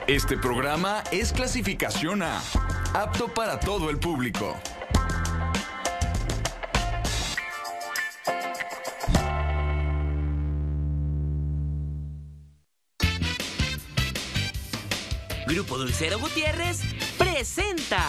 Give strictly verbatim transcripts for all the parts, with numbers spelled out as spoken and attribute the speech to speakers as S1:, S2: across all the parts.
S1: Este programa es clasificación A, apto para todo el público.
S2: Grupo Dulcero Gutiérrez presenta.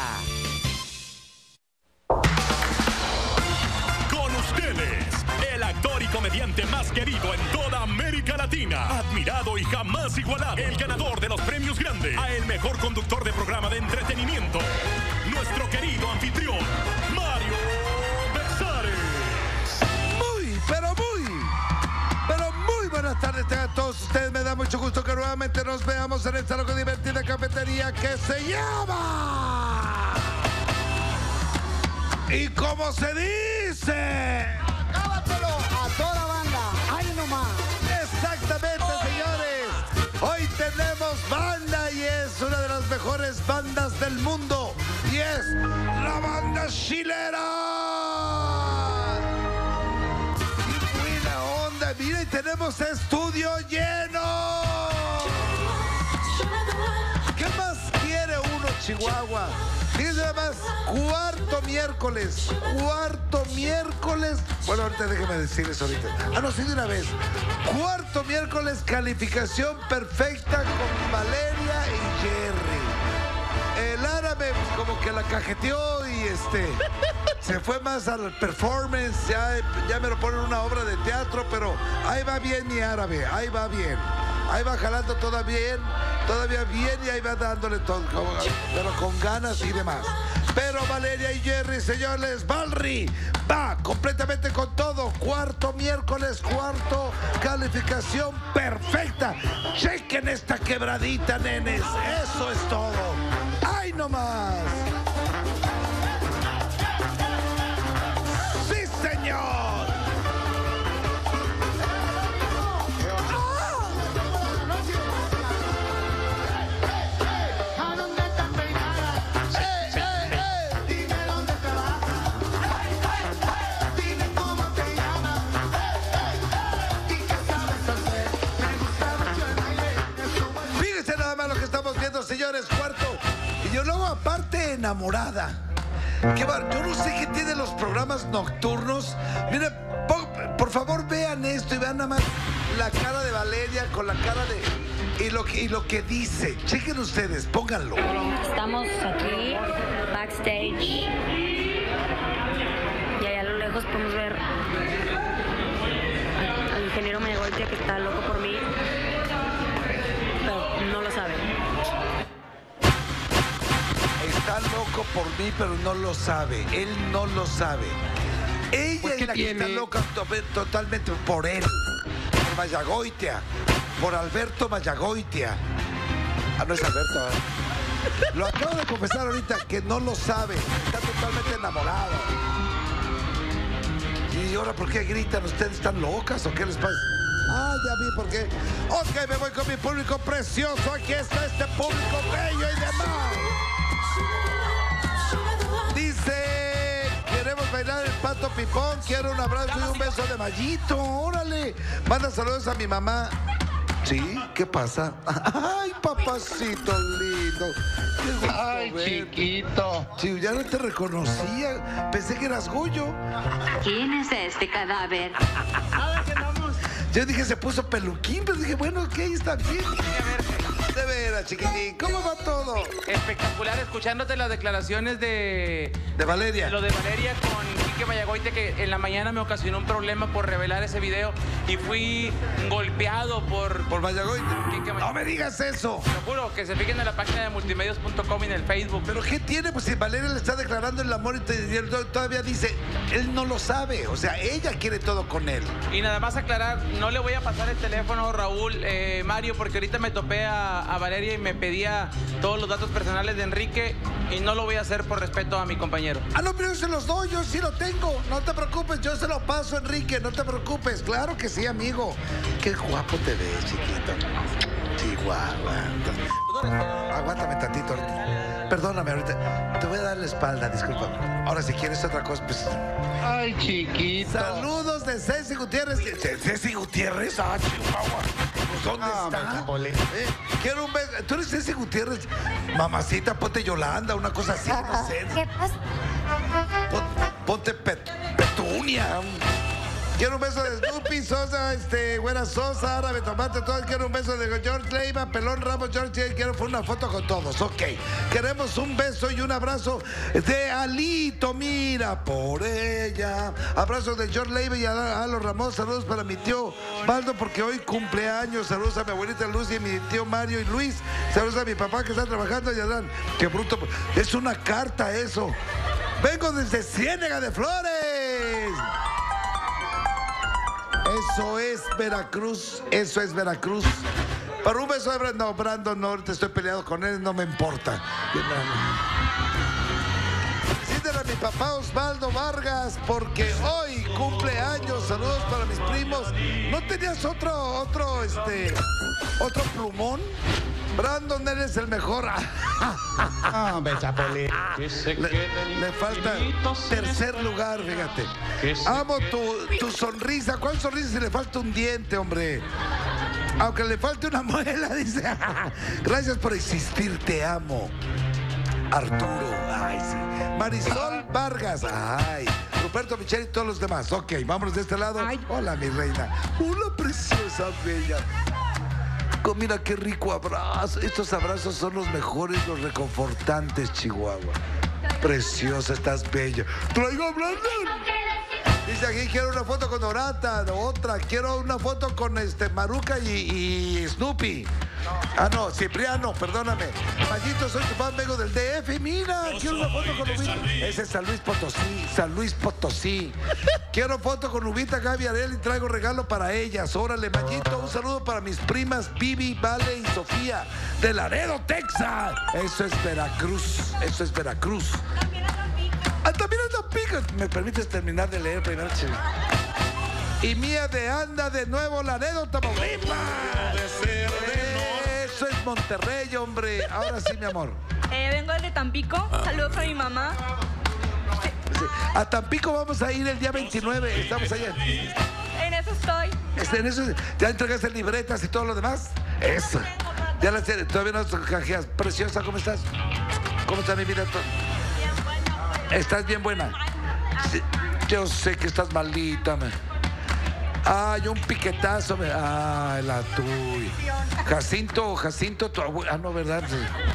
S3: Con ustedes, el actor y comediante más querido en toda América Latina, admirado y jamás igualado, el ganador de los premios grandes, a el mejor conductor de programa de entretenimiento, nuestro querido anfitrión, Mario Besares.
S4: Muy, pero muy, pero muy buenas tardes a todos ustedes. Me da mucho gusto que nuevamente nos veamos en esta loca divertida cafetería que se llama... ¿Y cómo se dice?
S5: ¡Acábatelo a toda banda! ¡Ahí nomás!
S4: Exactamente, señores. Hoy tenemos banda y es una de las mejores bandas del mundo. Y es la banda chilera. ¡Qué buena onda! Mira, y tenemos estudio lleno. ¿Qué más quiere uno, Chihuahua? Fíjense nada más, cuarto miércoles, cuarto miércoles, bueno, ahorita déjeme decir eso ahorita. Ah, no, sí, de una vez. Cuarto miércoles, calificación perfecta con Valeria y Jerry. El árabe pues, como que la cajeteó y este se fue más al performance, ya, ya me lo ponen una obra de teatro, pero ahí va bien mi árabe, ahí va bien. Ahí va jalando todavía bien, todavía bien y ahí va dándole todo, pero con ganas y demás. Pero Valeria y Jerry, señores, Valry va completamente con todo. Cuarto miércoles, cuarto, calificación perfecta. Chequen esta quebradita, nenes. Eso es todo. ¡Ay, no más! ¡Sí, señor! Señores, cuarto. Y yo luego aparte enamorada. Qué bar... Yo no sé qué tienen los programas nocturnos. Miren, por, por favor vean esto y vean nada más la cara de Valeria con la cara de... Y lo que, y lo que dice. Chequen ustedes, pónganlo.
S6: Estamos aquí, backstage. Y allá a lo lejos podemos ver al ingeniero Mayagoltia que está loco por mí. Pero no lo sabe.
S4: Está loco por mí, pero no lo sabe. Él no lo sabe. Ella es la que está loca to totalmente por él. Por Mayagoltia. Por Alberto Mayagoltia. Ah, no es Alberto. ¿eh? Lo acabo de confesar ahorita que no lo sabe. Está totalmente enamorado. ¿Y ahora por qué gritan? ¿Ustedes están locas o qué les pasa? Ah, ya vi por qué. Ok, me voy con mi público precioso. Aquí está este público bello y demás. Dice, queremos bailar el pato pipón, quiero un abrazo y un beso de Mayito, órale. Manda saludos a mi mamá. ¿Sí? ¿Qué pasa? Ay, papacito lindo. Qué gusto
S7: Ay,
S4: verte.
S7: chiquito.
S4: Sí, ya no te reconocía. Pensé que eras Goyo.
S8: ¿Quién es este cadáver?
S4: Yo dije, se puso peluquín, pero dije, bueno, ok, está bien. De veras, chiquitín, ¿cómo va todo?
S9: Espectacular, escuchándote las declaraciones de...
S4: De Valeria.
S9: de lo de Valeria con Quique Mayagoltia, que en la mañana me ocasionó un problema por revelar ese video y fui golpeado por...
S4: Por Mayagoltia.
S9: Quique May-
S4: No me digas eso.
S9: Te lo juro, que se fijen en la página de multimedios punto com y en el Facebook.
S4: ¿Pero qué tiene? Pues si Valeria le está declarando el amor y, te- y él todavía dice, él no lo sabe. O sea, ella quiere todo con él.
S9: Y nada más aclarar, no le voy a pasar el teléfono, Raúl, eh, Mario, porque ahorita me topé a, a Valeria y me pedía todos los datos personales de Enrique y no lo voy a hacer por respeto a mi compañero.
S4: Ah, no, pero yo se los doy, yo sí lo tengo. No te preocupes, yo se lo paso, Enrique, no te preocupes. Claro que sí, amigo. Qué guapo te ves, chiquito. Chihuahua. Aguántame tantito. Perdóname ahorita. Te voy a dar la espalda, discúlpame. Ahora, si quieres otra cosa, pues...
S7: Ay, chiquito.
S4: Saludos de Ceci Gutiérrez. ¿Ceci Gutiérrez? Ah, Chihuahua. Pues, ¿dónde
S5: Ah,
S4: está?
S5: Chapole.
S4: Eh, quiero un beso. Tú eres ese Gutiérrez. Mamacita, ponte Yolanda, una cosa así, no sé.
S7: ¿Qué pasa?
S4: Pon- Ponte Pet- Petunia. Quiero un beso de Snoopy, Sosa, este, Güera Sosa, Árabe Tomate, todos. Quiero un beso de George Leiva, Pelón Ramos, George. Y quiero una foto con todos. Ok. Queremos un beso y un abrazo de Alito. Mira por ella. Abrazo de George Leiva y a Alo Ramos. Saludos para mi tío Baldo, porque hoy cumpleaños. Saludos a mi abuelita Lucy y mi tío Mario y Luis. Saludos a mi papá que está trabajando y Adán. Qué bruto. Es una carta eso. Vengo desde Ciénega de Flores. Eso es Veracruz, eso es Veracruz. Para un beso de Brandon, no, Brandon, no, te estoy peleado con él, no me importa. Feliciten a mi papá Osvaldo Vargas, porque hoy cumple años. Saludos para mis primos. ¿No tenías otro, otro, este, otro plumón? Brandon, eres el mejor.
S5: Ah, ve, Chapole.
S4: Le, le falta tercer lugar, fíjate. Amo tu, tu sonrisa. ¿Cuál sonrisa si le falta un diente, hombre? Aunque le falte una muela, dice. Gracias por existir, te amo. Arturo, ay, sí. Marisol Vargas, ay. Ruperto Michel y todos los demás. Ok, vámonos de este lado. Hola, mi reina. Hola, preciosa, bella. Oh, mira qué rico abrazo. Estos abrazos son los mejores, los reconfortantes, Chihuahua. Preciosa, estás bella. Traigo a Brandon. Dice aquí, quiero una foto con Dorata. Otra, quiero una foto con este Maruca y, y Snoopy. Ah, no, Cipriano, perdóname. Mayito, soy tu fan, vengo del D F. Mira, quiero una foto con Ubita. Ese es San Luis Potosí, San Luis Potosí. Quiero foto con Ubita, Gaby, Ariel y traigo regalo para ellas. Órale, Mayito, un saludo para mis primas Vivi, Vale y Sofía de Laredo, Texas. Eso es Veracruz, eso es Veracruz. Ah, también es Tampico. ¿Me permites terminar de leer primero? Y Mía de Anda de nuevo, Laredo, Tamaulipas. Eso es Monterrey, hombre. Ahora sí, mi amor.
S7: Eh, vengo de Tampico. Saludos a mi mamá.
S4: Sí. A Tampico vamos a ir el día veintinueve. Estamos allá.
S7: En eso estoy.
S4: Este, en eso, ¿ya entregaste libretas y todo lo demás? Eso. Ya las todavía no canjeas. Preciosa, ¿cómo estás? ¿Cómo está mi vida? ¿Estás bien buena? Sí, yo sé que estás malita, me. Ay, un piquetazo. Me... Ay, la tuya. Jacinto, Jacinto, tu abuelo. Ah, no, ¿verdad?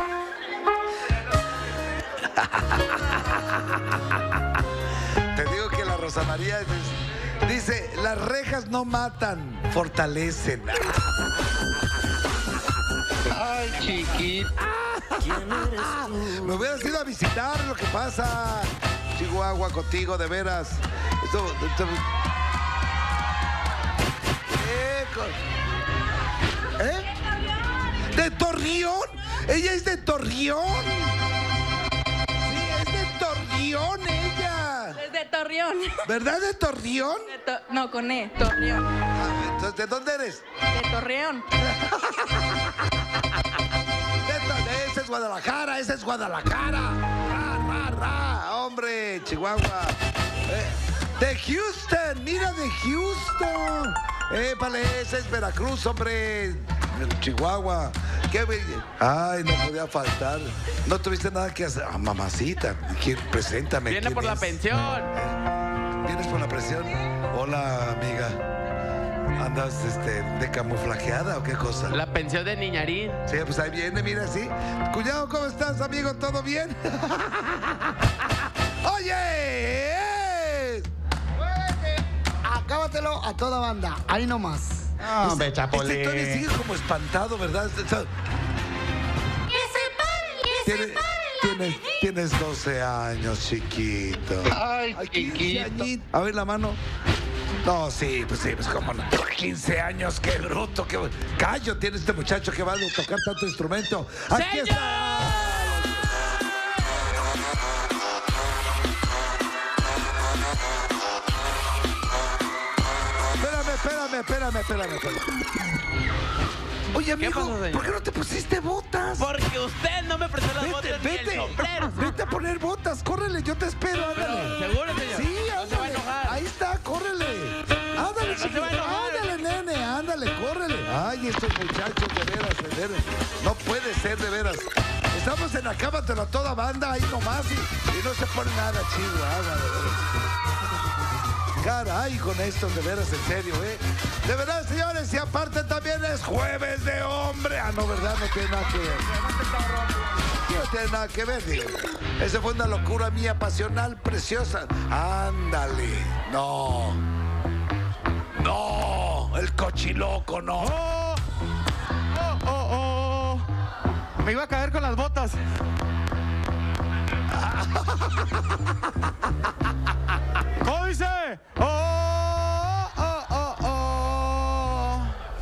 S4: Te digo que la Rosa María es... dice, las rejas no matan, fortalecen.
S5: Ay, chiquito.
S4: Me hubieras ido a visitar, lo que pasa. Chihuahua, contigo, de veras. Esto, esto... ¿Eh? ¿Eh? ¿De Torreón? Ella es de Torreón. Sí, es de Torreón ella.
S7: Desde Torreón.
S4: ¿Verdad de Torreón?
S7: De to- no, con E, Torreón.
S4: Ah, entonces, ¿de dónde eres?
S7: De Torreón.
S4: Ese es Guadalajara, ese es Guadalajara. Ra, ra, ra. Hombre, Chihuahua. Eh, de Houston, mira, de Houston. Épale, ese es Veracruz, hombre. Chihuahua. Qué bella. Ay, no podía faltar. No tuviste nada que hacer. Ah, mamacita. ¿Quién? Preséntame.
S9: Viene
S4: ¿quién
S9: por la
S4: es?
S9: pensión.
S4: ¿Eh? ¿Vienes por la presión? Hola, amiga. ¿Andas este, de camuflajeada o qué cosa?
S9: La pensión de Niñarín.
S4: Sí, pues ahí viene, mira, sí. Cuñado, ¿cómo estás, amigo? ¿Todo bien? ¡Oye!
S5: Acábatelo a toda banda. Ahí nomás. Ah, ve, Chapole.
S4: Este todavía sigue como espantado, ¿verdad? Tienes, tienes, tienes doce años, chiquito.
S5: Ay, chiquito.
S4: A ver la mano. No, sí, pues sí, pues cómo no. quince años, qué bruto, qué callo tiene este muchacho que va a tocar tanto instrumento. Aquí está. Espérame, espérame, espérame, espérame, espérame. Oye, amigo,
S9: pasó, señor?
S4: ¿por qué no te pusiste botas?
S9: Porque usted no me prestó las
S4: Vete,
S9: botas ni el
S4: vete,
S9: sombrero.
S4: vete a poner botas, córrele, yo te espero, ándale.
S9: ¿Seguro, señor?
S4: Sí,
S9: No se va a
S4: ándale.
S9: enojar.
S4: Ahí está, córrele. Ándale,
S9: no se
S4: chiquito,
S9: va a enojar.
S4: ándale, nene, ándale. córrele. Ay, estos muchachos, de veras, de veras. No puede ser, de veras. Estamos en Acábatelo a toda banda, ahí nomás, y, y no se pone nada, chihuahua, de veras. Caray, con estos, de veras, en serio, ¿eh? De verdad, señores, y aparte también es jueves de hombre. Ah, no, ¿verdad? No tiene nada que ver. No tiene nada que ver, digo. Esa fue una locura mía, pasional, preciosa. Ándale. No. No. El cochiloco, no.
S10: Oh, oh, oh, oh. Me iba a caer con las botas. ¿Cómo dice? Oh, oh, oh, oh.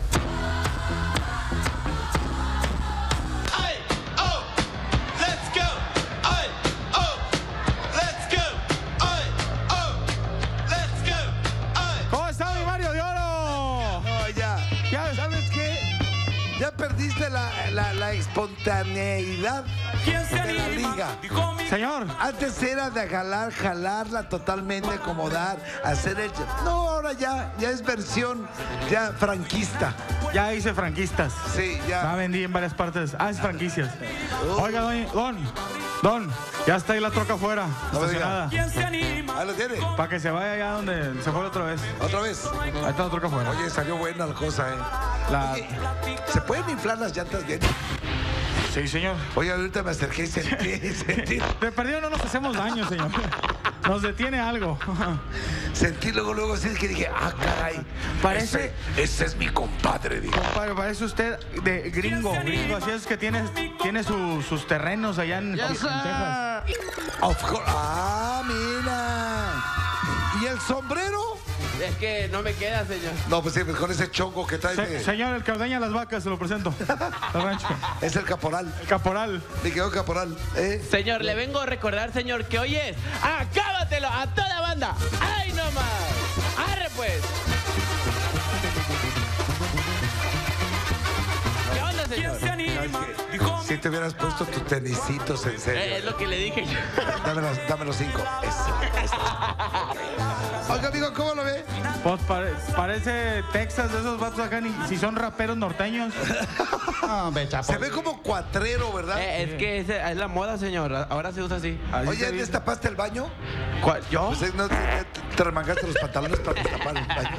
S11: Ay, oh, let's go. Ay, oh, let's go. Ay, oh, let's go. Ay.
S10: ¿Cómo está mi Mario de Oro?
S4: No, ya.
S10: Ya.
S4: ¿Sabes qué? Ya perdiste la, la, la espontaneidad de la liga.
S10: Señor.
S4: Antes era de jalar, jalarla totalmente, acomodar, hacer el... No, ahora ya, ya es versión ya franquista.
S10: Ya hice franquistas.
S4: Sí, ya.
S10: La vendí en varias partes. Ah, es franquicias. Oiga, don, don, don, ya está ahí la troca afuera,
S4: No me
S10: estacionada.
S4: Ahí lo tiene.
S10: Para que se vaya allá donde se fue la otra vez.
S4: ¿Otra vez?
S10: Ahí está la troca afuera.
S4: Oye, salió buena la cosa, ¿eh?
S10: La...
S4: Oye, ¿se pueden inflar las llantas bien?
S10: Sí, señor.
S4: Oye, ahorita me acerqué y sentí, sentí,
S10: De perdido no nos hacemos daño, señor. Nos detiene algo.
S4: sentí luego, luego así que dije, ah, caray.
S10: Parece-
S4: Ese, ese es mi compadre, digo.
S10: Compadre, parece usted de gringo, gringo. Así es que tiene, tiene su- sus terrenos allá en, en Texas.
S4: Of course. Ah, mira. ¿Y el sombrero?
S2: Es que no me queda, señor.
S4: No, pues sí, pues con ese chongo que trae.
S10: Se-
S4: de-
S10: señor, el que ordeña las vacas, se lo presento. El rancho.
S4: Es el caporal.
S10: El caporal.
S4: Me quedó caporal. ¿Eh?
S2: Señor, le vengo a recordar, señor, que hoy es Acábatelo a toda banda. ¡Ay, no más! ¡Arre, pues! ¿Qué onda, señor?
S4: Si te hubieras puesto tus tenisitos, en serio.
S2: Eh, es lo que le dije yo.
S4: Dame los, dame los cinco. Eso, eso. Oiga, amigo, ¿cómo lo ve?
S10: Pues pare- parece Texas de esos vatos acá, ni si son raperos norteños.
S4: Se ve como cuatrero, ¿verdad?
S2: Eh, es que ese- es la moda, señor. Ahora se usa así.
S10: Así
S4: Oye,
S10: se dice.
S4: ¿destapaste el baño?
S2: ¿Cuál? ¿Yo?
S4: Pues, eh, no, te, te remangaste los pantalones para destapar el baño.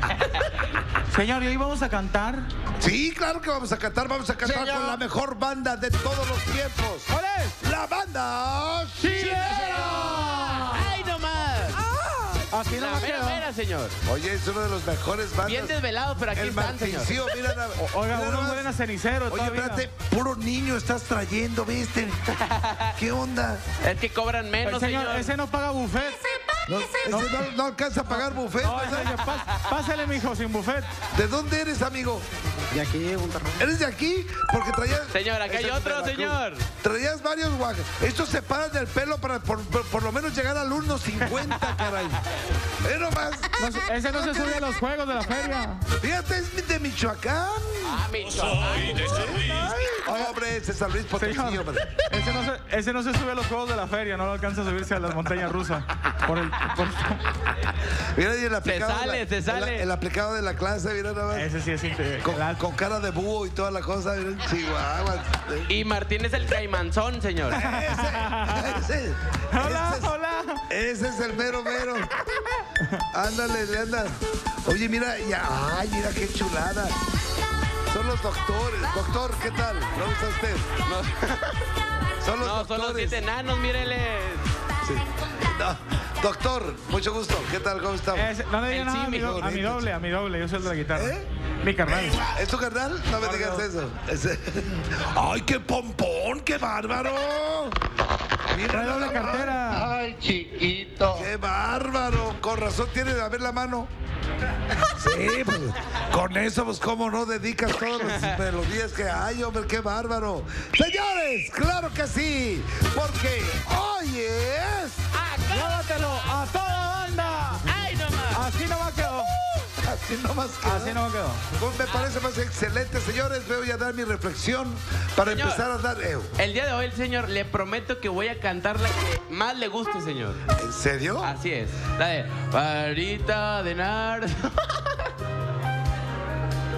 S10: Señor, ¿y hoy vamos a cantar?
S4: Sí, claro que vamos a cantar. Vamos a cantar
S10: Señor.
S4: con la mejor banda de todos los tiempos.
S10: ¿Cuál es?
S4: La banda Chilera.
S2: ¡Ay, no más!
S10: Así no
S2: La
S10: me
S2: mera,
S10: quedó.
S2: mera, señor.
S4: Oye, es uno de los mejores bandas.
S2: Bien desvelados, pero aquí
S4: El
S2: están, señor.
S4: Martincillo, mira. nada-
S10: Oiga,
S4: mira
S10: uno
S4: nomás.
S10: huelen a cenicero
S4: Oye,
S10: todavía.
S4: espérate, puro niño estás trayendo, ¿viste? ¿Qué onda?
S2: Es que cobran
S10: El
S2: menos,
S10: señor,
S2: señor.
S10: ese no paga buffet.
S4: No, ese no, no alcanza a pagar buffet.
S10: No,
S4: ¿verdad?
S10: ese, pas- pásale, mijo, sin buffet.
S4: ¿De dónde eres, amigo?
S5: De aquí, un terreno.
S4: ¿Eres de aquí? Porque traías...
S2: Señor, acá hay
S4: Ese es
S2: otro,
S4: de Veracruz.
S2: señor.
S4: Traías varios guajes. Estos se paran del pelo para por, por- por lo menos llegar al uno cincuenta, caray. Es nomás.
S10: No se- ese no se sube a los juegos de la feria.
S4: Fíjate, es de Michoacán.
S2: Ah, Michoacán.
S4: Ay, hombre, ese es San Luis Potosí,
S10: Señor,
S4: hombre.
S10: ese no, se, ese no se sube a los juegos de la feria, no lo alcanza a subirse a las montañas rusas. Por el, por-
S4: Mira, y el aplicado. de
S2: sale,
S4: la-
S2: se sale.
S4: El, el aplicado de la clase, mira nada más.
S10: ese sí es increíble.
S4: Con, con cara de búho y toda la cosa, mira, Chihuahua.
S2: Y Martín es el caimanzón, señor.
S4: Ese, ese,
S10: Hola,
S4: ese es-
S10: hola.
S4: Ese es el mero mero. Ándale, le andas. Oye, mira, ya, ay, mira qué chulada. Son los doctores. Doctor, ¿qué tal? ¿Cómo está usted? Son los
S2: No, son los
S4: doctores.
S2: siete enanos, míreles.
S4: Sí. No, doctor, mucho gusto. ¿Qué tal? ¿Cómo estamos?
S10: Ese- no le diga
S2: El
S10: nada a
S2: sí,
S10: mi, do-
S2: mijo.
S10: a mi doble, a mi doble, yo soy el de la guitarra.
S4: ¿Eh?
S10: Mi carnal.
S4: ¿Es tu carnal? No me digas eso. Ese- ¡Ay, qué pompón! ¡Qué bárbaro! Mira
S10: Trae doble
S4: nada más.
S10: cartera.
S5: Ay, chiquito.
S4: ¡Qué bárbaro! Con razón tiene de haber la mano. Sí, pues con eso, pues cómo no dedicas todos los melodías que hay, hombre, qué bárbaro. Señores, claro que sí, porque hoy es...
S10: ¡Llévatelo a toda banda!
S2: ¡Ay, no más!
S10: Así no va quedó.
S4: Así nomás quedó.
S10: Así no quedó.
S4: Pues me parece más excelente, señores. Voy a dar mi reflexión para
S2: Señor.
S4: empezar a dar... Eh,
S2: El día de hoy, el señor, le prometo que voy a cantar la que más le guste, señor.
S4: ¿En serio?
S2: Así es. La de Varita de Nar.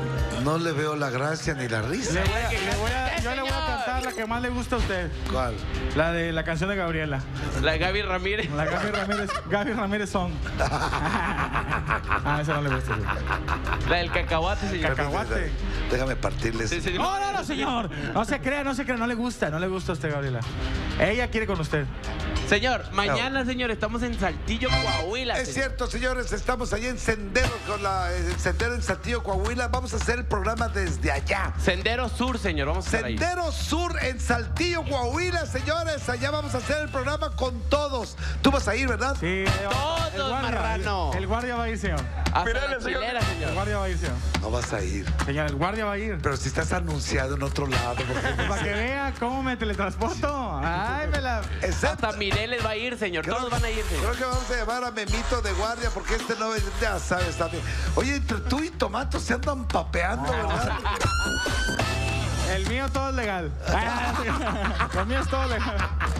S4: No le veo la gracia ni la risa.
S10: Le voy a- le voy a- yo le voy a cantar la que más le gusta a usted.
S4: ¿Cuál?
S10: La de la canción de Gabriela.
S2: La de Gaby Ramírez.
S10: La Gaby Ramírez, Gaby Ramírez Song. Ah, esa no le gusta. Sí.
S2: La del cacahuate, señor.
S10: Cacahuate.
S4: Déjame partirles.
S2: Sí, sí,
S10: No, no, no, señor. No se crea, no se crea. No le gusta, no le gusta a usted, Gabriela. Ella quiere con usted.
S2: Señor, mañana, señor, estamos en Saltillo, Coahuila.
S4: Es
S2: señor.
S4: cierto, señores, estamos allí en Sendero, con la eh, Sendero en Saltillo, Coahuila. Vamos a hacer el programa desde allá.
S2: Sendero Sur, señor, vamos a estar ahí.
S4: Sendero Sur en Saltillo, Coahuila, señores. Allá vamos a hacer el programa con todos. Tú vas a ir, ¿verdad?
S10: Sí.
S2: Todos,
S10: el guardia,
S2: marrano.
S10: El, el guardia va a ir, señor.
S2: Hasta la chilera,
S10: El
S2: señor.
S10: guardia va a ir, señor.
S4: No vas a ir.
S10: Señor, el guardia va a ir.
S4: Pero si estás anunciado en otro lado. Porque...
S10: Para que vea cómo me teletransporto. Ay, me la...
S4: Excepto-
S2: Hasta Mireles va a ir, señor.
S4: Creo-
S2: Todos van a ir, señor.
S4: Creo que vamos a llevar a Memito de guardia porque este no, ya sabes también. Oye, entre tú y Tomato se andan papeando, ¿verdad?
S10: El mío todo es legal. Ah, Lo mío es todo legal.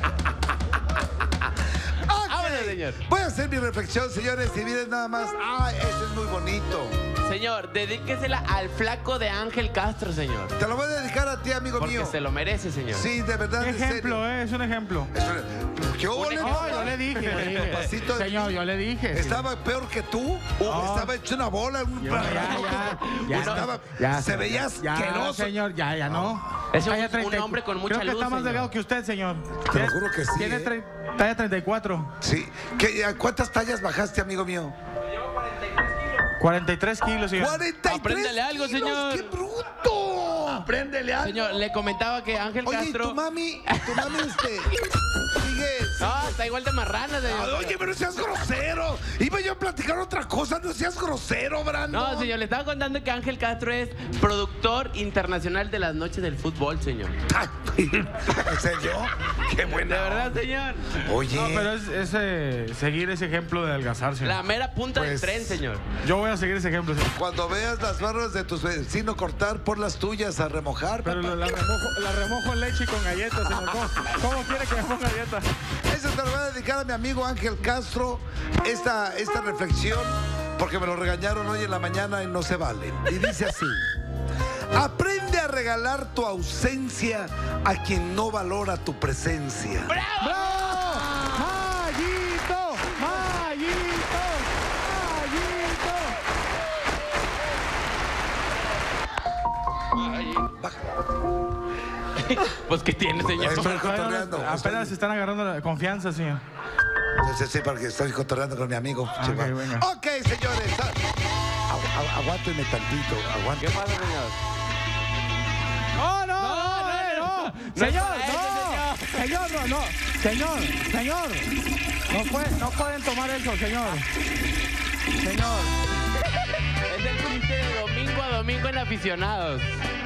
S4: Ok.
S2: Vámonos, señor.
S4: Voy a hacer mi reflexión, señores, y miren nada más. Ah, este es muy bonito.
S2: Señor, dedíquesela al flaco de Ángel Castro, señor.
S4: Te lo voy a dedicar a ti, amigo
S2: Porque
S4: mío.
S2: se lo merece, señor.
S4: Sí, de verdad,
S10: ¿Qué
S4: en serio.
S10: ejemplo, eh? Es un ejemplo.
S4: Es una- ¿Qué hubo,
S2: Un
S4: le-
S2: ejemplo.
S10: No, yo le dije. le dije.
S4: Papacito de-
S10: Señor, yo le dije. sí.
S4: Estaba peor que tú. Estaba hecho una bola. Un...
S10: Ya, ya, ya.
S4: Estaba-
S10: Ya,
S4: se
S10: señor,
S4: veía
S10: ya,
S4: asqueroso.
S10: señor, ya, ya no.
S2: Es un-
S10: Talla
S2: un
S10: treinta y-
S2: hombre con mucha
S10: Creo que
S2: luz,
S10: está más
S2: señor.
S10: delgado que usted, señor.
S4: Te lo juro que sí,
S10: Tiene
S4: eh.
S10: tre- talla treinta y cuatro.
S4: Sí. ¿Qué- a ¿Cuántas tallas bajaste, amigo mío?
S10: cuarenta y tres kilos, señor.
S4: cuarenta y tres
S2: Apréndale algo,
S4: kilos,
S2: señor.
S4: ¡Qué bruto! Apréndele algo.
S2: Señor, le comentaba que Ángel
S4: Oye, ¿y
S2: Castro.
S4: tu mami? ¿Tu mami este? Sigue.
S2: No, está igual de marrana, señor.
S4: Ay, oye, pero no seas grosero. Iba yo a platicar otra cosa, no seas grosero, Brando.
S2: No, señor, le estaba contando que Ángel Castro es productor internacional de las noches del fútbol, señor.
S4: Ay, ¿en serio? Qué
S2: De
S4: buena.
S2: verdad, señor.
S4: Oye.
S10: No, pero es, es, eh, seguir ese ejemplo de adelgazar, señor.
S2: La mera punta
S4: Pues-
S2: del tren, señor.
S10: Yo voy a seguir ese ejemplo, señor.
S4: Cuando veas las barbas de tus vecinos cortar, por las tuyas a remojar.
S10: Pero
S4: papá.
S10: la remojo, la remojo en leche y con galletas, señor. ¿Cómo, cómo quiere que me ponga galletas?
S4: Eso te lo voy a dedicar a mi amigo Ángel Castro. Esta, esta reflexión, porque me lo regañaron hoy en la mañana y no se vale. Y dice así: aprende a regalar tu ausencia a quien no valora tu presencia.
S10: ¡Bravo! ¡Mayito! ¡Mayito!
S2: Pues, ¿qué tiene, señor?
S4: Estoy
S10: ¡Mayito!
S4: cotorreando.
S10: Apenas
S4: Estoy-
S10: se están agarrando la confianza, señor.
S4: Sí, sí, porque estoy cotorreando con mi amigo.
S10: Ah,
S4: Chihuahua.
S10: ok, venga.
S4: Ok, señores. ah, agu- agu- Aguántenme tantito. Aguántenme.
S2: ¿Qué pasa, señor?
S10: ¡No, no!
S2: No,
S10: no,
S2: no,
S10: eh,
S2: no.
S10: no!
S2: No es
S10: ¡Señor,
S2: para eso,
S10: no! ¡Señor, no, no! ¡Señor, señor! No, puede- no pueden tomar eso, señor. Señor.
S2: Es el chiste de domingo a domingo en aficionados.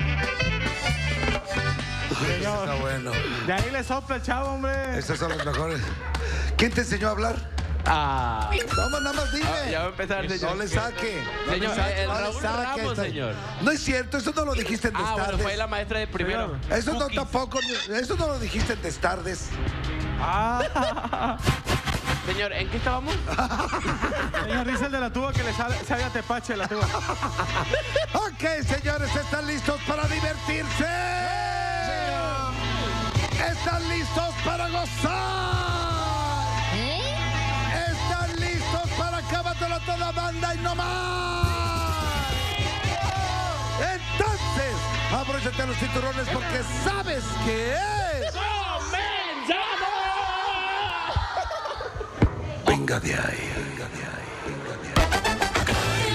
S10: Señor.
S4: Está bueno.
S10: De ahí le sopla el chavo, hombre.
S4: Estos son los mejores. ¿Quién te enseñó a hablar?
S2: Ah.
S4: Vamos, nada más dime.
S2: Ah, ya va a empezar, señor.
S4: No le saque. No
S2: Señor,
S4: le saque,
S2: el
S4: no le
S2: Raúl
S4: saque,
S2: Ramos,
S4: está-
S2: señor.
S4: No es cierto, eso no lo dijiste en
S2: Ah, bueno,
S4: Destardes.
S2: fue la maestra de primero.
S4: Eso no
S2: Cookies.
S4: tampoco, eso no lo dijiste en Destardes.
S10: Ah.
S2: Señor, ¿en qué estábamos?
S10: Señor, dice el de la tuba que le sale, sale a tepache la tuba.
S4: Ok, señores, ¿están listos para divertirse? ¿Están listos para gozar? ¿Están listos para acabártelo toda banda y no más? Entonces, abróchate los cinturones porque sabes que es... Venga de ahí, venga de ahí, venga de ahí.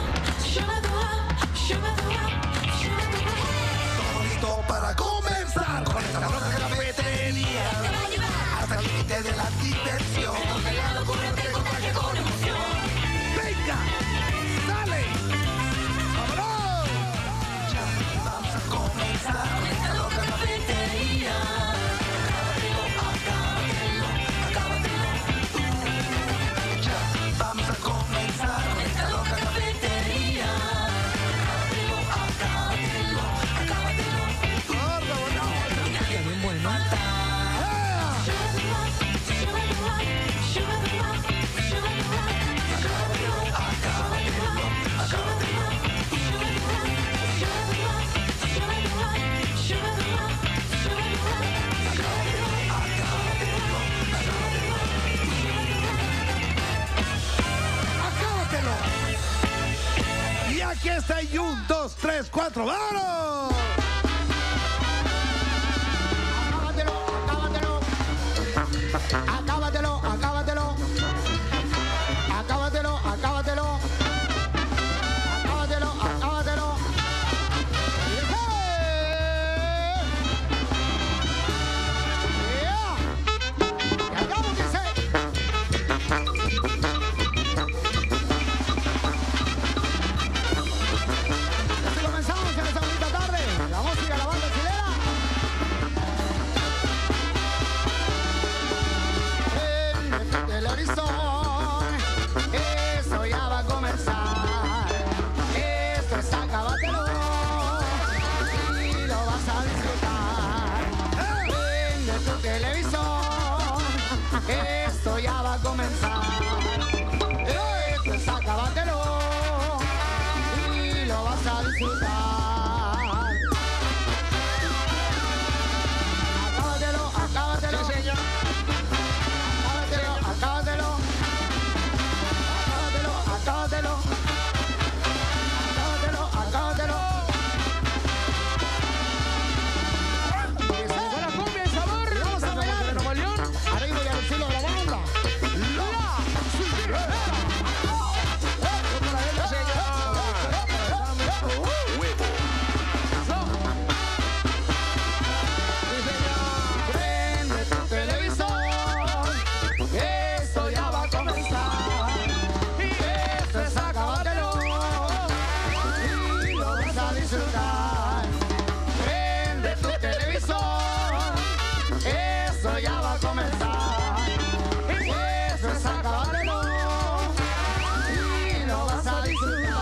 S4: Listo para comenzar.
S11: fuente de la diversión. Pegado con el con calle con emoción.
S4: ¡Venga! ¡Sale! ¡Vámonos!
S11: Ya vamos a comenzar con esta loca cafetería. Acábatelo, acábatelo, acábatelo tú. Ya vamos a comenzar con esta loca cafetería. Acábatelo, acábatelo, acábatelo tú. Está bien bueno.
S4: ¡Acábatelo! Y aquí está, y un, dos, tres, cuatro, ¡vámonos!
S5: Acábatelo, acábatelo. Acábatelo, acábatelo. Acábatelo, acábatelo. Yeah. Y acabamos, dice. Así comenzamos en esta bonita tarde. La música, la banda chilena. El horizonte, eso ya va a comenzar. Esto es acábatelo y lo vas a disfrutar. Prende tu televisor, esto ya va a comenzar. Esto es acábatelo y lo vas a disfrutar. Acábatelo, acábatelo. Sí, señor. Acábatelo, acábatelo. Acábatelo, acábatelo. Acábatelo. Llegó la cumbia, el sabor. Vamos a bailar. Nuevo León. Arriba y al estilo de la banda. La Silvera. Prende tu televisor. Esto ya va a comenzar. Esto es acábatelo y lo vas a disfrutar. Prende tu televisor. Esto ya va a comenzar. Esto es acábatelo y lo vas a disfrutar.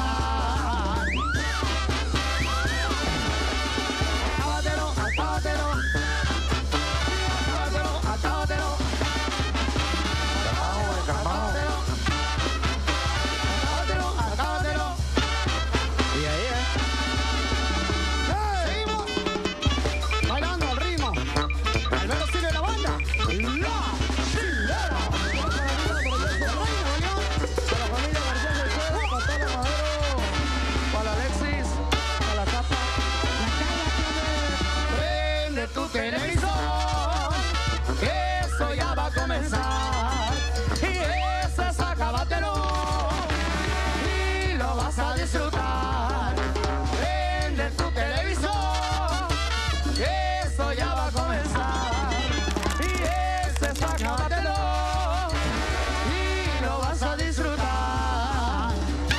S5: Acábatelo, acábatelo. Acábatelo, acábatelo. Acábatelo, acábatelo, acábatelo. Y ahí, ¿eh? Seguimos bailando al ritmo. El velo sigue la banda. La Silvera. Para la familia García del Pueblo, para toda la Madero, para Alexis, para la tapa. Prende tu televisor. Eso ya va a comenzar. Y eso es acábatelo y lo vas a disfrutar. Prende tu televisor, eso ya va a comenzar. Y eso es acábatelo y lo vas a disfrutar.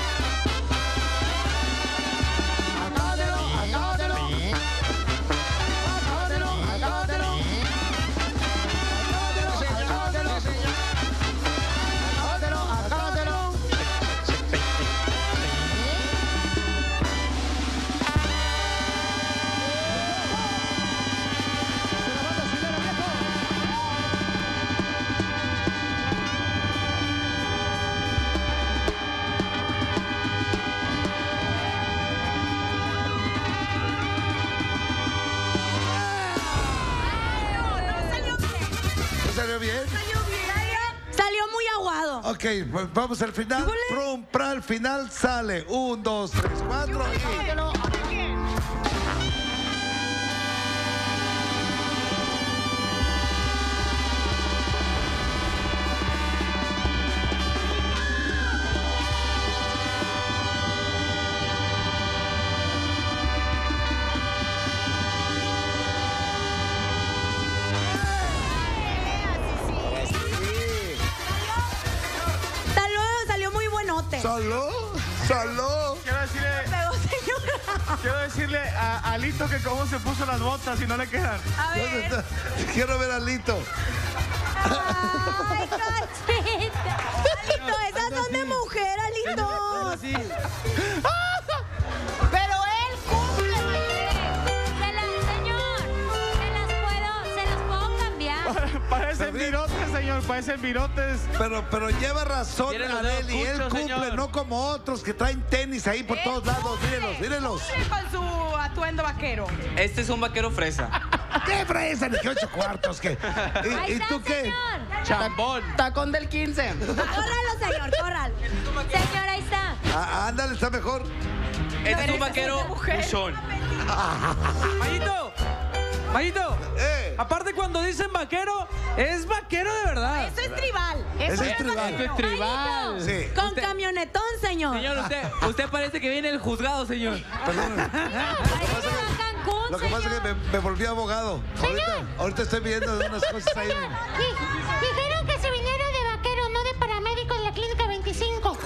S5: Acábatelo, acábatelo. Acábatelo, acábatelo. Acábatelo, acábatelo. Acábatelo, acábatelo.
S4: ¿No salió bien?
S7: Salió muy aguado.
S4: Ok, pues vamos al final. Prum, pra, al final sale. Un, dos, tres, cuatro y... ¿Solo? ¿Solo?
S10: Quiero decirle, quiero decirle a Alito que cómo se puso las botas y no le quedan.
S7: A
S4: ¿Dónde
S7: ver.
S4: está? Quiero ver a Lito.
S7: Ay, cachita. Alito, esas son de mujer, Alito.
S12: Pero él cumple. Se las, señor, se las puedo, se las puedo cambiar.
S10: Parecen virotes, señor, parecen virotes.
S4: Pero, pero lleva razón,
S2: Tiene los dedos
S4: Adeli. Él
S2: cuchos,
S4: cumple,
S2: señor.
S4: no como otros que traen tenis ahí por todos lados. Mírenlos, mírenlos.
S7: Con su atuendo vaquero.
S2: Este es un vaquero fresa.
S4: ¿Qué fresa? Ni que ocho cuartos. ¿Qué?
S12: Ahí
S4: ¿Y, y
S12: está,
S4: tú qué?
S12: señor.
S2: Chambón.
S10: Tacón del quince.
S7: Córralo, señor, córralo.
S12: Señor, ahí está.
S4: Ah, ándale, está mejor.
S2: Este es un vaquero buchón.
S13: Mayito, Mayito,
S4: Eh.
S13: aparte cuando dicen vaquero, es vaquero de verdad.
S7: Eso es tribal.
S4: Eso es
S7: es
S4: tribal.
S2: Esto es tribal.
S4: Sí.
S7: Con
S2: Usted-
S7: camionetón, señor.
S2: Señor, usted, usted parece que viene el juzgado, señor.
S4: Perdón.
S12: Parece que va a Cancún,
S4: Lo que pasa es que me, me volví abogado. Ahorita, ahorita estoy viendo de unas cosas ahí.
S12: Dijeron que se viniera de vaquero, no de paramédico en la clínica veinticinco.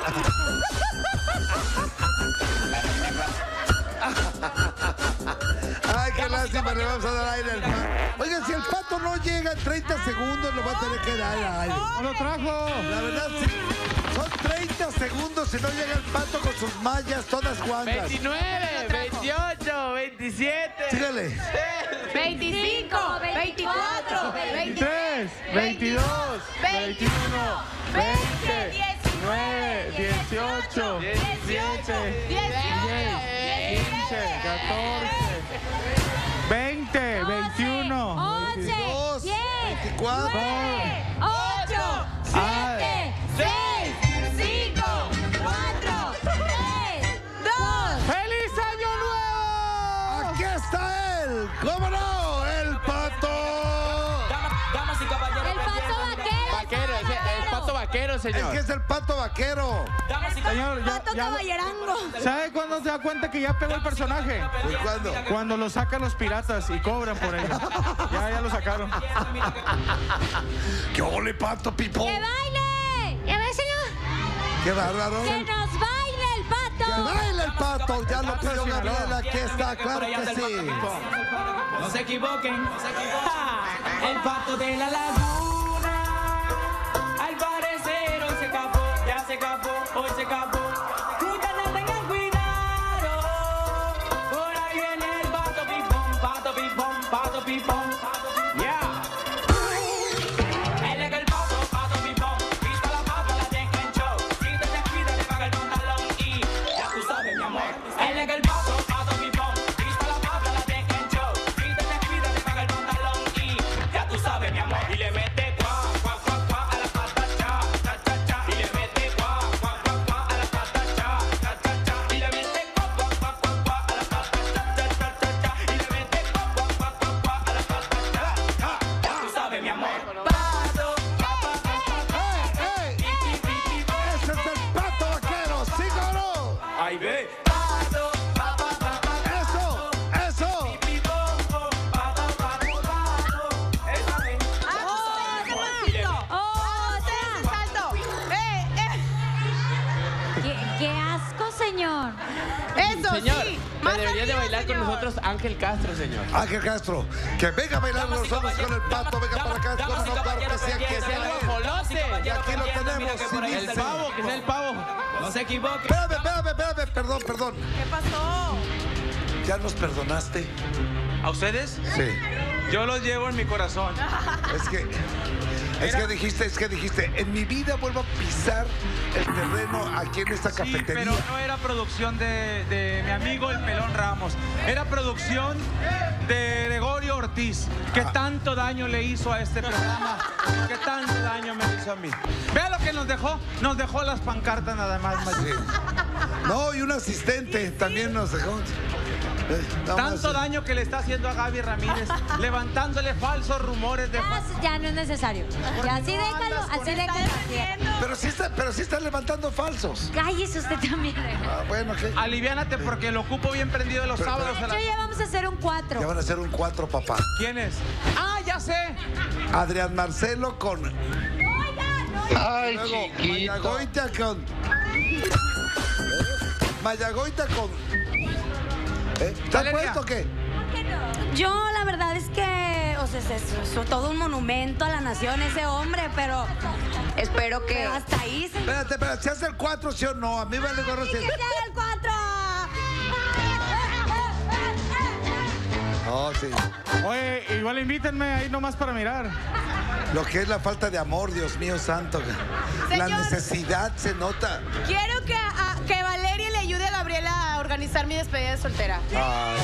S4: Ay, qué lástima, le vamos a dar aire al pato. Oigan, si el pato no llega en treinta segundos, lo va a tener que dar aire.
S10: No lo trajo.
S4: La verdad, sí. Son treinta segundos si no llega el pato con sus mallas todas guangas.
S2: veintinueve, veintiocho, veintisiete.
S4: Sígale.
S7: veinticinco, veinticuatro,
S10: veintitrés, veintidós, veintiuno, veinte, diecinueve, dieciocho, diecisiete, dieciséis, quince, catorce, veinte, veintiuno,
S12: once,
S4: veintidós,
S12: diez,
S4: veinticuatro.
S12: nueve, ocho, siete, seis, cinco, cuatro, tres, dos.
S10: ¡Feliz Año Nuevo!
S4: Aquí está él. ¿Cómo no? El pato.
S2: Damas y caballeros.
S12: El pato vaquero.
S2: Vaquero, es el, el pato vaquero,
S4: Es
S2: señor.
S4: que es el pato vaquero.
S10: Señor, ya,
S7: Pato
S10: ya lo-
S7: caballerango.
S10: ¿sabe cuándo se da cuenta que ya pegó el personaje?
S4: ¿Y cuándo?
S10: Cuando lo sacan los piratas y cobran por ello. Ya, ya lo sacaron.
S4: ¿Qué ole, pato, pipo?
S12: ¡Que baile! A ver, señor.
S4: Qué bárbaro.
S12: ¡Que nos baile el
S4: ¡Que
S12: pato!
S4: baila el pato! Ya lo pidió Gabriela, aquí está, claro que sí.
S13: No se equivoquen, no se equivoquen. El pato de la laguna, al parecer hoy se escapó, ya se escapó, hoy se escapó. Ustedes tengan cuidado, por ahí viene el pato pipón, pato pipón, pato pipón. Yeah. Él es el pato, pato pipón, pista la pata, la deja en show. Si te descuida, le paga el pantalón y ya tú sabes, mi amor. Él es el pato, pato pipón, pista la pata, la deja en show. Si te descuida, le paga el pantalón y ya tú sabes, mi amor. Y le mete cuá, cuá, cuá, cuá a la pata, cha, cha, cha, cha. Y le mete cuá, cuá, cuá, cuá a la pata, cha, cha, cha, cha. Y le mete cuá, cuá, cuá, cuá, cuá a la pata, cha, cha, cha, cha, cha. Y le mete cuá, cuá, cuá, cuá, cuá a la pata, cha, cha. Ya tú sabes, mi amor. Pato, pa, pa, pa, pa,
S4: ¡Ey, ey! ¡Ese es el pato vaquero! ¿Sí o no?
S13: ahí ve. Pato, pa, pa, pa, pa,
S4: ¡Eso! ¡Eso!
S13: pipipompo, pato, pato, pato. Esa vez.
S12: ¡Otra!
S7: Eh, eh.
S12: ¡Qué, qué asco, señor!
S7: Eso
S2: Señor,
S7: sí.
S2: me
S7: Más
S2: debería de
S7: arriba,
S2: bailar con
S7: señor.
S2: nosotros Ángel Castro, señor.
S4: Ángel Castro, que venga a bailar con nosotros con el pato, venga para acá, con un claro que sí, aquí
S2: Que sea el
S4: está él.
S2: guajolote.
S4: Y aquí lo tenemos, sí,
S2: El
S4: dice.
S2: pavo, que sea el pavo.
S13: No se equivoque.
S4: Espérame, espérame, espérame, perdón, perdón.
S7: ¿Qué pasó?
S4: ¿Ya nos perdonaste?
S9: ¿A ustedes?
S4: Sí.
S9: Yo los llevo en mi corazón.
S4: Es que, es que dijiste, es que dijiste, en mi vida vuelvo a pisar el terreno aquí en esta
S9: Sí,
S4: cafetería.
S9: pero no era producción de, de mi amigo el Pelón Ramos. Era producción de Gregorio Ortiz, que tanto daño le hizo a este programa, que tanto daño me hizo a mí. Vea lo que nos dejó. Nos dejó las pancartas nada más.
S4: Sí. No, y un asistente también nos dejó. Eh, nada más,
S9: Tanto
S4: eh.
S9: daño que le está haciendo a Gaby Ramírez, levantándole falsos rumores de...
S12: Ah, ya no es necesario. Ya así déjalo, así déjalo.
S4: Pero sí está, pero sí está levantando falsos.
S12: Cállese usted también.
S4: Ah, bueno, ¿qué?
S9: Aliviánate porque lo ocupo bien prendido los
S4: Pero-
S9: sábados. a
S12: De
S9: la-
S12: hecho, ya vamos a hacer un cuatro.
S4: Ya van a hacer un cuatro, papá.
S9: ¿Quién es? Ah, ya sé.
S4: Adrián Marcelo con...
S12: Oiga, no.
S4: Ay, luego, Mayagoita con... Mayagoita con... ¿Eh? ¿Estás puesto o qué?
S7: Yo la verdad es que, o sea, es, es- es todo un monumento a la nación ese hombre, pero espero que pero hasta ahí se...
S4: Espérate, espérate, ¿se hace el cuatro, sí o no? A mí vale gorro
S7: ¡Sí,
S4: si...
S7: que se haga el cuatro!
S4: No, sí.
S10: Oye, igual invítenme ahí nomás para mirar.
S4: Lo que es la falta de amor, Dios mío santo. La
S14: Señor.
S4: necesidad se nota.
S14: Quiero que, a- que Valeria le ayude a Gabriela a organizar mi despedida de soltera.
S4: Ay.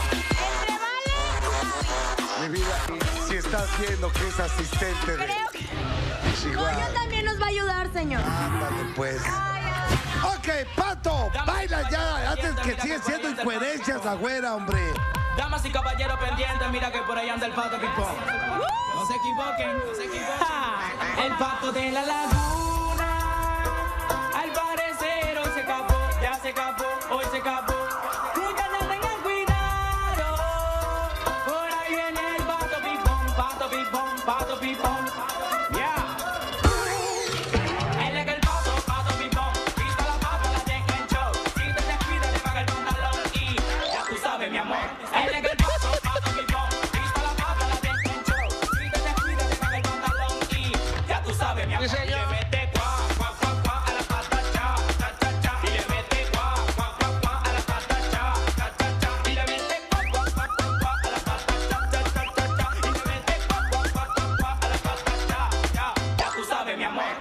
S4: Mi vida, si estás viendo que es asistente de...
S7: Creo que...
S4: Chihuahua.
S7: Goyo también nos va a ayudar, señor.
S4: Ándale, pues. Ok, Pato, baila ya. Antes que sigue siendo incoherencias la güera, hombre.
S13: Damas y caballeros pendientes, mira que por ahí anda el pato pipón. No se equivoquen, no se equivoquen. El pato de la laguna, al parecer hoy se escapó, ya se escapó, hoy se escapó. Nunca no tengan cuidado, por ahí viene el pato pipón, pato pipón, pato pipón. Ya. Él es el pato, pato pipón, pista la pata, la deja en show. Si te descuida, le paga el pantalón y ya tú sabes, mi amor. Él es el pato, pato pipón, pista la pata, la deja en show. Si te descuida, le paga el pantalón y ya tú sabes, mi amor. Y le mete guá, guá, guá, guá a la pata, cha, cha, cha, cha. Y le mete guá, guá, guá, guá a la pata, cha, cha, cha, cha. Y le mete guá, guá, guá, guá, guá a la pata, cha, cha, cha, cha, cha. Y le mete guá, guá, guá, guá, guá a la pata, cha, cha. Ya tú sabes, mi amor.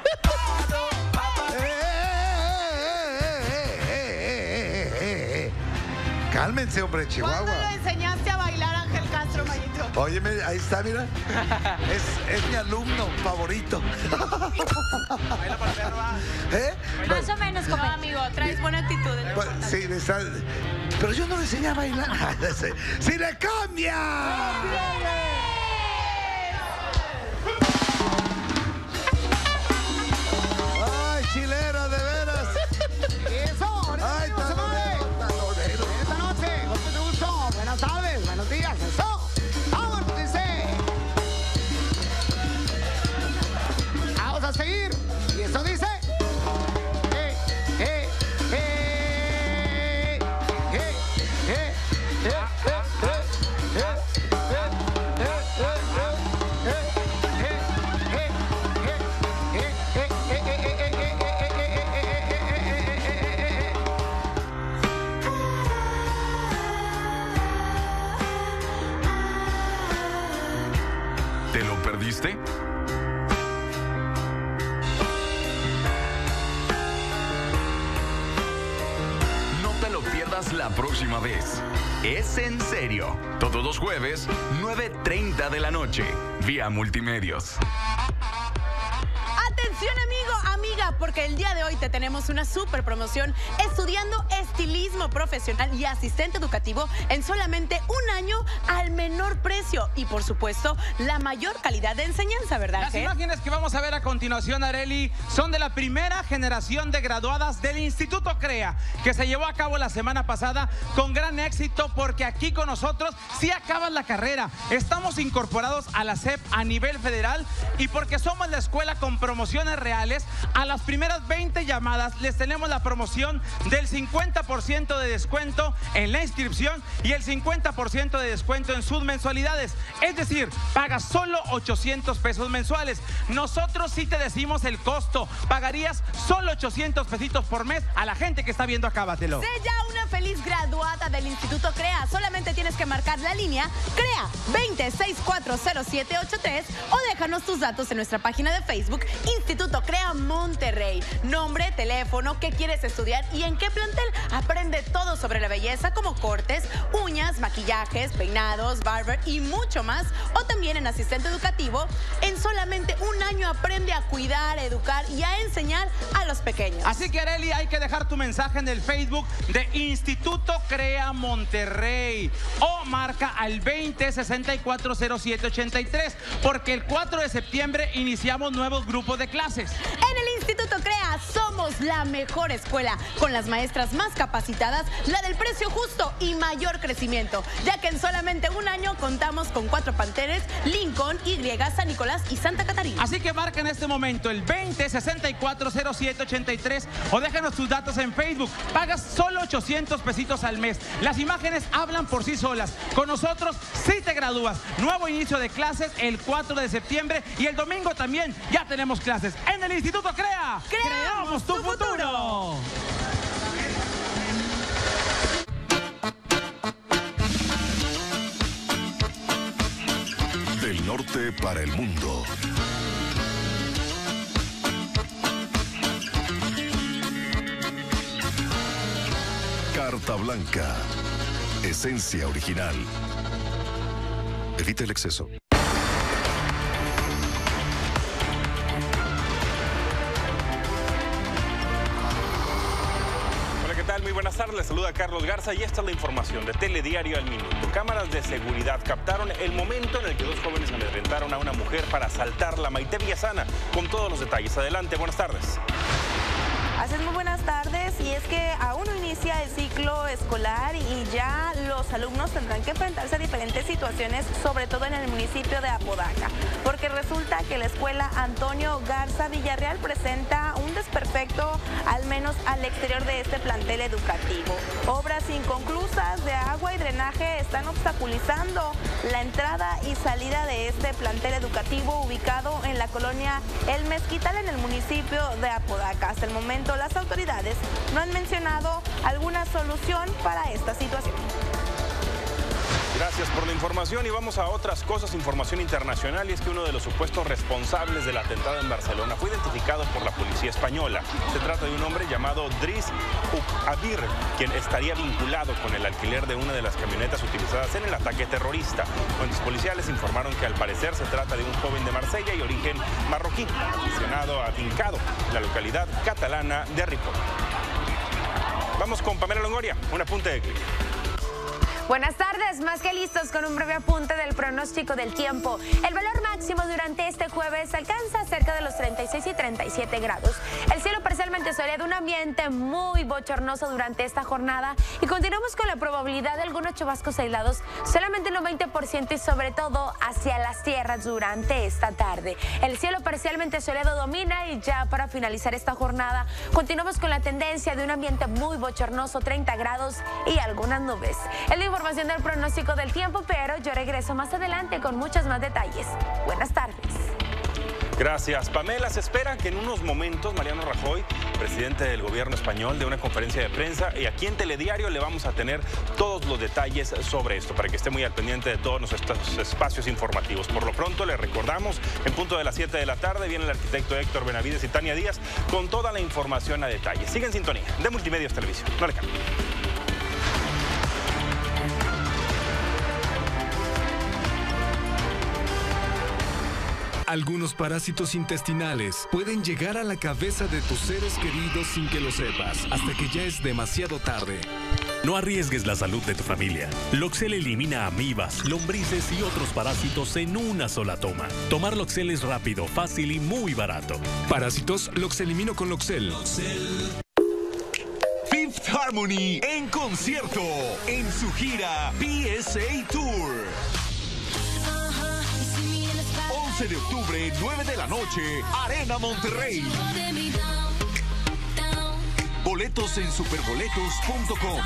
S4: Cálmense, hombre,
S14: ¿Cuándo
S4: Chihuahua.
S14: lo enseñaste a bailar, Ángel Castro, Mayito?
S4: Óyeme, ahí está, mira. Es, es mi alumno favorito. ¿Eh?
S14: Más o menos como amigo, traes buena actitud. es lo
S4: Pues,
S14: importante.
S4: sí, me está- pero yo no le enseñé a bailar. ¡Si le cambia! ¡Ay, chilera, de veras!
S5: Eso, ahorita
S4: ¡Ay,
S5: no se mueve.
S4: talonero, talonero!
S5: Esta noche, golpe de gusto. Buenas tardes, buenos días. Eso. Vamos, dice. Vamos a seguir. Y eso dice. Eh, eh, eh, eh, eh, eh, eh,
S1: ¿Te lo perdiste? No te lo pierdas la próxima vez. Es en serio. Todos los jueves, nueve treinta de la noche, vía Multimedios.
S14: Atención, amigo, amiga, porque el día de hoy te tenemos una super promoción estudiando estilismo profesional y asistente educativo en solamente un año al menor precio y, por supuesto, la mayor calidad de enseñanza, ¿verdad,
S9: Las
S14: Ángel?
S9: imágenes que vamos a ver a continuación, Areli, son de la primera generación de graduadas del Instituto CREA, que se llevó a cabo la semana pasada con gran éxito, porque aquí con nosotros sí acabas la carrera. Estamos incorporados a la S E P a nivel federal y porque somos la escuela con promociones reales, a las primeras veinte llamadas les tenemos la promoción del cincuenta por ciento de descuento en la inscripción y el cincuenta por ciento de descuento en sus mensualidades. Es decir, pagas solo ochocientos pesos mensuales. Nosotros sí te decimos el costo. Pagarías solo ochocientos pesitos por mes a la gente que está viendo Acábatelo.
S14: Sé ya una feliz graduada del Instituto CREA. Solamente tienes que marcar la línea CREA veinte sesenta y cuatro cero siete ochenta y tres o déjanos tus datos en nuestra página de Facebook Instituto CREA Monterrey. Nombre, teléfono, qué quieres estudiar y en qué plantel. Aprende todo sobre la belleza como cortes, uñas, maquillajes, peinados, barber y mucho más. O también en asistente educativo. En solamente un año aprende a cuidar, a educar y a enseñar a los pequeños.
S9: Así que, Areli, hay que dejar tu mensaje en el Facebook de Instituto CREA Monterrey o marca al veinte sesenta y cuatro cero siete ochenta y tres porque el cuatro de septiembre iniciamos nuevos grupos de clases.
S14: En el Instituto CREA somos la mejor escuela, con las maestras más capacitadas, la del precio justo y mayor crecimiento, ya que en solamente un año contamos con cuatro planteles: Lincoln, Y, San Nicolás y Santa Catarina.
S9: Así que marca en este momento el veinte sesenta y cuatro cero siete ochenta y tres o déjanos tus datos en Facebook. Pagas solo ochocientos pesitos al mes. Las imágenes hablan por sí solas. Con nosotros sí te gradúas. Nuevo inicio de clases el cuatro de septiembre y el domingo también ya tenemos clases. En el Instituto CREA, creamos tu futuro.
S3: Del norte para el mundo. Carta blanca. Esencia original. Evita el exceso.
S15: Muy buenas tardes, les saluda Carlos Garza y esta es la información de Telediario al Minuto. Cámaras de seguridad captaron el momento en el que dos jóvenes amedrentaron a una mujer para asaltarla. Maite Villasana con todos los detalles. Adelante, buenas tardes.
S16: Así es, muy buenas tardes, y es que aún no inicia el ciclo escolar y ya los alumnos tendrán que enfrentarse a diferentes situaciones, sobre todo en el municipio de Apodaca, porque resulta que la escuela Antonio Garza Villarreal presenta un desperfecto, al menos al exterior de este plantel educativo. Obras inconclusas de agua y drenaje están obstaculizando la entrada y salida de este plantel educativo ubicado en la colonia El Mezquital, en el municipio de Apodaca. Hasta el momento las autoridades no han mencionado alguna solución para esta situación.
S15: Gracias por la información y vamos a otras cosas, información internacional, y es que uno de los supuestos responsables del atentado en Barcelona fue identificado por la policía española. Se trata de un hombre llamado Driss Abir, quien estaría vinculado con el alquiler de una de las camionetas utilizadas en el ataque terrorista. Fuentes policiales informaron que al parecer se trata de un joven de Marsella y origen marroquí, aficionado afincado en la localidad catalana de Ripoll. Vamos con Pamela Longoria, un apunte de clic.
S17: Buenas tardes, más que listos con un breve apunte del pronóstico del tiempo. El valor máximo durante este jueves alcanza cerca de los treinta y seis y treinta y siete grados. El cielo parcialmente soleado, un ambiente muy bochornoso durante esta jornada, y continuamos con la probabilidad de algunos chubascos aislados, solamente en un veinte por ciento, y sobre todo hacia las tierras durante esta tarde. El cielo parcialmente soleado domina, y ya para finalizar esta jornada continuamos con la tendencia de un ambiente muy bochornoso, treinta grados y algunas nubes. El información del pronóstico del tiempo, pero yo regreso más adelante con muchos más detalles. Buenas tardes.
S15: Gracias, Pamela. Se espera que en unos momentos Mariano Rajoy, presidente del gobierno español, dé una conferencia de prensa, y aquí en Telediario le vamos a tener todos los detalles sobre esto para que esté muy al pendiente de todos nuestros espacios informativos. Por lo pronto le recordamos, en punto de las siete de la tarde viene el arquitecto Héctor Benavides y Tania Díaz con toda la información a detalle. Sigue en sintonía de Multimedios Televisión. No le cambien.
S3: Algunos parásitos intestinales pueden llegar a la cabeza de tus seres queridos sin que lo sepas, hasta que ya es demasiado tarde.
S18: No arriesgues la salud de tu familia. Loxel elimina amibas, lombrices y otros parásitos en una sola toma. Tomar Loxel es rápido, fácil y muy barato.
S3: Parásitos, Loxelimino con Loxel.
S19: Fifth Harmony en concierto en su gira P S A Tour. once de octubre, nueve de la noche, Arena Monterrey. Boletos en superboletos punto com.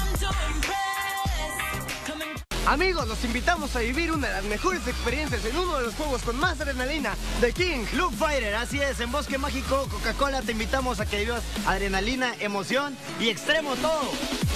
S20: Amigos, los invitamos a vivir una de las mejores experiencias en uno de los juegos con más adrenalina, The King Loop Fighter. Así es, en Bosque Mágico, Coca-Cola, te invitamos a que vivas adrenalina, emoción y extremo todo.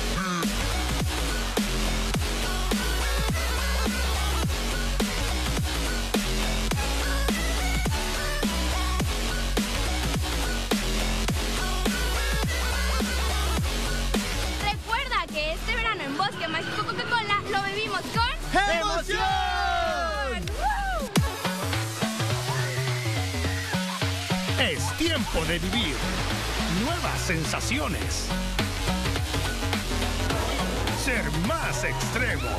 S12: Este verano en Bosque Mágico Coca-Cola lo vivimos con
S20: ¡emoción!
S3: Es tiempo de vivir nuevas sensaciones. Ser más extremo.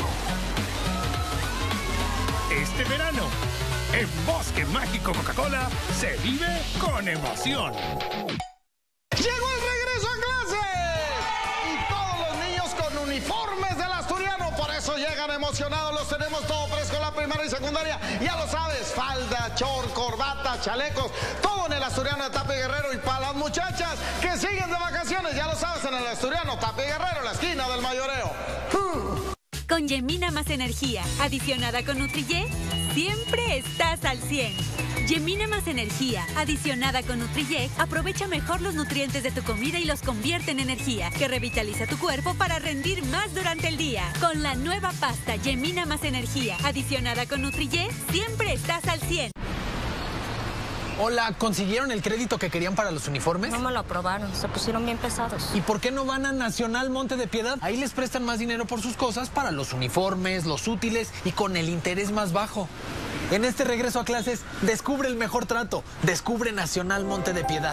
S3: Este verano, en Bosque Mágico Coca-Cola, se vive con emoción.
S20: Llegó el regreso a clases. Y todos los niños con uniformes del Asturiano. Por eso llegan emocionados. Los tenemos todo fresco en la primaria y secundaria. Ya lo sabes, falda, short, corbata, chalecos. Todo en el Asturiano de Tapi Guerrero. Y para las muchachas que siguen de vacaciones, ya lo sabes, en el Asturiano Tapi Guerrero, la esquina del Mayoreo.
S21: Con Yemina más energía, adicionada con Nutri-Y, siempre estás al cien. Yemina más energía, adicionada con Nutri-Y, aprovecha mejor los nutrientes de tu comida y los convierte en energía, que revitaliza tu cuerpo para rendir más durante el día. Con la nueva pasta Yemina más energía, adicionada con Nutri-Y, siempre estás al cien.
S22: Hola, ¿consiguieron el crédito que querían para los uniformes?
S6: No me lo aprobaron, se pusieron bien pesados.
S22: ¿Y por qué no van a Nacional Monte de Piedad? Ahí les prestan más dinero por sus cosas para los uniformes, los útiles y con el interés más bajo. En este regreso a clases, descubre el mejor trato. Descubre Nacional Monte de Piedad.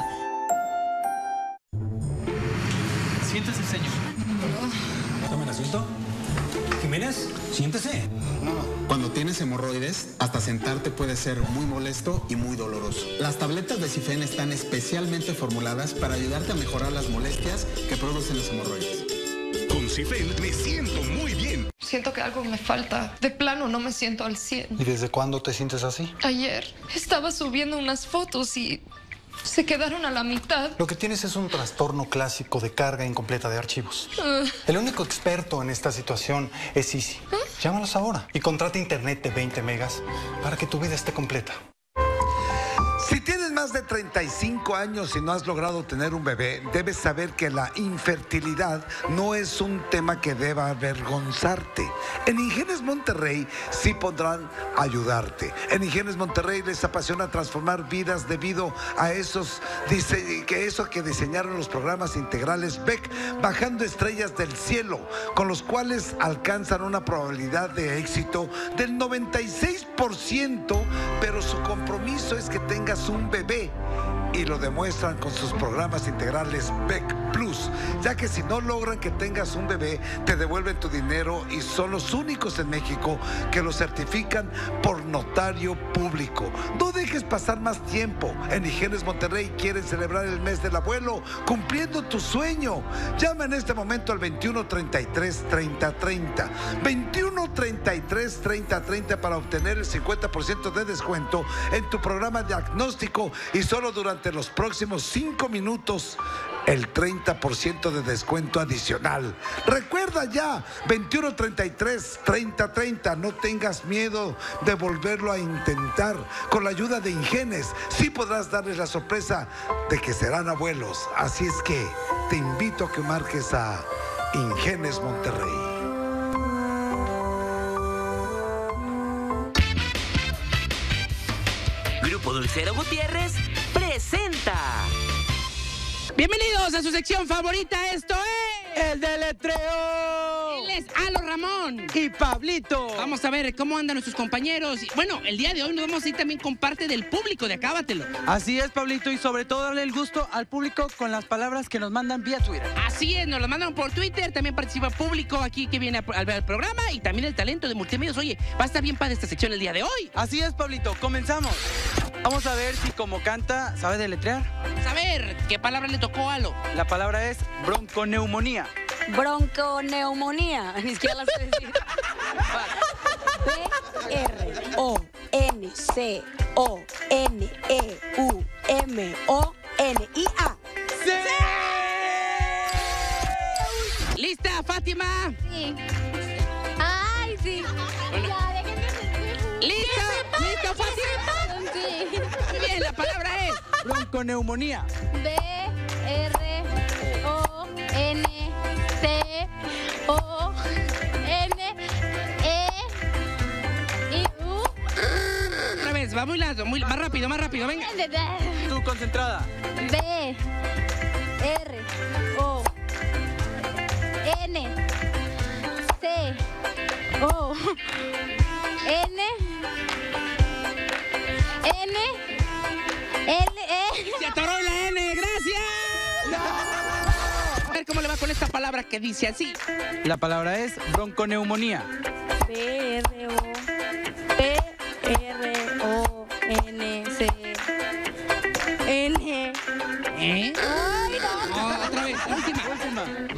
S23: Siéntese, señor. Tomen asiento. Jiménez, siéntese.
S24: Cuando tienes hemorroides, hasta sentarte puede ser muy molesto y muy doloroso. Las tabletas de Sifen están especialmente formuladas para ayudarte a mejorar las molestias que producen los hemorroides.
S19: Con Sifen me siento muy bien.
S25: Siento que algo me falta. De plano no me siento al cien.
S23: ¿Y desde cuándo te sientes así?
S25: Ayer estaba subiendo unas fotos y se quedaron a la mitad.
S23: Lo que tienes es un trastorno clásico de carga incompleta de archivos.
S25: Uh,
S23: El único experto en esta situación es Easy. ¿Eh? Llámalos ahora y contrata internet de veinte megas para que tu vida esté completa.
S4: Si tienes más de treinta y cinco años y no has logrado tener un bebé, debes saber que la infertilidad no es un tema que deba avergonzarte. En Ingenes Monterrey sí podrán ayudarte. En Ingenes Monterrey les apasiona transformar vidas debido a esos que eso que diseñaron los programas integrales B E C, bajando estrellas del cielo, con los cuales alcanzan una probabilidad de éxito del noventa y seis por ciento, pero su compromiso es que tengas un bebé y lo demuestran con sus programas integrales B E C Plus, ya que si no logran que tengas un bebé, te devuelven tu dinero y son los únicos en México que lo certifican por notario público. No dejes pasar más tiempo. En Ingenes Monterrey quieren celebrar el mes del abuelo, cumpliendo tu sueño. Llama en este momento al veintiuno treinta y tres treinta treinta. veintiuno treinta y tres treinta treinta para obtener el cincuenta por ciento de descuento en tu programa diagnóstico y solo durante los próximos cinco minutos el treinta por ciento de descuento adicional. Recuerda ya, veintiuno treinta y tres treinta treinta. No tengas miedo de volverlo a intentar. Con la ayuda de Ingenes, sí podrás darles la sorpresa de que serán abuelos. Así es que te invito a que marques a Ingenes Monterrey.
S2: Grupo Dulcero Gutiérrez presenta. Bienvenidos a su sección favorita, esto es...
S10: ¡El deletreo!
S2: Él es Alo Ramón.
S10: Y Pablito.
S2: Vamos a ver cómo andan nuestros compañeros. Bueno, el día de hoy nos vamos a ir también con parte del público de Acábatelo.
S10: Así es, Pablito, y sobre todo darle el gusto al público con las palabras que nos mandan vía Twitter.
S2: Así es, nos lo mandan por Twitter, también participa público aquí que viene a, a ver el programa y también el talento de multimedios. Oye, va a estar bien padre esta sección el día de hoy.
S10: Así es, Pablito, comenzamos. Vamos a ver si como canta, ¿sabe deletrear?
S2: Vamos a ver, ¿qué palabra le tocó a Alo?
S10: La palabra es bronconeumonía.
S7: Bronconeumonía. Ni siquiera la sé decir. B R O N C O N E U M O N I A.
S2: ¡Sí! ¿Lista, Fátima?
S12: Sí. Ay, sí.
S2: Bueno.
S12: Ya, déjenme decir.
S2: ¿Lista? ¿Lista, Fátima?
S12: Sí.
S2: Muy bien, la palabra es
S10: bronconeumonía.
S12: B R O N C O N E I U.
S2: Otra vez, va muy largo, muy, más rápido, más rápido, venga.
S10: Tú concentrada.
S12: B R O N C O N N L E.
S2: Se atoró la N, gracias. A ver cómo le va con esta palabra que dice así.
S10: La palabra es bronconeumonía.
S12: B R O B R O N C N.
S2: ¿Eh?
S12: Ay, no.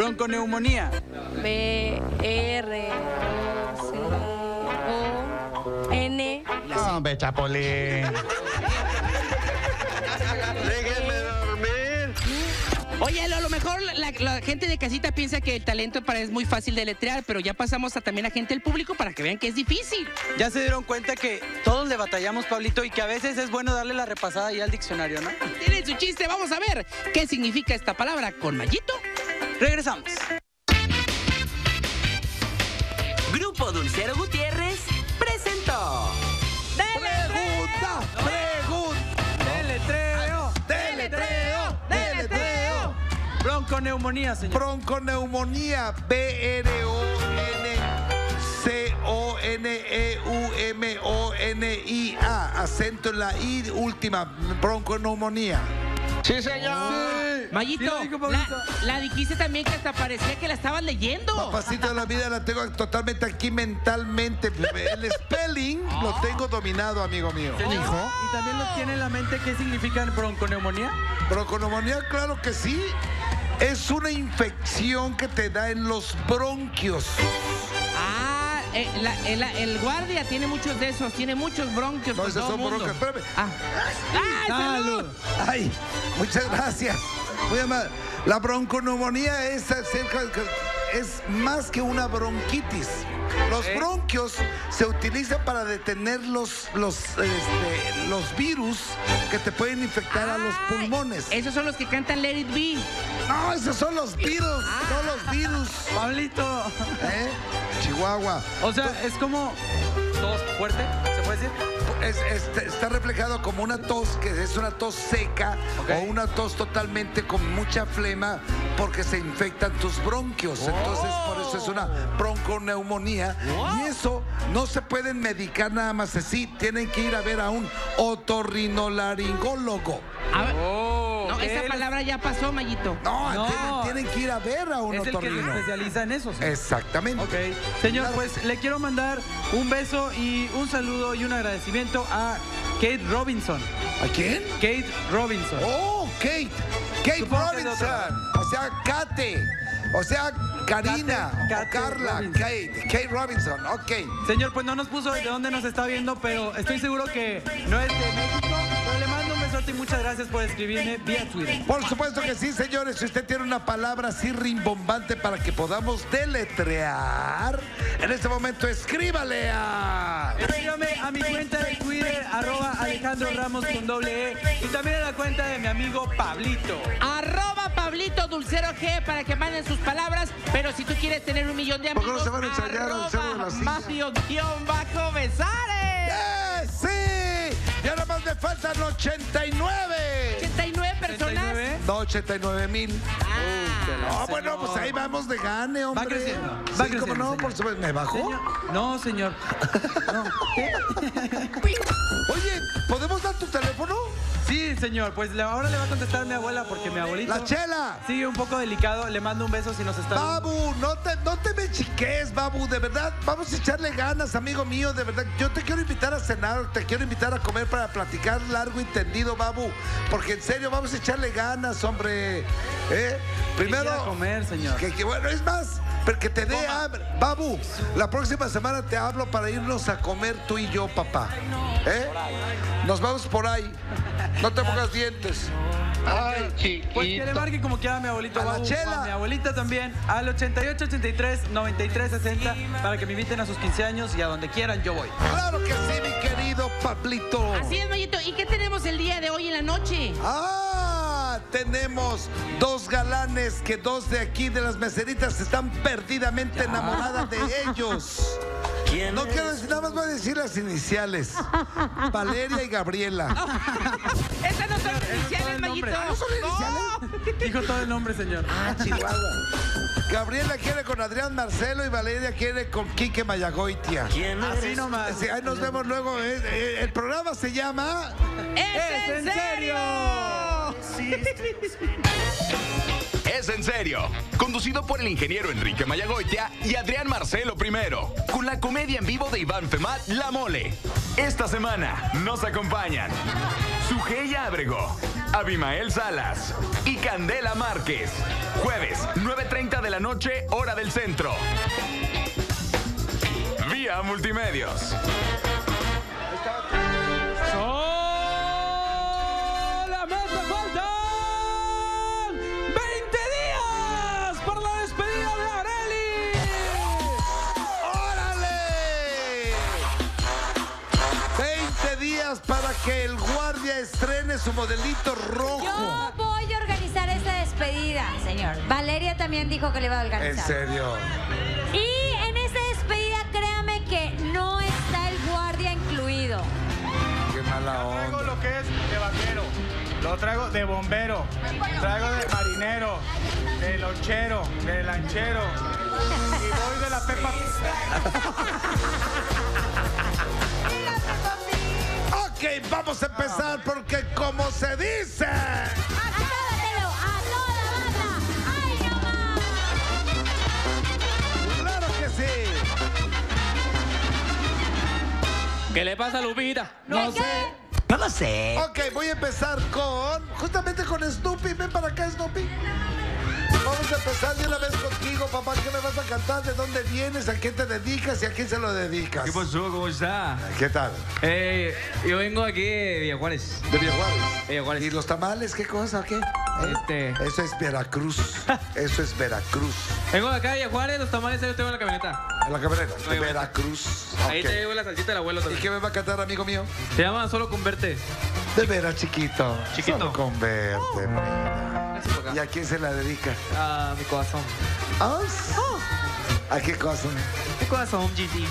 S9: Bronconeumonía.
S7: B, R, C, O, N.
S10: No, ve, Chapolín.
S2: Déjenme dormir. Oye, a lo mejor la, la gente de casita piensa que el talento para es muy fácil de letrear, pero ya pasamos a también a gente del público para que vean que es difícil.
S9: Ya se dieron cuenta que todos le batallamos, Pablito, y que a veces es bueno darle la repasada ahí al diccionario, ¿no?
S2: Tienen su chiste, vamos a ver qué significa esta palabra con Mayito.
S9: Regresamos.
S1: Grupo Dulcero Gutiérrez presentó.
S4: ¡Pregunta! ¡Pregunta!
S9: ¡Deletreo!
S4: ¡Deletreo! ¡Deletreo!
S9: Bronconeumonía, señor.
S4: Bronconeumonía. B R O N C O N E U M O N I A. Acento en la I última. Bronconeumonía.
S10: Sí, señor.
S4: Sí.
S2: Mayito,
S9: Sí, dijo,
S2: la,
S9: Pablito.
S2: la dijiste también que hasta parecía que la estabas leyendo.
S4: Papacito de la vida, la tengo totalmente aquí mentalmente. El spelling lo tengo dominado, amigo mío.
S9: Hijo. ¿Y también lo tiene en la mente qué significa bronconeumonía?
S4: Bronconeumonía, claro que sí. Es una infección que te da en los bronquios.
S2: Ah, eh, la- el, el guardia tiene muchos de esos, tiene muchos bronquios.
S4: No,
S2: por
S4: esos
S2: todo
S4: son
S2: mundo.
S4: bronquios. Espérame.
S2: Ah. ¡Ay, salud!
S4: Ay, muchas gracias. Muy amable. La bronconeumonía es acerca es más que una bronquitis. Los
S9: ¿Eh?
S4: bronquios se utilizan para detener los, los, este, los virus que te pueden infectar a los pulmones.
S2: Esos son los que cantan Let It Be.
S4: No, esos son los virus,
S2: Ah.
S4: no los virus.
S9: Pablito.
S4: ¿Eh? Chihuahua.
S9: O sea, es como tos fuerte, ¿se puede decir?
S4: Es- es- está reflejado como una tos, que es una tos seca
S9: Ok.
S4: o una tos totalmente con mucha flema porque se infectan tus bronquios. Entonces, por eso es una bronconeumonía. Y eso no se pueden medicar nada más así. Tienen que ir a ver a un otorrinolaringólogo.
S2: A ver,
S9: Oh,
S2: no, esa
S9: él
S2: palabra ya pasó, Mayito.
S4: No,
S9: No.
S4: Tienen, tienen que ir a ver a un
S9: es el que se
S4: otorrino.
S9: especializa en eso, señor.
S4: Exactamente.
S9: Ok, señor,
S4: Claro
S9: pues
S4: que sí.
S9: le quiero mandar un beso y un saludo y un agradecimiento a Kate Robinson.
S4: ¿A quién?
S9: Kate Robinson.
S4: Oh, Kate. Kate
S9: Supongo que es de
S4: Robinson.
S9: otra.
S4: O sea, Kate. O sea, Karina.
S9: Kate-
S4: o
S9: Kate
S4: Carla.
S9: Robinson.
S4: Kate. Kate Robinson. Ok.
S9: Señor, pues no nos puso de dónde nos está viendo, pero estoy seguro que no es de México. Pero le mando un besote y muchas gracias por escribirme vía Twitter.
S4: Por supuesto que sí, señores. Si usted tiene una palabra así rimbombante para que podamos deletrear, en este momento escríbale a...
S9: Escríbame a mi cuenta de Twitter, arroba Alejandro Ramos con doble E, y también a la cuenta de mi amigo Pablito.
S2: Arroba Pablito Dulcero G para que manden sus palabras. Pero si tú quieres tener un millón de
S4: ¿Por qué
S2: amigos,
S4: no se van a ensayar al cerro de la silla?
S2: Mario guión bajo Besares.
S4: ¡Eh, sí! Y ahora más me faltan ochenta y nueve.
S2: ochenta y nueve personas.
S9: ¿ochenta y nueve?
S4: No, ochenta y nueve mil.
S2: Ah,
S4: No, bueno, pues ahí vamos de gane, hombre.
S9: Va creciendo, va
S4: Sí,
S9: creciendo,
S4: ¿cómo no?
S9: señor.
S4: Por supuesto. ¿Me bajó?
S9: Señor- No, señor. No.
S4: Oye, ¿podemos dar tu teléfono?
S9: Sí, señor, pues le- ahora le va a contestar mi abuela porque mi abuelito
S4: ¡La Chela!
S9: sigue un poco delicado. Le mando un beso si nos está viendo.
S4: Babu, no te, no te me chiques, Babu, de verdad. Vamos a echarle ganas, amigo mío, de verdad. Yo te quiero invitar a cenar, te quiero invitar a comer para platicar largo y tendido, Babu. Porque en serio, vamos a echarle ganas, hombre. ¿Eh? Primero.
S9: Quisiera comer, señor.
S4: Que, que bueno, es más, pero que te dé
S9: Coma.
S4: hambre. Babu, la próxima semana te hablo para irnos a comer tú y yo, papá. ¿Eh? Nos vamos por ahí. No te pongas dientes.
S10: Ay, chiquito.
S9: Pues que le marque como quiera a mi abuelito
S4: A la
S9: Babu,
S4: Chela.
S9: a mi abuelita también, al ochenta y ocho, ochenta y tres, noventa y tres, sesenta, para que me inviten a sus quince años y a donde quieran yo voy.
S4: Claro que sí, mi querido Pablito.
S2: Así es, Mayito. ¿Y qué tenemos el día de hoy en la noche?
S4: Ah, tenemos dos galanes que dos de aquí de las meseritas están perdidamente enamoradas de ellos. No quiero decir, nada más voy a decir las iniciales. Valeria y Gabriela.
S2: Esas no son iniciales,
S9: el nombre.
S2: Mayito.
S9: ¿No
S4: son iniciales?
S9: Dijo todo el nombre, señor.
S4: Ah, Chihuahua. Gabriela quiere con Adrián Marcelo y Valeria quiere con Quique Mayagoitia.
S9: Así nomás.
S4: Sí, ahí nos vemos luego. Eh, eh, El programa se llama...
S2: ¡Es,
S9: ¿Es en serio?
S5: Es en serio, conducido por el ingeniero Enrique Mayagoitia y Adrián Marcelo primero, con la comedia en vivo de Iván Femat, La Mole. Esta semana nos acompañan Sugeya Ábrego, Abimael Salas y Candela Márquez. Jueves, nueve treinta de la noche, hora del centro. Vía Multimedios.
S10: Solamente faltan veinte días para la despedida de Arely.
S4: ¡Órale! veinte días para que el guardia estrene su modelito rojo.
S7: Yo voy a organizar esa despedida, señor. Valeria también dijo que le iba a organizar.
S4: ¿En serio?
S7: Y en esa despedida, créame que no está el guardia incluido.
S4: Qué mala onda.
S9: Traigo lo que es de vaquero, lo traigo de bombero, traigo de marinero, de lonchero, de lanchero y voy de la Pepa.
S4: Ok, vamos a empezar porque como se dice...
S7: ¡Acábatelo a toda banda! ¡Ay, no más!
S4: ¡Claro que sí!
S2: ¿Qué le pasa a Lupita?
S4: No sé.
S2: No lo sé.
S4: Ok, voy a empezar con... Justamente con Snoopy. Ven para acá, Snoopy. Vamos a empezar de una vez contigo, papá. ¿Qué me vas a cantar? ¿De dónde vienes? ¿A quién te dedicas? ¿Y a quién se lo dedicas?
S8: ¿Qué pasó? ¿Cómo está?
S4: ¿Qué tal?
S8: Eh, yo vengo aquí de Villa Juárez.
S4: ¿De Villa Juárez?
S8: Villa Juárez.
S4: ¿Y los tamales? ¿Qué cosa? ¿Qué?
S8: Este...
S4: Eso es Veracruz. Eso es Veracruz.
S8: Vengo de acá de Villa Juárez, los tamales ahí los tengo en la camioneta.
S4: ¿En la camioneta? De Veracruz.
S8: Ahí
S4: Ok.
S8: te llevo la salsita del abuelo
S4: ¿Y
S8: también.
S4: qué me va a cantar, amigo mío?
S8: Se llama Solo con Verte.
S4: De veras, chiquito.
S8: Chiquito.
S4: Solo con verte, mira. ¿Y a quién se la dedica?
S8: A mi corazón.
S4: ¿Ah? ¿A qué cosa?
S8: Mi corazón, G G.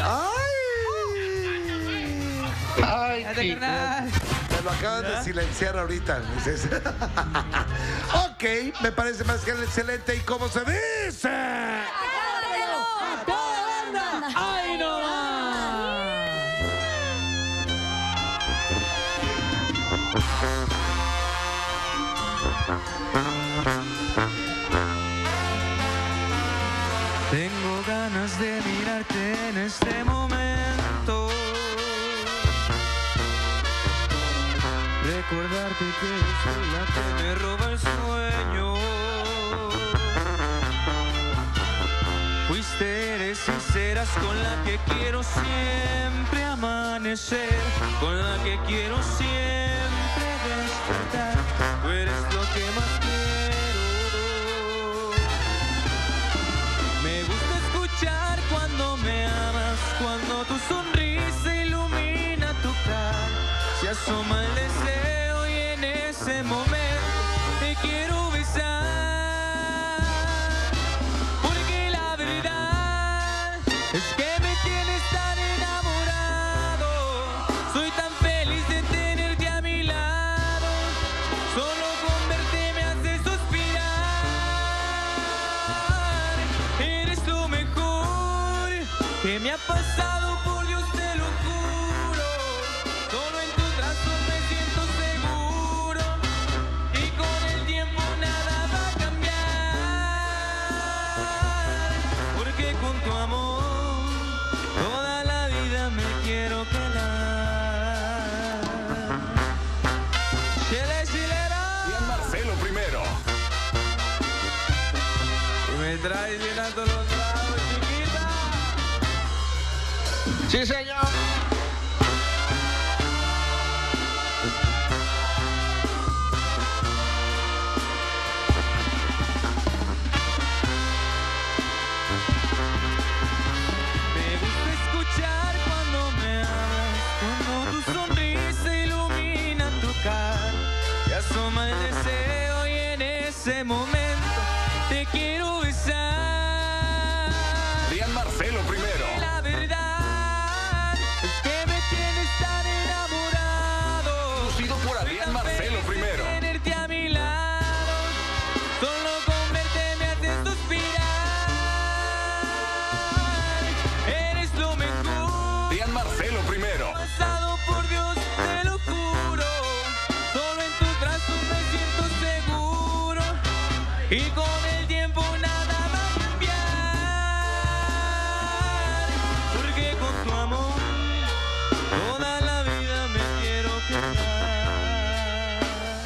S4: ¡Ay!
S8: Ay,
S4: chico. Me lo acaban de silenciar ahorita. Dices. Ok, me parece más que excelente. ¿Y cómo se dice?
S10: ¡Acábatelo a toda banda! ¡Ay, no más!
S8: Tengo ganas de mirarte en este momento. Recordarte que soy la que me roba el sueño. Fuiste, eres y serás con la que quiero siempre amanecer, con la que quiero siempre despertar. Tú eres lo que más quiero. Me gusta escuchar cuando me amas, cuando tu sonrisa ilumina tu cara. Se asoma el deseo y en ese momento te quiero besar. Porque la verdad es que me tienes tan enamorado. Soy tan feliz de tenerte a mi lado. Solo con verte me hace suspirar. Eres lo mejor que me ha pasado, por Dios te lo juro. Solo en tus brazos me siento seguro. Y con el tiempo nada va a cambiar. Porque con tu amor toda la vida me quiero quedar. Chile, chilera.
S5: Y a Marcelo primero.
S8: Y me traes llenando los brazos, chiquita.
S4: Sí, señor.
S8: Me gusta escuchar cuando me amas, cuando tu sonrisa ilumina tu cara. Te asoma el deseo y en ese momento te quiero besar.
S5: Rian Marcelo primero.
S8: La verdad es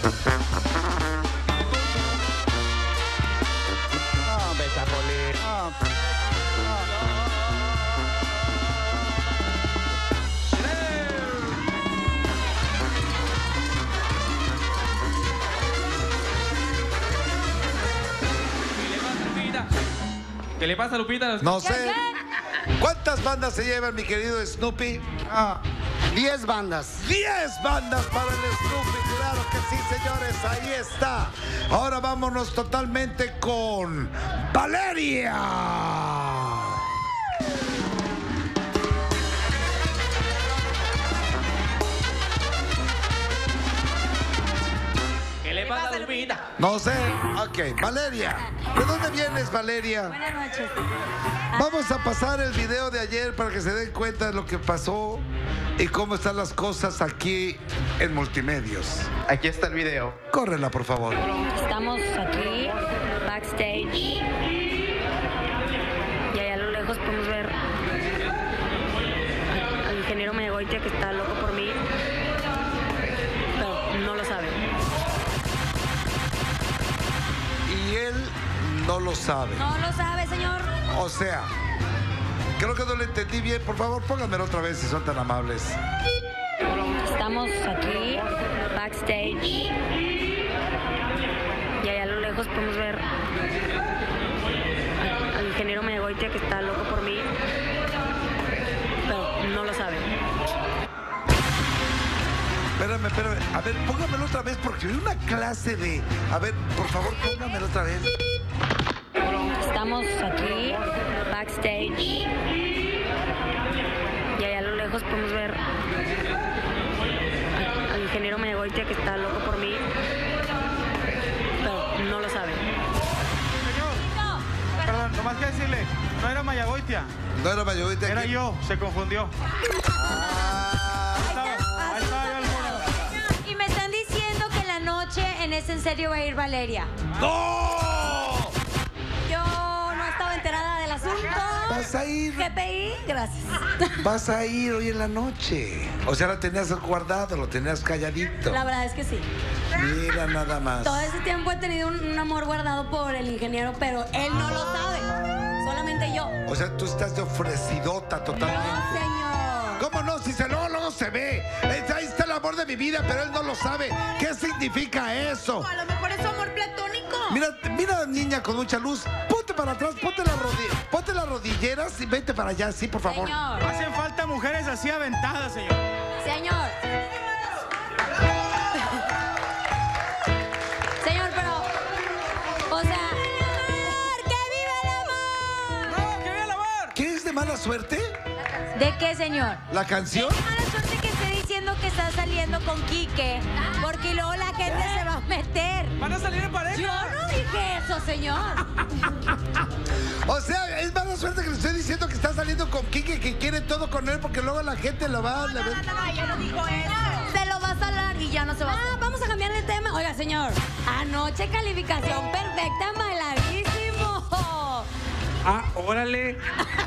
S8: ¿Qué le pasa, Lupita?
S4: No sé. ¿Cuántas bandas se llevan, mi querido Snoopy?
S20: Ah, diez bandas.
S4: Diez bandas para el Snoopy, claro que sí, señores, ahí está. Ahora vámonos totalmente con Valeria.
S8: ¿Qué le pasa, Lupita?
S4: No sé. Ok, Valeria. ¿De dónde vienes, Valeria?
S7: Buenas noches.
S4: Vamos a pasar el video de ayer para que se den cuenta de lo que pasó y cómo están las cosas aquí en Multimedios.
S11: Aquí está el video.
S4: Córrela, por favor.
S7: Estamos aquí, backstage. Y allá a lo lejos podemos ver al ingeniero Mayagoitia que está loco por mí. Pero no lo sabe.
S4: Y él no lo sabe.
S7: No lo sabe, señor.
S4: O sea, creo que no lo entendí bien. Por favor, pónganmelo otra vez si son tan amables.
S7: Estamos aquí, backstage. Y allá a lo lejos podemos ver al, al ingeniero Mayagoitia que está loco por mí. Pero no lo sabe.
S4: Espérame, espérame. A ver, póngamelo otra vez porque hay una clase de... A ver, por favor, póngamelo otra vez.
S7: Estamos aquí, backstage. Y allá a lo lejos podemos ver al, al ingeniero Mayagoitia que está loco por mí. Pero no lo sabe.
S9: Perdón, nomás que decirle, no era Mayagoitia.
S4: No era Mayagoitia.
S9: Era yo, se confundió.
S7: Y me están diciendo que en la noche en ese en serio va a ir Valeria.
S4: ¡No!
S7: Yo no estaba enterada del asunto.
S4: Vas a ir.
S7: G P I, gracias.
S4: Vas a ir hoy en la noche. O sea, lo tenías guardado, lo tenías calladito.
S7: La verdad es que sí.
S4: Mira nada más.
S7: Todo ese tiempo he tenido un, un amor guardado por el ingeniero, pero él no lo sabe. Solamente yo.
S4: O sea, tú estás de ofrecidota totalmente.
S7: No, señor.
S4: ¿Cómo no? Si se luego, luego se ve. Ahí está el amor de mi vida, pero él no lo sabe. ¿Qué significa eso?
S7: A lo mejor es amor platónico.
S4: Mira, mira, niña con mucha luz. Ponte para atrás, ponte las rodilleras, ponte las rodilleras y vete para allá, sí, por favor.
S7: Señor.
S9: Hacen falta mujeres así aventadas, señor.
S7: Señor. Señor, pero... O sea... ¡Que viva el amor!
S9: ¡No, que viva el amor!
S4: ¿Qué es de mala suerte?
S7: ¿De qué, señor?
S4: ¿La canción?
S7: Es mala suerte que esté diciendo que está saliendo con Quique, porque luego la gente se va a meter.
S9: ¿Van a salir en pareja?
S7: Yo no dije eso, señor.
S4: O sea, es mala suerte que le estoy diciendo que está saliendo con Quique, que quiere todo con él, porque luego la gente lo va a...
S7: No, no, no, no, ya no dijo eso. Se lo va a salar y ya no se va a... Ah, vamos a cambiar de tema. Oiga, señor, anoche calificación perfecta, bailadísimo.
S9: Ah, órale.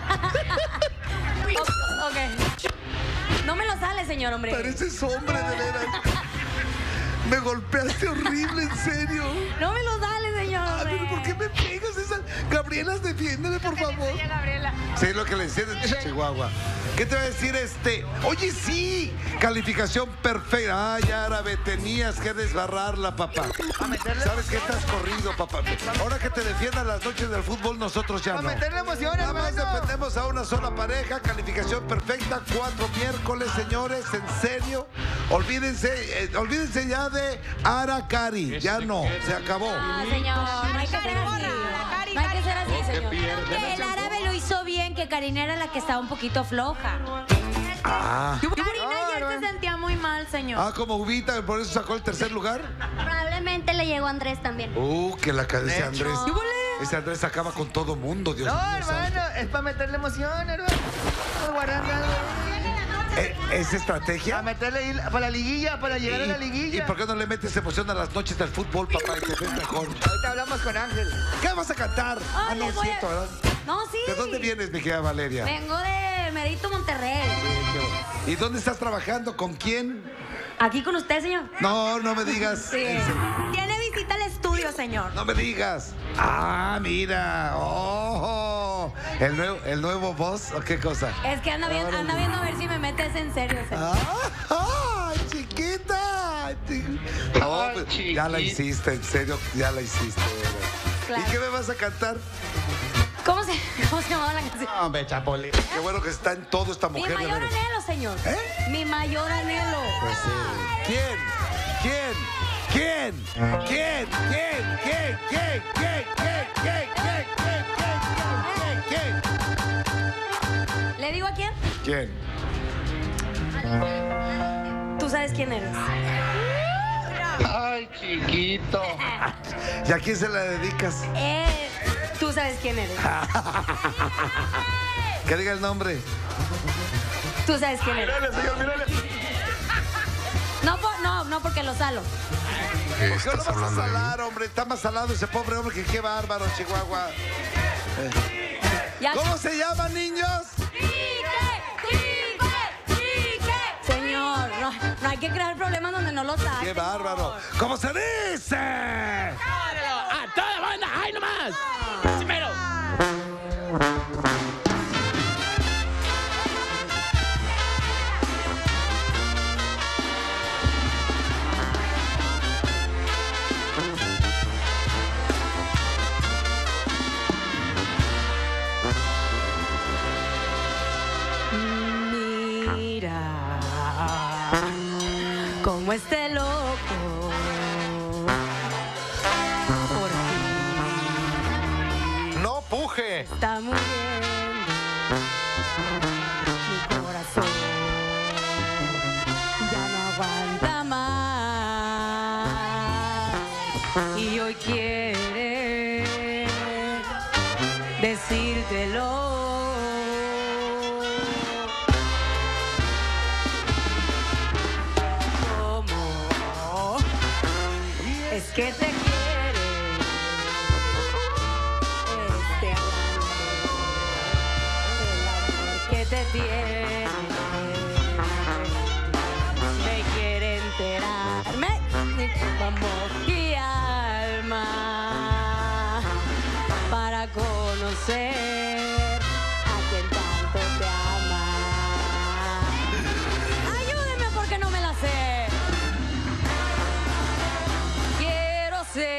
S7: O- ok. No me lo sale, señor, hombre.
S4: Pareces hombre, de veras. Me golpeaste horrible, en serio.
S7: No me lo sale, señor.
S4: Ah, pero ¿por qué me pegas esa? Gabriela, defiéndeme, por favor.
S7: Gabriela.
S4: Sí, lo que le decía de Chihuahua. ¿Qué te va a decir este? Oye, sí, calificación perfecta. Ay, árabe, tenías que desbarrarla, papá. ¿Sabes que estás corrido, papá? Ahora que te defiendan las noches del fútbol, nosotros ya no.
S20: A meterle emoción,
S4: Nada más
S20: hermano.
S4: dependemos a una sola pareja, calificación perfecta, cuatro miércoles, señores, en serio. Olvídense, eh, olvídense ya de Aracari. Ya no, se acabó.
S7: Ah, señor, no hay que ser así. No hay que ser así, señor. Que el árabe lo hizo bien, que Karina era la que estaba un poquito floja.
S4: Ah.
S7: Karina ayer se sentía muy mal, señor.
S4: Ah, como Ubita, por eso sacó el tercer lugar.
S7: Probablemente le llegó a Andrés también.
S4: Uh, que la cabeza de Andrés.
S7: ¿Qué huele?
S4: Ese Andrés acaba con todo mundo, Dios
S20: No,
S4: mío.
S20: hermano, es para meterle emoción, hermano. Estamos guardando algo.
S4: ¿Eh, ¿Es estrategia?
S20: Para meterle ahí para la liguilla, para llegar a la
S4: ¿Y
S20: liguilla.
S4: por qué no le metes emoción a las noches del fútbol, papá? Y te ves mejor.
S20: Ahorita hablamos con Ángel.
S4: ¿Qué vas a cantar?
S7: Ah,
S4: Ah, no,
S7: les voy a-
S4: cierto, ¿verdad?
S7: No, sí.
S4: ¿De dónde vienes, mi querida Valeria?
S7: Vengo de Merito, Monterrey.
S4: ¿Y dónde estás trabajando? ¿Con quién?
S7: ¿Aquí con usted, señor?
S4: No, no me digas.
S7: Sí. Tiene visita al estudio, señor.
S4: No me digas. Ah, mira. Oh, el nuevo, el nuevo boss, ¿o qué cosa?
S7: Es que anda, bien, anda viendo a ver si me metes en serio, señor.
S4: ¡Ah, chiquita! No, pues, ya la hiciste, en serio, ya la hiciste.
S7: Claro.
S4: ¿Y qué me vas a cantar?
S7: ¿Cómo se, cómo se llamaba la canción?
S4: Hombre, Chapoli. Qué bueno que está en todo esta
S7: Mi
S4: mujer.
S7: mayor
S4: de veras.
S7: anhelo, señor.
S4: ¿Eh?
S7: Mi mayor anhelo.
S4: Pues sí. ¿Quién? ¿Quién? ¿Quién? ¿Quién? ¿Quién? ¿Quién? ¿Quién? ¿Quién? ¿Quién? ¿Quién? ¿Quién? ¿Quién? ¿Quién? ¿Quién?
S7: ¿Le digo a quién?
S4: ¿Quién?
S7: Tú sabes quién eres.
S4: Ay, chiquito. ¿Y a quién se la dedicas?
S7: Eh, tú sabes quién eres.
S4: Que diga el nombre.
S7: Tú sabes quién eres.
S4: Mírale, señor, mírale.
S7: No, por- no, no porque lo salo.
S4: ¿Por qué lo vas a salar, hombre? Está más salado ese pobre hombre que qué bárbaro, Chihuahua. Eh.
S7: Ya-
S4: ¿Cómo se llaman, niños?
S7: Señor, no, no hay que crear problemas donde no los hay.
S4: ¡Qué bárbaro! ¿Cómo se dice?
S2: ¡A toda banda! ¡Ay, nomás! ¡Primero!
S7: Mira cómo este loco por ti
S23: ¡No puje!
S7: está muriendo mi corazón, ya no aguanta más y hoy quiere decírtelo. Es que te quiere este amor, el amor que te tiene, me quiere enterarme como amor y alma para conocer a quien tanto te ama. Ayúdeme porque no me la sé. Quiero ser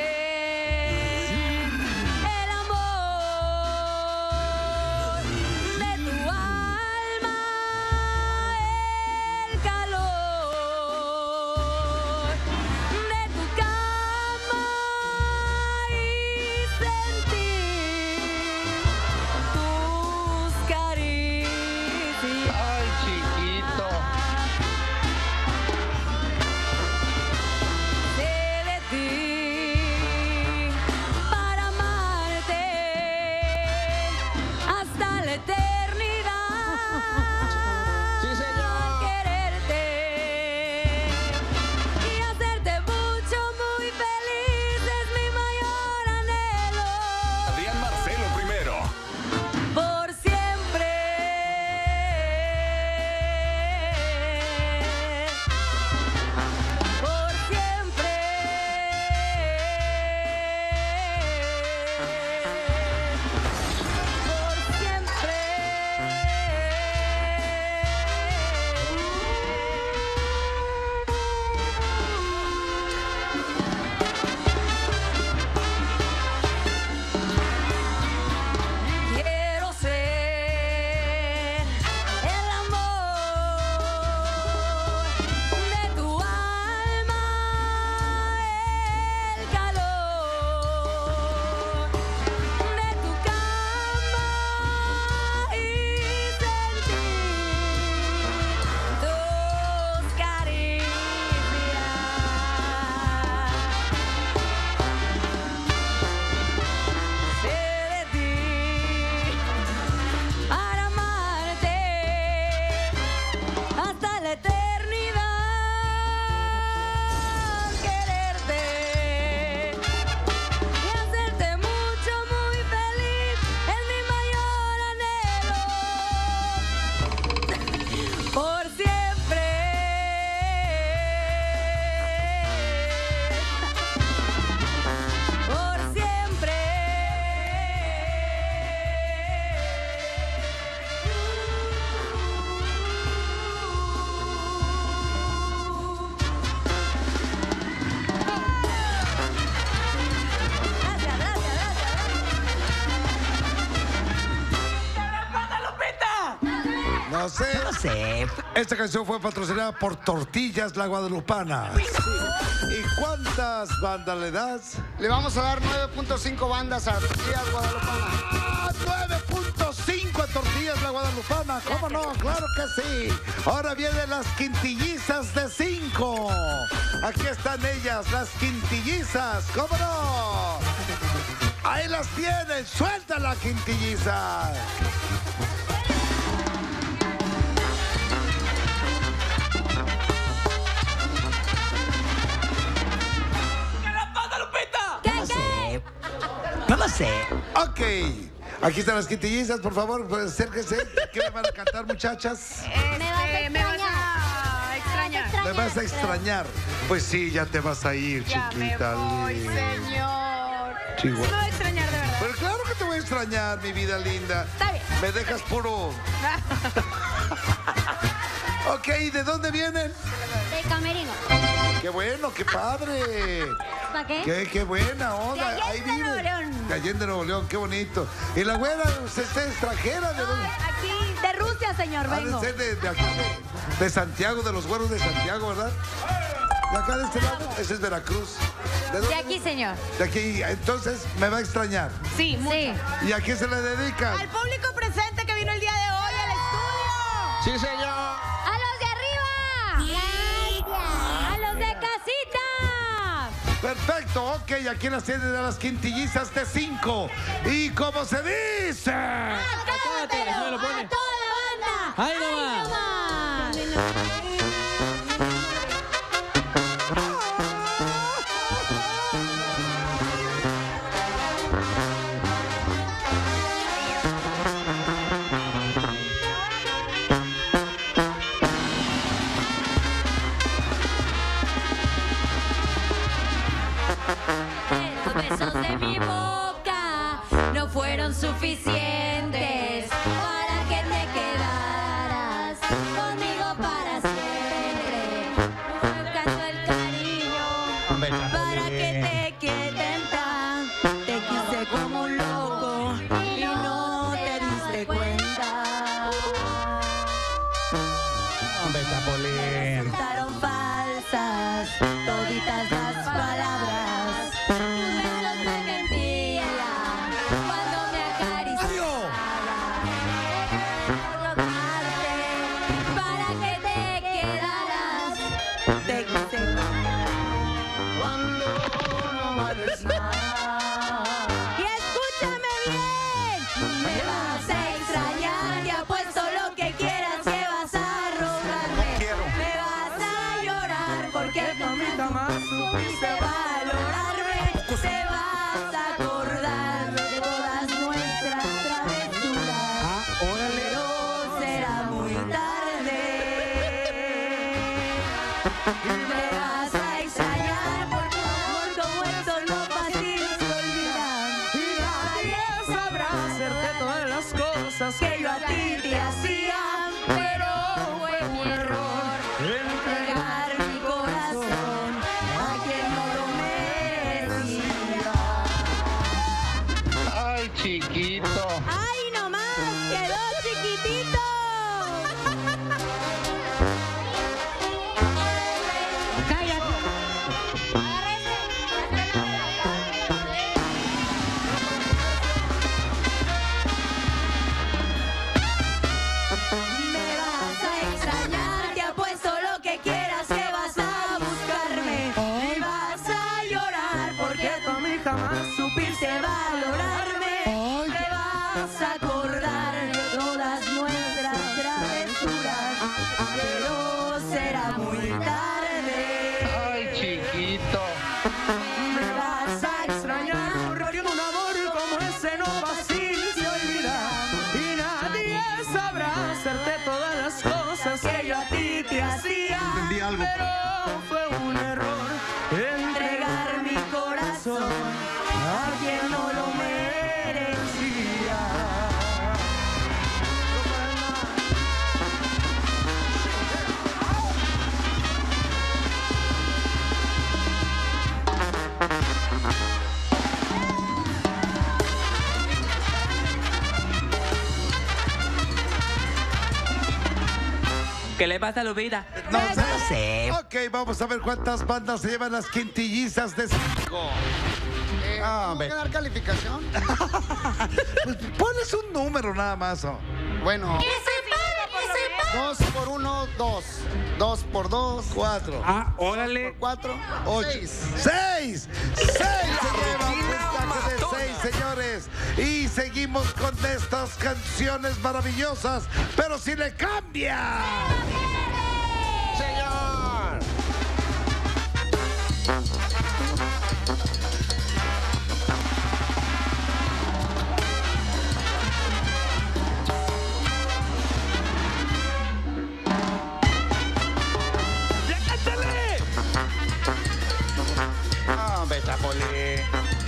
S4: lo sé.
S1: No lo sé.
S4: Esta canción fue patrocinada por Tortillas La Guadalupana. ¿Y cuántas bandas le das?
S20: Le vamos a dar nueve punto cinco bandas a Tortillas Guadalupana.
S4: ¡Ah, nueve punto cinco a Tortillas La Guadalupana! ¿Cómo no? ¡Claro que sí! Ahora vienen las quintillizas de cinco. Aquí están ellas, las quintillizas. ¿Cómo no? Ahí las tienen. ¡Suelta la quintilliza!
S1: No lo sé.
S4: Ok. Aquí están las quintillizas, por favor, pues acérquense. ¿Qué me van a cantar, muchachas?
S7: Este, me vas a extrañar.
S4: Me vas a extrañar. Pues sí, ya te vas a ir,
S7: Ya
S4: chiquita.
S7: me voy,
S4: linda.
S7: señor.
S4: Chihuahua.
S7: Me voy a extrañar, de verdad.
S4: Pero claro que te voy a extrañar, mi vida linda.
S7: Está bien.
S4: Me dejas puro. Ok, ¿de dónde vienen?
S7: De Camerino.
S4: Qué bueno, qué padre.
S7: ¿Para qué?
S4: Qué, qué buena onda.
S7: De Allende,
S4: Ahí vive.
S7: Nuevo León.
S4: De Allende, Nuevo León, qué bonito. ¿Y la güera, usted es extranjera? ¿De dónde?
S7: Aquí, de Rusia, señor,
S4: Ha de
S7: vengo.
S4: ser de, de aquí, de, de Santiago, de los güeros de Santiago, ¿verdad? De acá de este lado, ese es Veracruz. ¿De
S7: De
S4: dónde?
S7: aquí, señor.
S4: De aquí, entonces me va a extrañar.
S7: Sí, mucho.
S4: ¿Y a quién se le dedica?
S7: Al público presente que vino el día de hoy al estudio.
S4: Sí, señor.
S7: ¡A los de arriba! ¡Gracias! ¡A los de casita!
S4: Perfecto, ok, aquí las tienen a las quintillizas de cinco. ¿Y cómo se dice?
S7: ¡Acábatelo!
S10: me lo pone.
S7: ¡A toda la banda!
S10: ¡Ahí nomás!
S7: nomás!
S6: Los besos de mi boca no fueron suficientes para que te quedaras conmigo para siempre. No canto el cariño para que te queden tan. Te quise como un loco y no te diste cuenta.
S10: Hombre, Chapulín.
S6: Resultaron falsas toditas las palabras. Tus besos me mentían cuando me acariciabas. Para que te quedaras. Te quise cuando no vales más. Y escúchame bien. Me vas a extrañar. Te apuesto lo que quieras que vas a rogarme. Me vas a llorar porque no me jamás supiste valorarme. Te vas a acordar de todas nuestras travesuras. Pero será muy tarde. Me vas a extrañar porque un amor como esto no fácil se olvida. Y nadie sabrá hacerte todas las cosas que yo a ti te hacía. Pero fue mi error entregar mi corazón a quien no lo merecía.
S10: Ay, chiquito.
S6: ¡Ay, nomás! ¡Quedó chiquitito! Me vas a extrañar, te apuesto lo que quieras que vas a buscarme. Me vas a llorar porque tú a mí jamás supiste valorarme. Te vas a acordar de todas nuestras travesuras, pero será muy tarde.
S10: Ay, chiquito.
S6: Me vas a extrañar porque un amor como ese no fácil se olvida. Y nadie sabrá hacerte todas las cosas que yo a ti te hacía.
S24: Entendí algo.
S6: Pero fue un error entregar mi corazón a quien no lo merecía.
S1: ¿Qué le pasa a Lupita?
S4: No sé. Ok, vamos a ver cuántas bandas se llevan las quintillizas de cinco.
S11: Eh, ¿Vamos a dar calificación?
S4: Pues pones un número nada más. ¿O?
S11: Bueno.
S12: ¡Que se pare, que se pare!
S11: Dos por uno, dos. Dos por dos.
S4: Cuatro.
S9: Ah, órale.
S11: Por cuatro.
S4: Ocho.
S11: Seis.
S4: ¡Seis! ¡Seis! Se lleva un puntaje de seis, señores. Y seguimos con estas canciones maravillosas. Pero si le cambia.
S11: ¡Señor!
S10: No, Betapoli.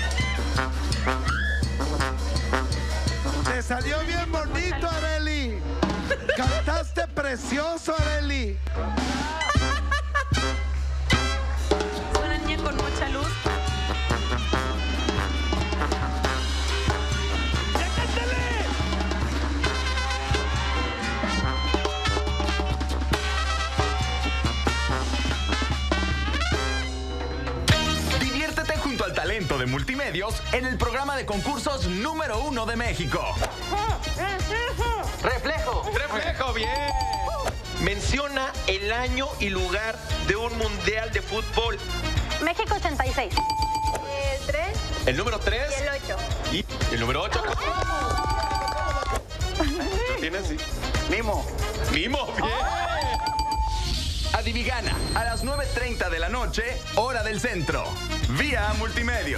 S4: Te salió bien bonito, Areli. Cantaste precioso, Areli.
S7: Es una niña con mucha luz.
S5: Diviértete junto al talento de Multimedios en el programa de concursos número uno de México.
S13: Reflejo.
S9: Reflejo, bien.
S13: Menciona el año y lugar de un mundial de fútbol.
S12: México ochenta y seis. El tres.
S13: El número tres.
S12: Y el ocho.
S13: Y el número ocho. ¿Lo tienes? Sí.
S11: Mimo.
S13: Mimo, bien.
S5: Adivigana a las nueve treinta de la noche, hora del centro. Vía Multimedios.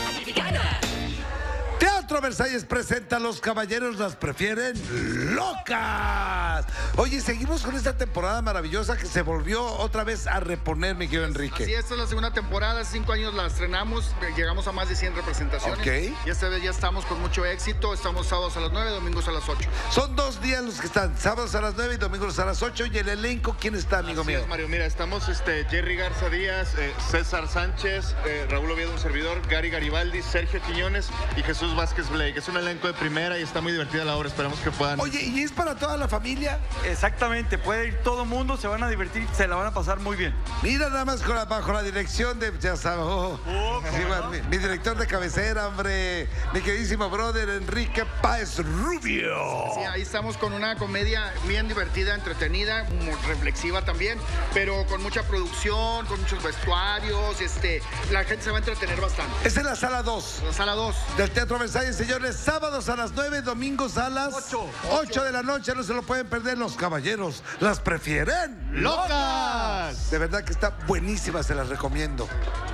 S4: Teatro Versalles presenta Los Caballeros las prefieren locas. Oye, seguimos con esta temporada maravillosa que se volvió otra vez a reponer, mi querido Enrique.
S11: Así es, esta es la segunda temporada, hace cinco años la estrenamos, llegamos a más de cien representaciones.
S4: Ok.
S11: Y esta vez ya estamos con mucho éxito, estamos sábados a las nueve, domingos a las ocho.
S4: Son dos días los que están, sábados a las nueve y domingos a las ocho. Y el elenco, ¿quién está, amigo
S11: Así
S4: mío?
S11: es, Mario, mira, estamos este, Jerry Garza Díaz, eh, César Sánchez, eh, Raúl Oviedo, un servidor, Gary Garibaldi, Sergio Quiñones y Jesús Vázquez Blake. Es un elenco de primera y está muy divertida la obra, esperamos que puedan.
S4: Oye, ¿y es para toda la familia?
S9: Exactamente, puede ir todo mundo, se van a divertir, se la van a pasar muy bien.
S4: Mira nada más con la, bajo la dirección de, ya sabes, oh,
S9: Oh,
S4: sí,
S9: ¿cómo
S4: mi, mi director de cabecera, hombre, mi queridísimo brother Enrique Páez Rubio.
S11: Sí, ahí estamos con una comedia bien divertida, entretenida, muy reflexiva también, pero con mucha producción, con muchos vestuarios, este, la gente se va a entretener bastante.
S4: Es en la sala dos.
S11: La sala dos.
S4: Del Teatro Versalles, señores, sábados a las nueve, domingos a las
S11: Ocho.
S4: ocho de la noche, no se lo pueden perder. Los caballeros las prefieren
S11: ¡Locas!
S4: De verdad que está buenísima, se las recomiendo.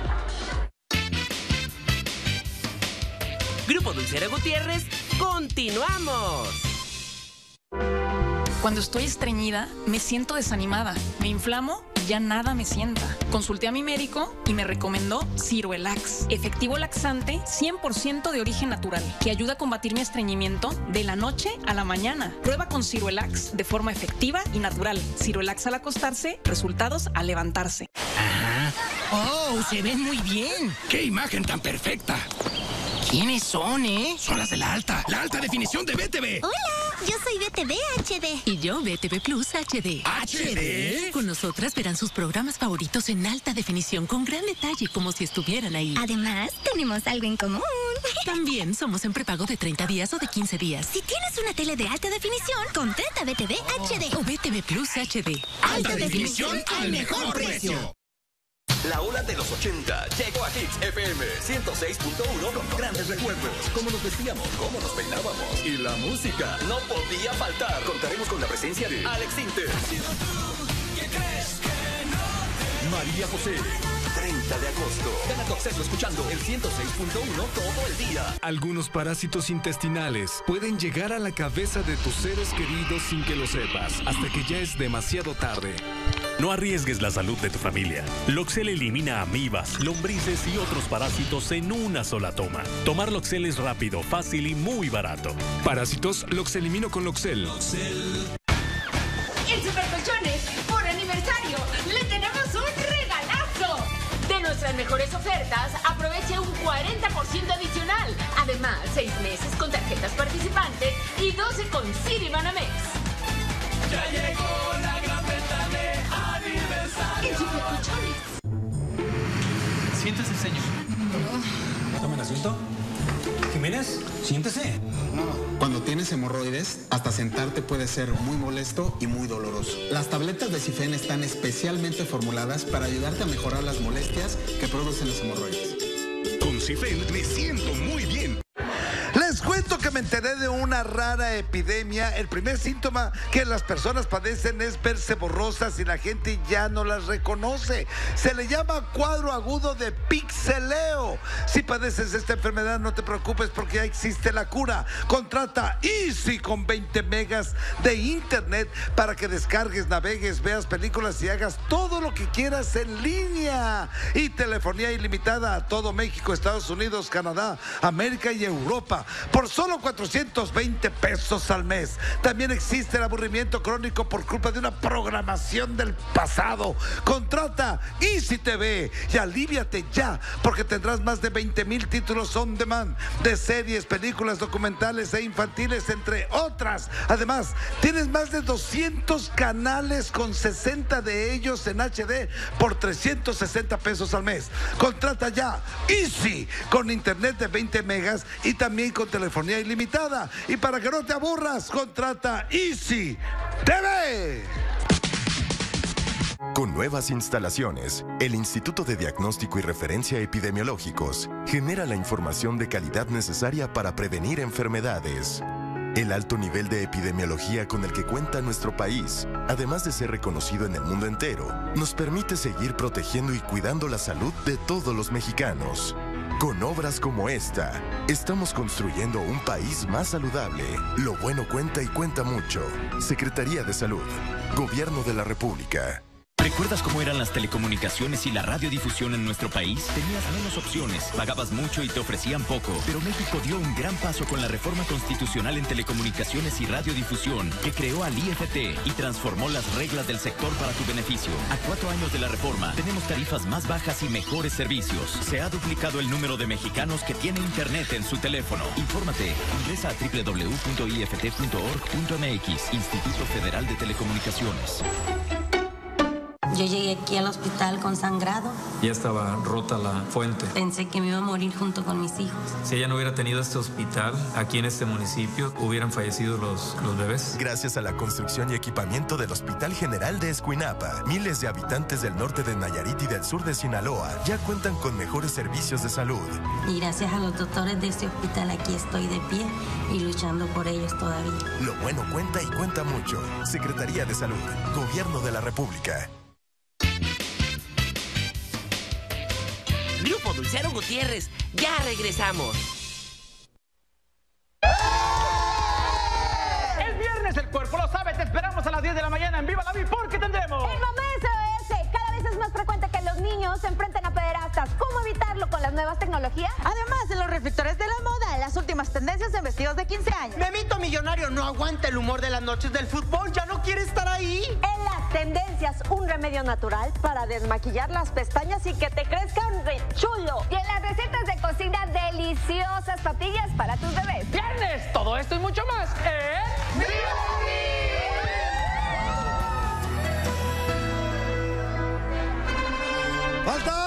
S1: Grupo Dulcero Gutiérrez, continuamos.
S14: Cuando estoy estreñida, me siento desanimada, me inflamo y ya nada me sienta. Consulté a mi médico y me recomendó Ciruelax, efectivo laxante cien por ciento de origen natural, que ayuda a combatir mi estreñimiento de la noche a la mañana. Prueba con Ciruelax de forma efectiva y natural. Ciruelax al acostarse, resultados al levantarse.
S16: Ajá. ¡Oh, se ven muy bien! ¡Qué imagen tan perfecta! ¿Quiénes son, eh? Son las de la alta, la alta definición de B T V.
S17: Hola, yo soy B T V H D.
S26: Y yo B T V Plus H D.
S16: ¿H D?
S26: Con nosotras verán sus programas favoritos en alta definición con gran detalle, como si estuvieran ahí.
S17: Además, tenemos algo en común.
S26: También somos en prepago de treinta días o de quince días.
S17: Si tienes una tele de alta definición, contrata B T V H D.
S26: O B T V Plus H D.
S16: Alta definición al mejor precio.
S19: La ola de los ochenta llegó a Hits F M ciento seis punto uno con grandes recuerdos. Cómo nos vestíamos, cómo nos peinábamos. Y la música no podía faltar. Contaremos con la presencia de Alex Inter, María José. treinta de agosto. Gana tu acceso escuchando el ciento seis punto uno todo el día.
S27: Algunos parásitos intestinales pueden llegar a la cabeza de tus seres queridos sin que lo sepas, hasta que ya es demasiado tarde.
S18: No arriesgues la salud de tu familia. Loxel elimina amibas, lombrices y otros parásitos en una sola toma. Tomar Loxel es rápido, fácil y muy barato.
S27: Parásitos, los elimino con Loxel.
S12: En Supercolchones, por aniversario, le tenemos un regalazo. De nuestras mejores ofertas, aproveche un cuarenta por ciento adicional. Además, seis meses con tarjetas participantes y doce con Citibanamex.
S8: Ya llegó la gran venta
S12: en Supercolchones.
S2: Siéntese, señor. Tomen asiento. Jiménez, siéntese.
S24: Cuando tienes hemorroides, hasta sentarte puede ser muy molesto y muy doloroso. Las tabletas de Sifen están especialmente formuladas para ayudarte a mejorar las molestias que producen los hemorroides.
S27: Con Sifen me siento muy bien.
S4: Les cuento que me enteré de una rara epidemia. El primer síntoma que las personas padecen es verse borrosas y la gente ya no las reconoce. Se le llama cuadro agudo de pixeleo. Si padeces esta enfermedad, no te preocupes porque ya existe la cura. Contrata Easy con veinte megas de internet para que descargues, navegues, veas películas y hagas todo lo que quieras en línea. Y telefonía ilimitada a todo México, Estados Unidos, Canadá, América y Europa por solo cuatrocientos veinte pesos al mes. También existe el aburrimiento crónico por culpa de una programación del pasado. Contrata Easy T V y aliviate ya, porque tendrás más de veinte mil títulos on demand de series, películas, documentales e infantiles, entre otras. Además, tienes más de doscientos canales con sesenta de ellos en H D por trescientos sesenta pesos al mes. Contrata ya Easy con internet de veinte megas y también con telefonía ilimitada. Y para que no te aburras, contrata Easy T V.
S3: Con nuevas instalaciones, el Instituto de Diagnóstico y Referencia Epidemiológicos genera la información de calidad necesaria para prevenir enfermedades. El alto nivel de epidemiología con el que cuenta nuestro país, además de ser reconocido en el mundo entero, nos permite seguir protegiendo y cuidando la salud de todos los mexicanos. Con obras como esta, estamos construyendo un país más saludable. Lo bueno cuenta y cuenta mucho. Secretaría de Salud, Gobierno de la República.
S15: ¿Recuerdas cómo eran las telecomunicaciones y la radiodifusión en nuestro país? Tenías menos opciones, pagabas mucho y te ofrecían poco. Pero México dio un gran paso con la reforma constitucional en telecomunicaciones y radiodifusión, que creó al I F T y transformó las reglas del sector para tu beneficio. A cuatro años de la reforma, tenemos tarifas más bajas y mejores servicios. Se ha duplicado el número de mexicanos que tiene internet en su teléfono. Infórmate, ingresa a doble u doble u doble u punto i f t punto org punto m x, Instituto Federal de Telecomunicaciones.
S21: Yo llegué aquí al hospital con sangrado.
S2: Ya estaba rota la fuente.
S21: Pensé que me iba a morir junto con mis hijos.
S2: Si ella no hubiera tenido este hospital, aquí en este municipio, hubieran fallecido los, los bebés.
S3: Gracias a la construcción y equipamiento del Hospital General de Escuinapa, miles de habitantes del norte de Nayarit y del sur de Sinaloa ya cuentan con mejores servicios de salud.
S21: Y gracias a los doctores de este hospital aquí estoy de pie y luchando por ellos todavía.
S3: Lo bueno cuenta y cuenta mucho. Secretaría de Salud, Gobierno de la República.
S1: Grupo Dulcero Gutiérrez, ya regresamos.
S22: Es viernes, el cuerpo lo sabe, te esperamos a las diez de la mañana en Viva la Vi porque tendremos...
S6: El Mamá S O S, cada vez es más frecuente que los niños se enfrenten a pederastas. ¿Cómo evitarlo con las nuevas tecnologías?
S23: Además de los reflectores de la moda, las últimas tendencias en vestidos de quince años.
S20: Memito Millonario no aguanta el humor de las noches del fútbol, ya no quiere estar ahí.
S6: En las tendencias, un remedio natural para desmaquillar las pestañas y que te crezcan de chulo. Y en las recetas de cocina, deliciosas papillas para tus bebés.
S22: ¡Viernes! Todo esto y mucho más en... ¡Viva la Vi!
S4: ¡Falta!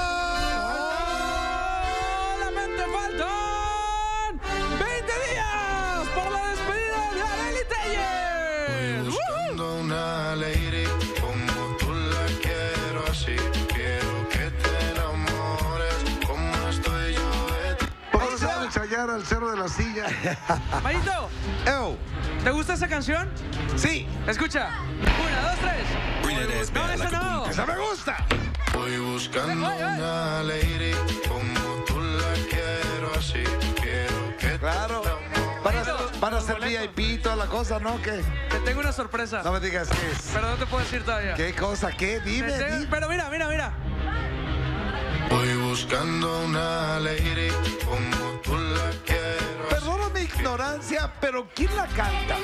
S8: ¡Solamente faltan veinte días para la despedida de Arely Telles!
S25: Buscando una lady como tú la quiero así. Quiero que te enamores como estoy yo de ti.
S4: Vamos a ensayar al cerro de la silla.
S8: Mayito,
S4: Ew.
S8: ¿te gusta esa canción?
S4: Sí.
S8: Escucha. Una, dos, tres. No, esa no.
S4: ¡Esa me gusta!
S25: Voy buscando una lady como tú la quiero así. Quiero que
S4: Claro. Para, para ser V I P y toda la cosa, ¿no? ¿Qué?
S8: Te tengo una sorpresa.
S4: No me digas qué es.
S8: Pero no te puedo decir todavía.
S4: ¿Qué cosa? ¿Qué? Dime,
S8: Te tengo-
S4: dime.
S8: Pero mira, mira, mira.
S25: Voy buscando una lady como tú la quiero.
S4: Perdona mi ignorancia, pero ¿quién la canta?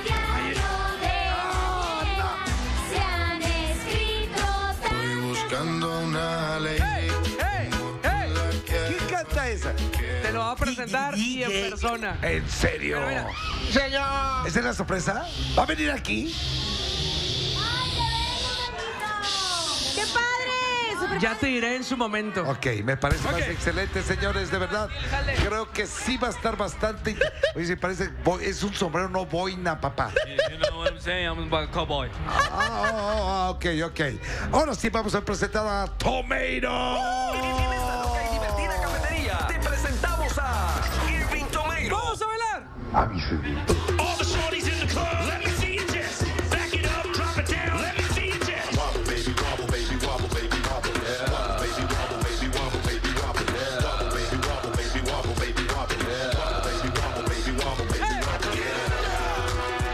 S25: Voy buscando una lady.
S4: ¿Quién canta esa?
S8: Te lo va a presentar y en persona.
S4: ¿En serio?
S8: Pero mira.
S4: Señor. ¿Esa es la sorpresa? ¿Va a venir aquí?
S6: ¡Qué padre!
S5: Ya te diré en su momento.
S4: Ok, me parece
S5: Ok.
S4: más excelente, señores, de verdad.
S5: Jale.
S4: Creo que sí va a estar bastante. Oye, se parece. bo- Es un sombrero, no boina, papá.
S8: You know what I'm saying? I'm a cowboy.
S4: Ah, oh, oh, oh, ok, ok. Ahora sí vamos a presentar a Tomato.
S19: En esta loca y divertida cafetería te presentamos a Irving Tomato.
S5: ¡Vamos a bailar!
S7: All the shorties in the club, let me see you just back it up, drop it down, let me see you just wobble, baby, wobble, baby, wobble, baby, wobble, yeah. Wobble, baby, wobble, baby, wobble, baby, wobble, yeah. Wobble, baby, wobble, baby, wobble, baby, wobble, yeah. Wobble, baby, wobble, baby, wobble, baby, wobble, yeah.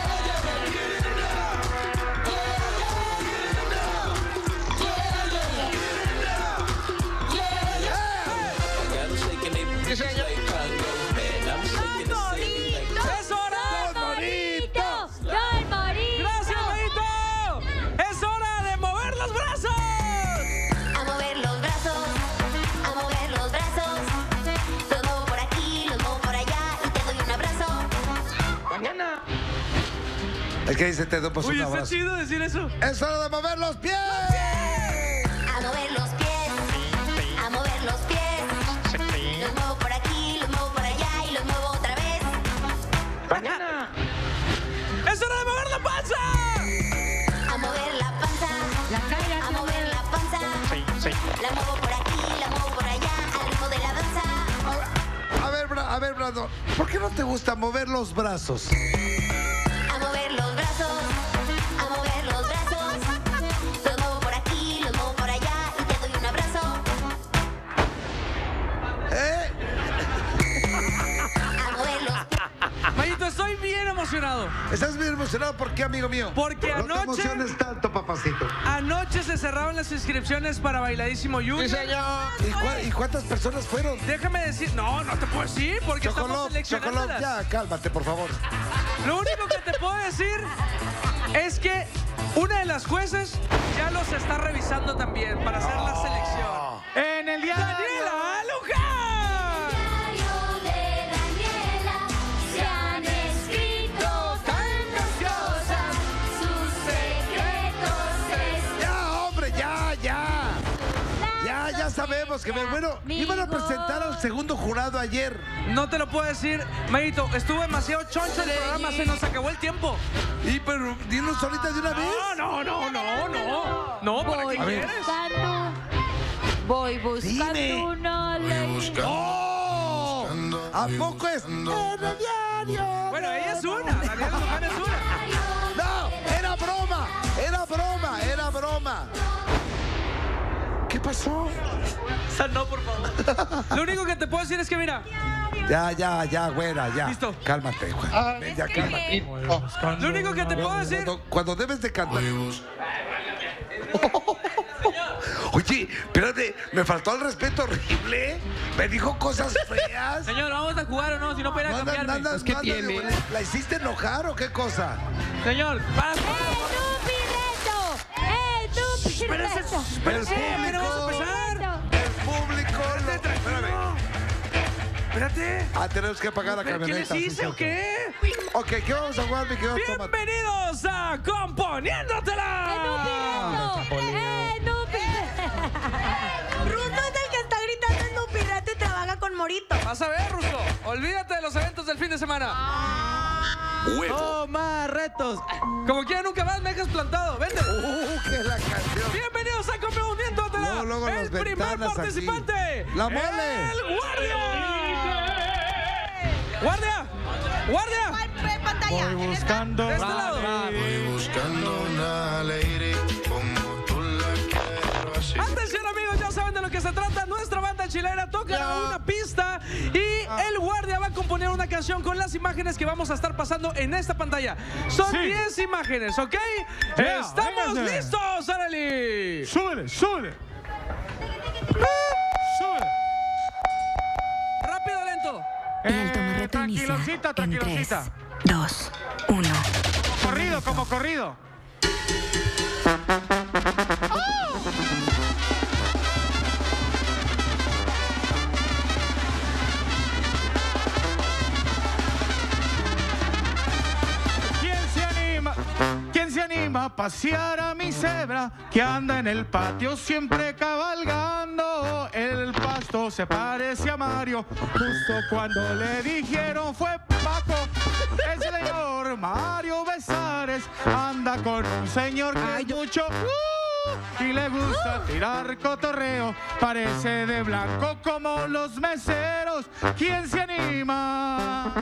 S5: ¡Es hora!
S6: ¡Morito! ¡Don Morito!
S5: ¡Gracias, Mayito! ¡Es hora de mover los brazos!
S17: A mover los brazos, a mover los brazos. Los muevo por aquí, los muevo por allá y te doy un abrazo.
S5: ¡Mañana!
S4: Es que dice, te doy pues
S5: Uy,
S4: un
S5: está
S4: abrazo.
S5: chido decir eso.
S4: Es hora de mover los pies.
S17: A mover los pies, a mover los pies. Los muevo por aquí, los muevo por allá y los muevo otra vez.
S5: ¡Mañana! ¡Es hora de mover la panza!
S17: A mover la panza, a mover la panza. La muevo por aquí, la muevo por allá al ritmo de la danza.
S4: A ver, Bra- a ver, Brandon, ¿por qué no te gusta mover los brazos?
S17: A mover los brazos, a mover los brazos. Los muevo por aquí, los muevo por allá y te doy un abrazo.
S4: ¿Eh?
S17: A mover los
S5: Mayito, estoy bien emocionado.
S4: ¿Estás bien emocionado? ¿Por qué, amigo mío?
S5: Porque
S4: no te
S5: anoche-
S4: emociones tanto, papacito.
S5: Anoche se cerraron las inscripciones para Bailadísimo Junior.
S4: ¿Y, cua- y cuántas personas fueron?
S5: Déjame decir, no, no te puedo decir porque estamos
S4: Chocolop,
S5: seleccionándolas.
S4: Chocolop, ya, cálmate, por favor.
S5: Lo único que te puedo decir es que una de las jueces ya los está revisando también para hacer la selección.
S22: En el día de
S5: ¡Daniela Luján!
S6: de Daniela se han escrito tantas cosas, sus secretos
S4: Ya, hombre, ya, ya. Ya, ya sabemos que me... Bueno, iban a presentar al segundo jurado ayer.
S5: No te lo puedo decir, Mayito, estuvo demasiado choncho el programa, se nos acabó el tiempo.
S4: Y pero, dinos ahorita de una vez.
S5: No, no, no, no, no. No, ¿para
S6: voy
S5: qué quieres?
S6: buscando, voy buscando
S4: Dime.
S6: una ley.
S4: ¡Oh! ¿A poco es? En el diario.
S5: Bueno, ella es una, Daniela Luján es una.
S4: No, era broma, era broma, era broma. ¿Qué pasó?
S5: O sea, no, por favor. Lo único que te puedo decir es que, mira,
S4: Ya, ya, ya, güera, ya.
S5: Listo.
S4: Cálmate, güey.
S22: Ah,
S4: Ven, ya, cálmate.
S5: lo único que te puedo decir...
S4: Cuando, cuando debes de cantar. Oye, espérate, me faltó el respeto horrible. Me dijo cosas feas.
S5: Señor, ¿vamos a jugar o no? Si no, puede
S4: No andas-
S5: cambiarme.
S4: no andas-
S22: Es que
S4: no andas de-
S22: tiene.
S4: ¿La hiciste enojar o qué cosa?
S5: Señor, para...
S6: ¡Estúpido!
S5: Espérese, espérese,
S4: El
S5: apenas vamos a
S4: público.
S5: empezar.
S4: El público. lo- Espérame.
S5: Espérate.
S4: Ah, tenemos que pagar la
S5: ¿Pero qué
S4: camioneta.
S5: les
S4: sí,
S5: hice o
S4: cierto.
S5: qué?
S4: Ok, ¿qué vamos a jugar, mi querido Tomate?
S5: Bienvenidos a Componiéndotela.
S6: Ruso es el que está gritando Snoopy y trabaja con Morito.
S5: Vas a ver, Ruso. Olvídate de los eventos del fin de semana.
S19: Huevo.
S5: Oh, más retos. Como quiera, nunca más me dejas plantado. Vente.
S4: Uh, que la canción.
S5: Bienvenidos a Componiéndotela.
S4: Luego, luego
S5: el
S4: las
S5: primer
S4: ventanas aquí.
S5: participante.
S4: La mole.
S5: El guardia. Guardia. Guardia.
S6: Pantalla.
S22: Voy buscando
S5: De este lado.
S25: Voy buscando una lady como tú la quiero así.
S5: Atención, amigos, ya saben de lo que se trata. Nuestra banda chilena toca una pista y el guardia va a componer una canción con las imágenes que vamos a estar pasando en esta pantalla. Son
S22: Sí.
S5: diez imágenes, ¿ok?
S22: Ya,
S5: ¡Estamos
S22: véngase.
S5: listos, Arely!
S22: Súbele, súbele. Súbele.
S5: Rápido, lento.
S22: Eh, tranquilosita, tranquilosita.
S17: Dos, uno.
S22: Corrido, como corrido. ¿Quién se anima? ¿Quién se anima
S9: pasear a mi cebra que anda en el patio siempre cabalgando. El pasto se parece a Mario, justo cuando le dijeron fue Paco. El señor Mario Besares anda con un señor que es mucho uh, y le gusta tirar cotorreo. Parece de blanco como los meseros. ¿Quién se anima?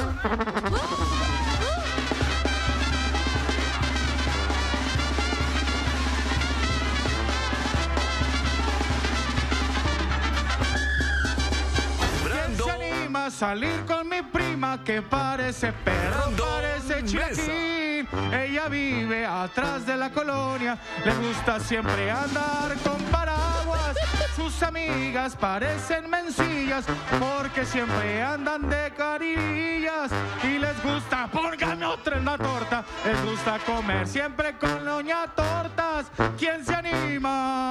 S9: A salir con mi prima que parece perro, parece chilaquín. Ella vive atrás de la colonia, le gusta siempre andar con paraguas. Sus amigas parecen mencillas porque siempre andan de carillas. Y les gusta, pónganme otra en la torta, les gusta comer siempre con doña Tortas. ¿Quién se anima?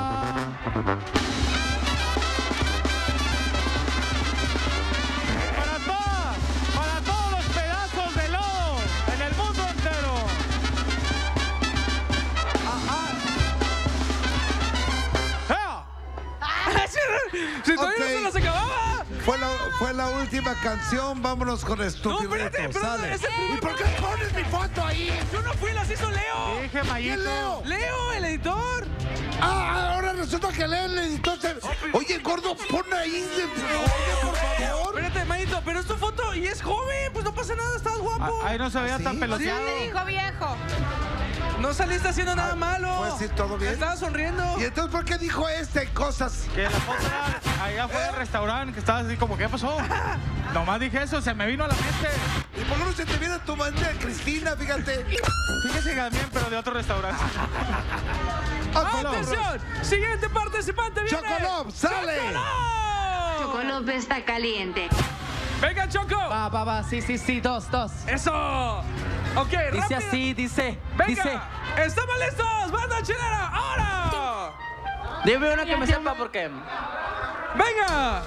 S5: Si todavía okay. no se las acababa.
S4: Fue la, fue la última canción, vámonos con Estúpido.
S5: No, espérate,
S4: Sale.
S5: Ese
S4: ¿Y por qué pones mi foto ahí?
S5: Yo no fui, las hizo Leo.
S9: Dije, Mayito.
S4: ¿Quién Leo?
S5: Leo, el editor.
S4: Ah, ahora resulta que Leo, el editor. Se... Oye, gordo, pon ahí, por favor.
S5: Espérate, Mayito, pero es tu foto y es joven, pues no pasa nada, estás guapo.
S9: Ahí no se veía
S4: ¿Sí?
S9: tan peloteado.
S23: ¿Qué te dijo, viejo?
S5: No saliste haciendo nada malo.
S4: Pues sí, todo bien.
S5: Estaba sonriendo.
S4: ¿Y entonces por qué dijo este cosas?
S9: Que la foto era allá fue del restaurante, que estaba así como, ¿qué pasó? Nomás dije eso, se me vino a la mente.
S4: ¿Y por qué no se te viene tu mente de Cristina, fíjate?
S9: Fíjese también, pero de otro restaurante.
S5: ¡Atención! Siguiente participante viene.
S4: ¡Chocolop, sale!
S10: Chocolop está caliente.
S5: ¡Venga, Choco!
S11: Va, va, va, sí, sí, sí, dos, dos.
S5: ¡Eso! Ok,
S11: dice
S5: rápido.
S11: así, dice,
S5: Venga,
S11: dice.
S5: ¡estamos listos! ¡Banda chilena! ¡Ahora!
S11: Dime una que me sepa porque...
S5: ¡Venga!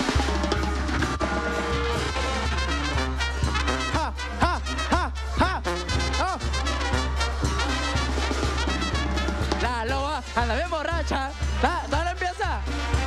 S11: ¡Ja, ja, ja, ja! ¡Oh! La loba anda bien borracha. La, ¿dónde empieza?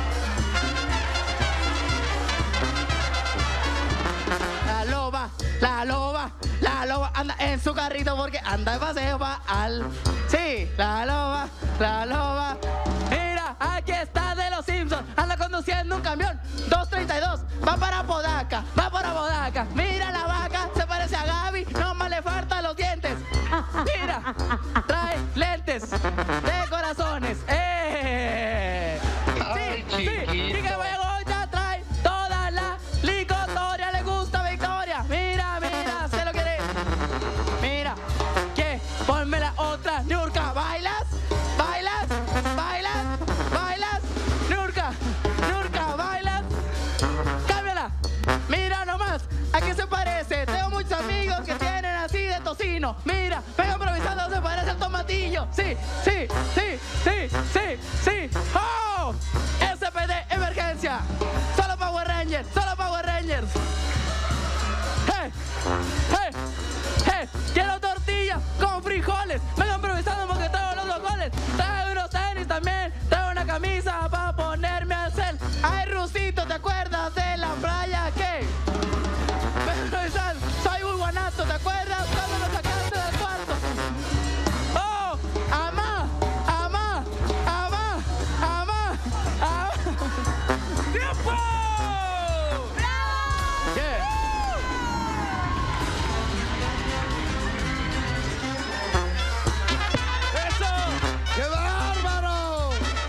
S11: La loba, la loba, la loba anda en su carrito porque anda de paseo pa' al... Sí, la loba, la loba. Mira, aquí está de los Simpsons. Anda conduciendo un camión. dos treinta y dos. Va para Podaca, va para Podaca. Mira la vaca, se parece a Gaby. Nomás le faltan los dientes. Mira, trae lentes de corazones. ¡Eh! Sí, sí. Y que Begoña trae toda la licotoria. Le gusta Victoria. Mira, mira, se lo quiere. Mira, que ponme la otra. Niurka, ¿bailas? ¿Bailas? ¿Bailas? ¿Bailas? Niurka, Niurka, ¿bailas? Cámbiala. Mira nomás, ¿a qué se parece? Tengo muchos amigos que tienen así de tocino. Mira, venga improvisando, se parece al tomatillo. Sí, sí, sí, sí, sí, sí. ¡Oh! S P D, emergencia. Solo Power Rangers, solo Power Rangers. ¡Hey! ¡Hey! ¡Hey! Quiero tortilla con frijoles. Venga improvisando porque traigo los dos goles. Traigo unos tenis también. Traigo una camisa para ponerme al cel. Ay, Rusito, ¿te acuerdas de la playa que? Venga improvisando. Soy muy guanato, ¿te acuerdas cuando nos sacaste del cuarto? ¡Oh! ¡Amá! ¡Amá! ¡Amá! ¡Amá! ¡Amá!
S5: ¡Tiempo!
S11: Yeah.
S5: ¡Eso!
S4: ¡Qué bárbaro!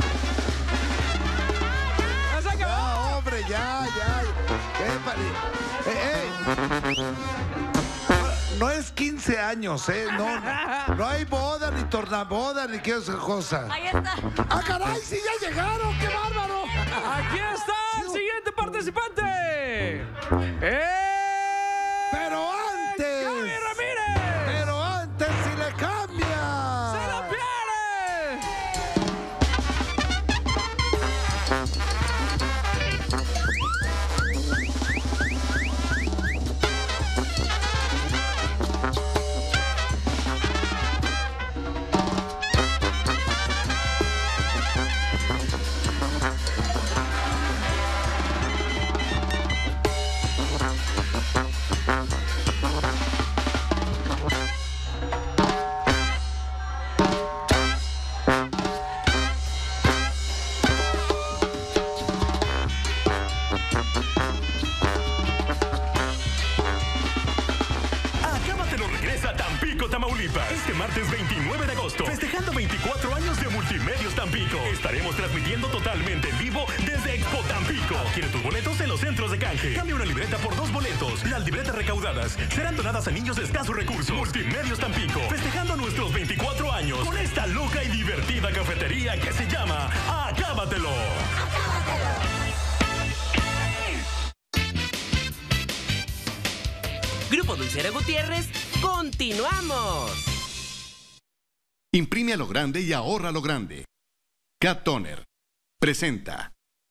S5: ¡Ya se acabó!
S4: Ya, hombre, ya, ya. ¿Qué pare... eh, eh. No es quince años, ¿eh? No, no hay boda, ni tornaboda, ni qué otra cosa.
S23: Ahí está.
S4: ¡Ah, caray! ¡Sí ya llegaron! ¡Qué bárbaro!
S5: Aquí está el siguiente participante. ¡Eh!
S4: ¡Pero antes!
S5: ¡Gaby Ramírez!
S4: ¡Pero antes si le cambia!
S5: ¡Se lo pierde!
S12: Tamaulipas. Este martes veintinueve de agosto, festejando veinticuatro años de Multimedios Tampico. Estaremos transmitiendo totalmente en vivo desde Expo Tampico. Adquiere tus boletos en los centros de canje. Cambia una libreta por dos boletos. Las libretas recaudadas serán donadas a niños de escasos recursos. Multimedios Tampico, festejando nuestros veinticuatro años con esta loca y divertida cafetería que se llama Acábatelo.
S1: Grupo Dulcera Gutiérrez, continuamos.
S13: Imprime a lo grande y ahorra a lo grande. Cat Toner presenta.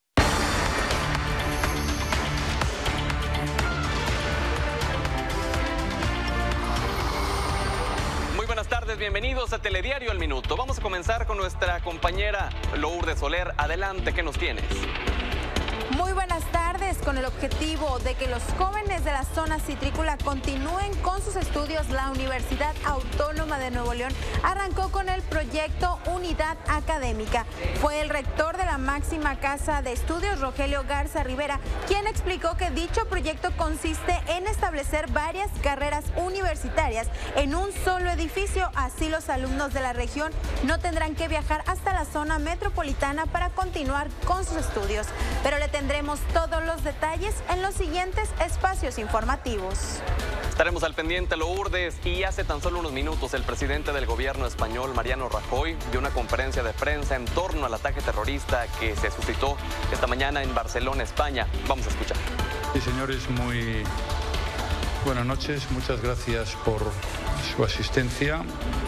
S14: Muy buenas tardes, bienvenidos a Telediario al Minuto. Vamos a comenzar con nuestra compañera Lourdes Soler. Adelante, ¿qué nos tienes?
S23: Muy buenas tardes. Con el objetivo de que los jóvenes de la zona citrícola continúen con sus estudios, la Universidad Autónoma de Nuevo León arrancó con el proyecto Unidad Académica. Fue el rector de la máxima casa de estudios, Rogelio Garza Rivera, quien explicó que dicho proyecto consiste en establecer varias carreras universitarias en un solo edificio. Así los alumnos de la región no tendrán que viajar hasta la zona metropolitana para continuar con sus estudios. Pero le tendremos todos los detalles en los siguientes espacios informativos.
S14: Estaremos al pendiente, Lourdes, y hace tan solo unos minutos el presidente del gobierno español, Mariano Rajoy, dio una conferencia de prensa en torno al ataque terrorista que se suscitó esta mañana en Barcelona, España. Vamos a escuchar.
S16: Sí, señores, muy buenas noches. Muchas gracias por su asistencia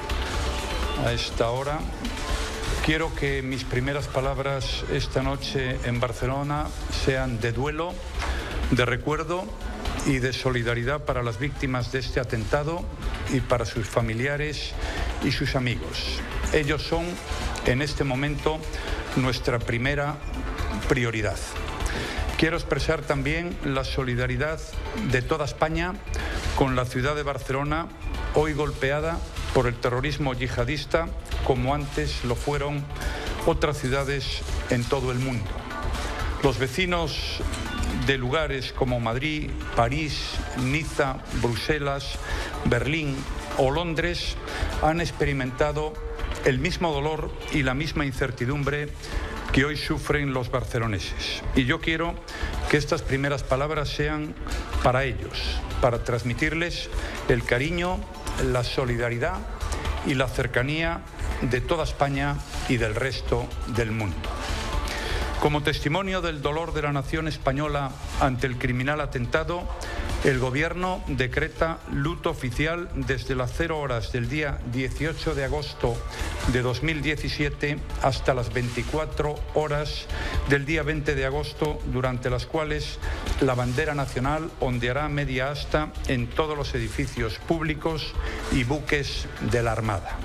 S16: a esta hora. Quiero que mis primeras palabras esta noche en Barcelona sean de duelo, de recuerdo y de solidaridad para las víctimas de este atentado y para sus familiares y sus amigos. Ellos son, en este momento, nuestra primera prioridad. Quiero expresar también la solidaridad de toda España con la ciudad de Barcelona, hoy golpeada por el terrorismo yihadista, como antes lo fueron otras ciudades en todo el mundo. Los vecinos de lugares como Madrid, París, Niza, Bruselas, Berlín o Londres han experimentado el mismo dolor y la misma incertidumbre que hoy sufren los barceloneses. Y yo quiero que estas primeras palabras sean para ellos, para transmitirles el cariño, la solidaridad y la cercanía de toda España y del resto del mundo. Como testimonio del dolor de la nación española ante el criminal atentado, el Gobierno decreta luto oficial desde las cero horas del día dieciocho de agosto de dos mil diecisiete hasta las veinticuatro horas del día veinte de agosto, durante las cuales la bandera nacional ondeará media asta en todos los edificios públicos y buques de la Armada.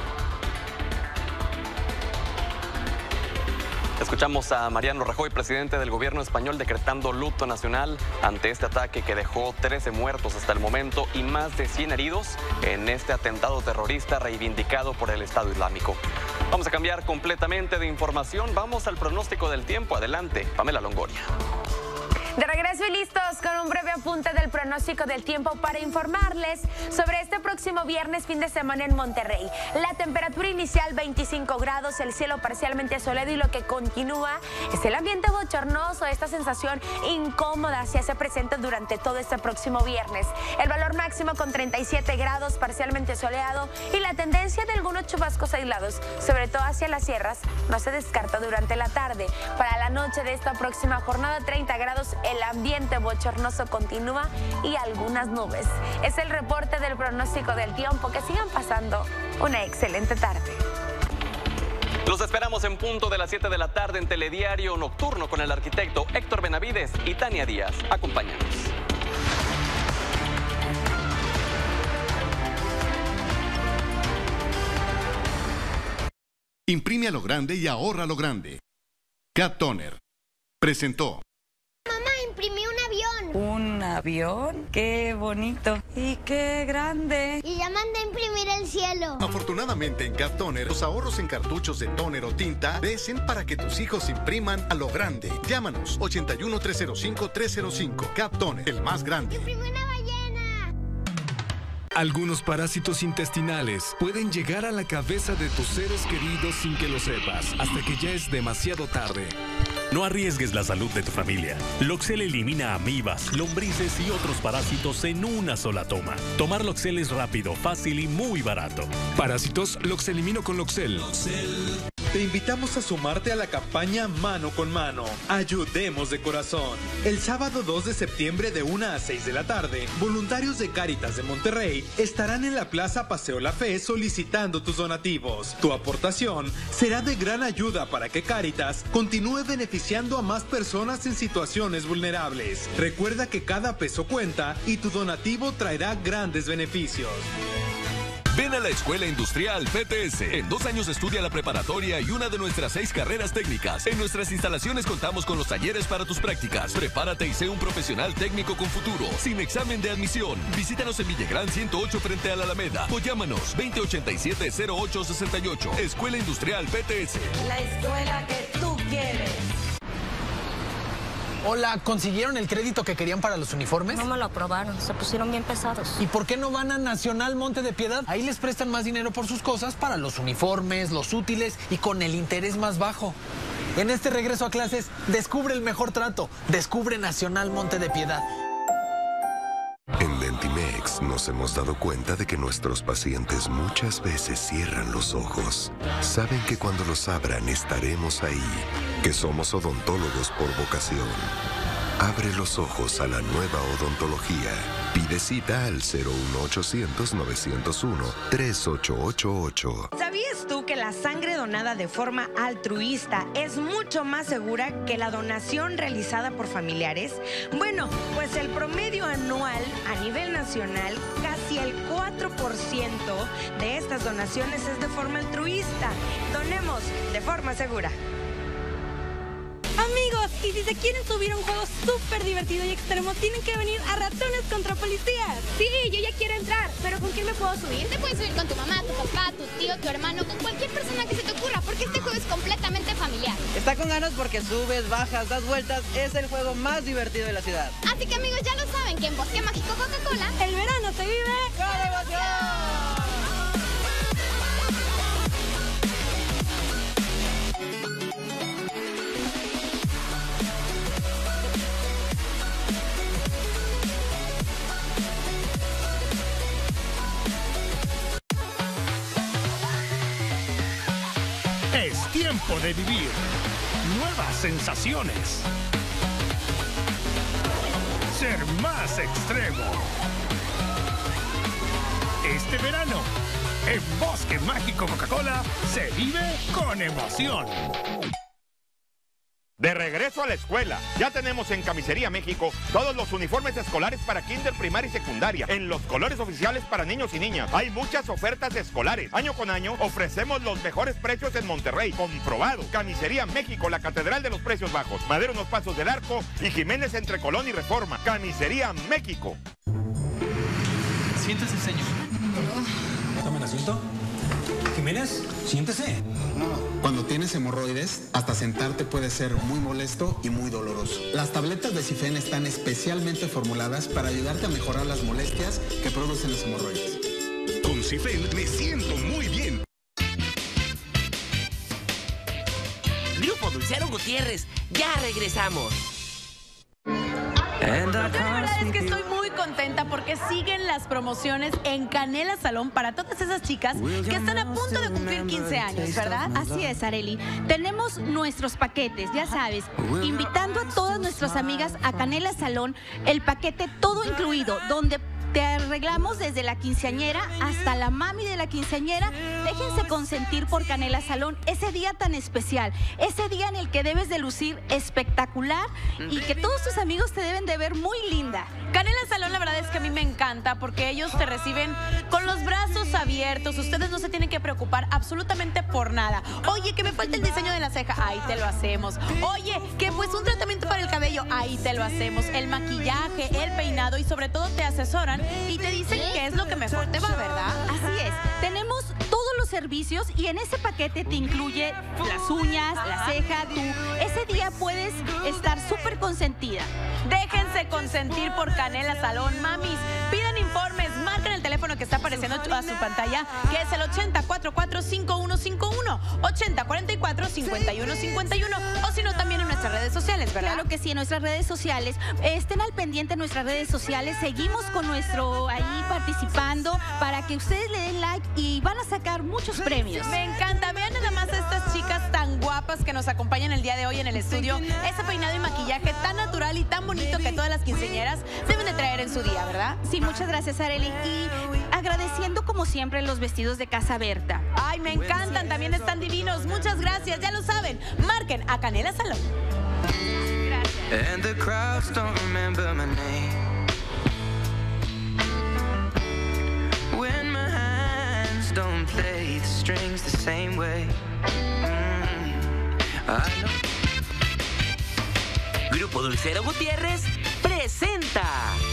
S14: Escuchamos a Mariano Rajoy, presidente del gobierno español, decretando luto nacional ante este ataque que dejó trece muertos hasta el momento y más de cien heridos en este atentado terrorista reivindicado por el Estado Islámico. Vamos a cambiar completamente de información. Vamos al pronóstico del tiempo. Adelante, Pamela Longoria.
S18: De regreso y listos con un breve apunte del pronóstico del tiempo para informarles sobre este próximo viernes, fin de semana en Monterrey. La temperatura inicial veinticinco grados, el cielo parcialmente soleado y lo que continúa es el ambiente bochornoso, esta sensación incómoda se hace presente durante todo este próximo viernes. El valor máximo con treinta y siete grados, parcialmente soleado y la tendencia de algunos chubascos aislados, sobre todo hacia las sierras, no se descarta durante la tarde. Para la noche de esta próxima jornada, treinta grados, el ambiente bochornoso continúa y algunas nubes. Es el reporte del pronóstico del tiempo. Que sigan pasando una excelente tarde.
S14: Los esperamos en punto de las siete de la tarde en Telediario Nocturno con el arquitecto Héctor Benavides y Tania Díaz. Acompáñanos.
S13: Imprime a lo grande y ahorra a lo grande. Cat Toner presentó.
S17: Imprimí un avión.
S21: ¿Un avión? ¡Qué bonito! ¡Y qué grande!
S17: Y ya mandé a imprimir el cielo.
S13: Afortunadamente en Cat Toner, los ahorros en cartuchos de tóner o tinta crecen para que tus hijos impriman a lo grande. Llámanos ochenta y uno, trescientos cinco, trescientos cinco. Cat Toner, el más grande.
S17: Imprimí una ballena.
S2: Algunos parásitos intestinales pueden llegar a la cabeza de tus seres queridos sin que lo sepas, hasta que ya es demasiado tarde.
S12: No arriesgues la salud de tu familia. Loxel elimina amibas, lombrices y otros parásitos en una sola toma. Tomar Loxel es rápido, fácil y muy barato.
S2: Parásitos, Loxelimino con Loxel.
S3: Te invitamos a sumarte a la campaña Mano con Mano. Ayudemos de corazón. El sábado dos de septiembre de una a seis de la tarde, voluntarios de Cáritas de Monterrey estarán en la Plaza Paseo La Fe solicitando tus donativos. Tu aportación será de gran ayuda para que Cáritas continúe beneficiando a más personas en situaciones vulnerables. Recuerda que cada peso cuenta y tu donativo traerá grandes beneficios.
S15: Ven a la Escuela Industrial P T S. En dos años estudia la preparatoria y una de nuestras seis carreras técnicas. En nuestras instalaciones contamos con los talleres para tus prácticas. Prepárate y sé un profesional técnico con futuro, sin examen de admisión. Visítanos en Villagrán ciento ocho frente a la Alameda o llámanos veinte ochenta y siete cero ocho sesenta y ocho. Escuela Industrial P T S.
S20: La escuela que tú quieres.
S24: Hola, ¿consiguieron el crédito que querían para los uniformes?
S21: No me lo aprobaron, se pusieron bien pesados.
S24: ¿Y por qué no van a Nacional Monte de Piedad? Ahí les prestan más dinero por sus cosas para los uniformes, los útiles y con el interés más bajo. En este regreso a clases, descubre el mejor trato. Descubre Nacional Monte de Piedad.
S26: En Dentimex nos hemos dado cuenta de que nuestros pacientes muchas veces cierran los ojos. Saben que cuando los abran estaremos ahí, que somos odontólogos por vocación. Abre los ojos a la nueva odontología. Pide cita al cero uno ochocientos, novecientos uno, tres ocho ocho ocho.
S27: ¿Sabías tú que la sangre donada de forma altruista es mucho más segura que la donación realizada por familiares? Bueno, pues el promedio anual a nivel nacional, casi el cuatro por ciento de estas donaciones es de forma altruista. Donemos de forma segura.
S23: Amigos, y si se quieren subir a un juego súper divertido y extremo, tienen que venir a Ratones contra Policías.
S28: Sí, yo ya quiero entrar, pero ¿con quién me puedo subir? Te puedes subir con tu mamá, tu papá, tu tío, tu hermano, con cualquier persona que se te ocurra, porque este juego es completamente familiar.
S29: Está con ganas porque subes, bajas, das vueltas, es el juego más divertido de la ciudad.
S28: Así que amigos, ya lo saben, que en Bosque Mágico Coca-Cola,
S23: el verano se vive
S29: con emoción.
S12: Es tiempo de vivir nuevas sensaciones. Ser más extremo. Este verano, en Bosque Mágico Coca-Cola, se vive con emoción.
S30: De regreso a la escuela, ya tenemos en Camisería México todos los uniformes escolares para kinder, primaria y secundaria, en los colores oficiales para niños y niñas. Hay muchas ofertas escolares. Año con año ofrecemos los mejores precios en Monterrey. Comprobado. Camisería México, la catedral de los precios bajos. Madero, Unos Pasos del Arco y Jiménez entre Colón y Reforma. Camisería México.
S24: Siéntese, señor.
S31: Tomen asiento. Jiménez, siéntese.
S32: Cuando tienes hemorroides, hasta sentarte puede ser muy molesto y muy doloroso. Las tabletas de Sifen están especialmente formuladas para ayudarte a mejorar las molestias que producen los hemorroides.
S12: Con Sifen me siento muy bien.
S1: Grupo Dulcero Gutiérrez, ya regresamos.
S23: Yo la verdad es que estoy muy contenta porque siguen las promociones en Canela Salón para todas esas chicas que están a punto de cumplir quince años, ¿verdad?
S33: Así es, Arely. Tenemos nuestros paquetes, ya sabes, invitando a todas nuestras amigas a Canela Salón, el paquete todo incluido, donde te arreglamos desde la quinceañera hasta la mami de la quinceañera. Déjense consentir por Canela Salón ese día tan especial, ese día en el que debes de lucir espectacular y que todos tus amigos te deben de ver muy linda.
S23: Canela Salón, la verdad es que a mí me encanta porque ellos te reciben con los brazos abiertos. Ustedes no se tienen que preocupar absolutamente por nada. Oye, que me falta el diseño de la ceja, ahí te lo hacemos. Oye, que pues un tratamiento para el cabello, ahí te lo hacemos. El maquillaje, el peinado y sobre todo te asesoran y te dicen qué es lo que mejor te va, ¿verdad?
S33: Así es, tenemos todos los servicios y en ese paquete te incluye las uñas, la ceja, tú. Ese día puedes estar súper consentida.
S23: Déjense consentir por Canela Salón, mamis. Pidan informes, marquen
S4: Llamen al teléfono que está apareciendo a su pantalla, que es el ochenta cuarenta y cuatro cincuenta y uno cincuenta y uno, ochenta cuarenta y cuatro cincuenta y uno cincuenta y uno, o si no, también en nuestras redes sociales, ¿verdad?
S33: Claro que sí, en nuestras redes sociales. Estén al pendiente en nuestras redes sociales. Seguimos con nuestro ahí participando para que ustedes le den like y van a sacar muchos premios.
S4: Me encanta. Vean nada más a estas chicas tan guapas que nos acompañan el día de hoy en el estudio. Ese peinado y maquillaje tan natural y tan bonito que todas las quinceañeras deben de traer en su día, ¿verdad?
S33: Sí, muchas gracias, Arely. Y agradeciendo como siempre los vestidos de Casa Berta.
S4: Ay, me encantan, también están divinos. Muchas gracias, ya lo saben. Marquen a Canela Salón.
S5: And the crowds don't remember my name. When my hands don't play the strings the same way. Mm, I know.
S1: Grupo Dulcero Gutiérrez presenta.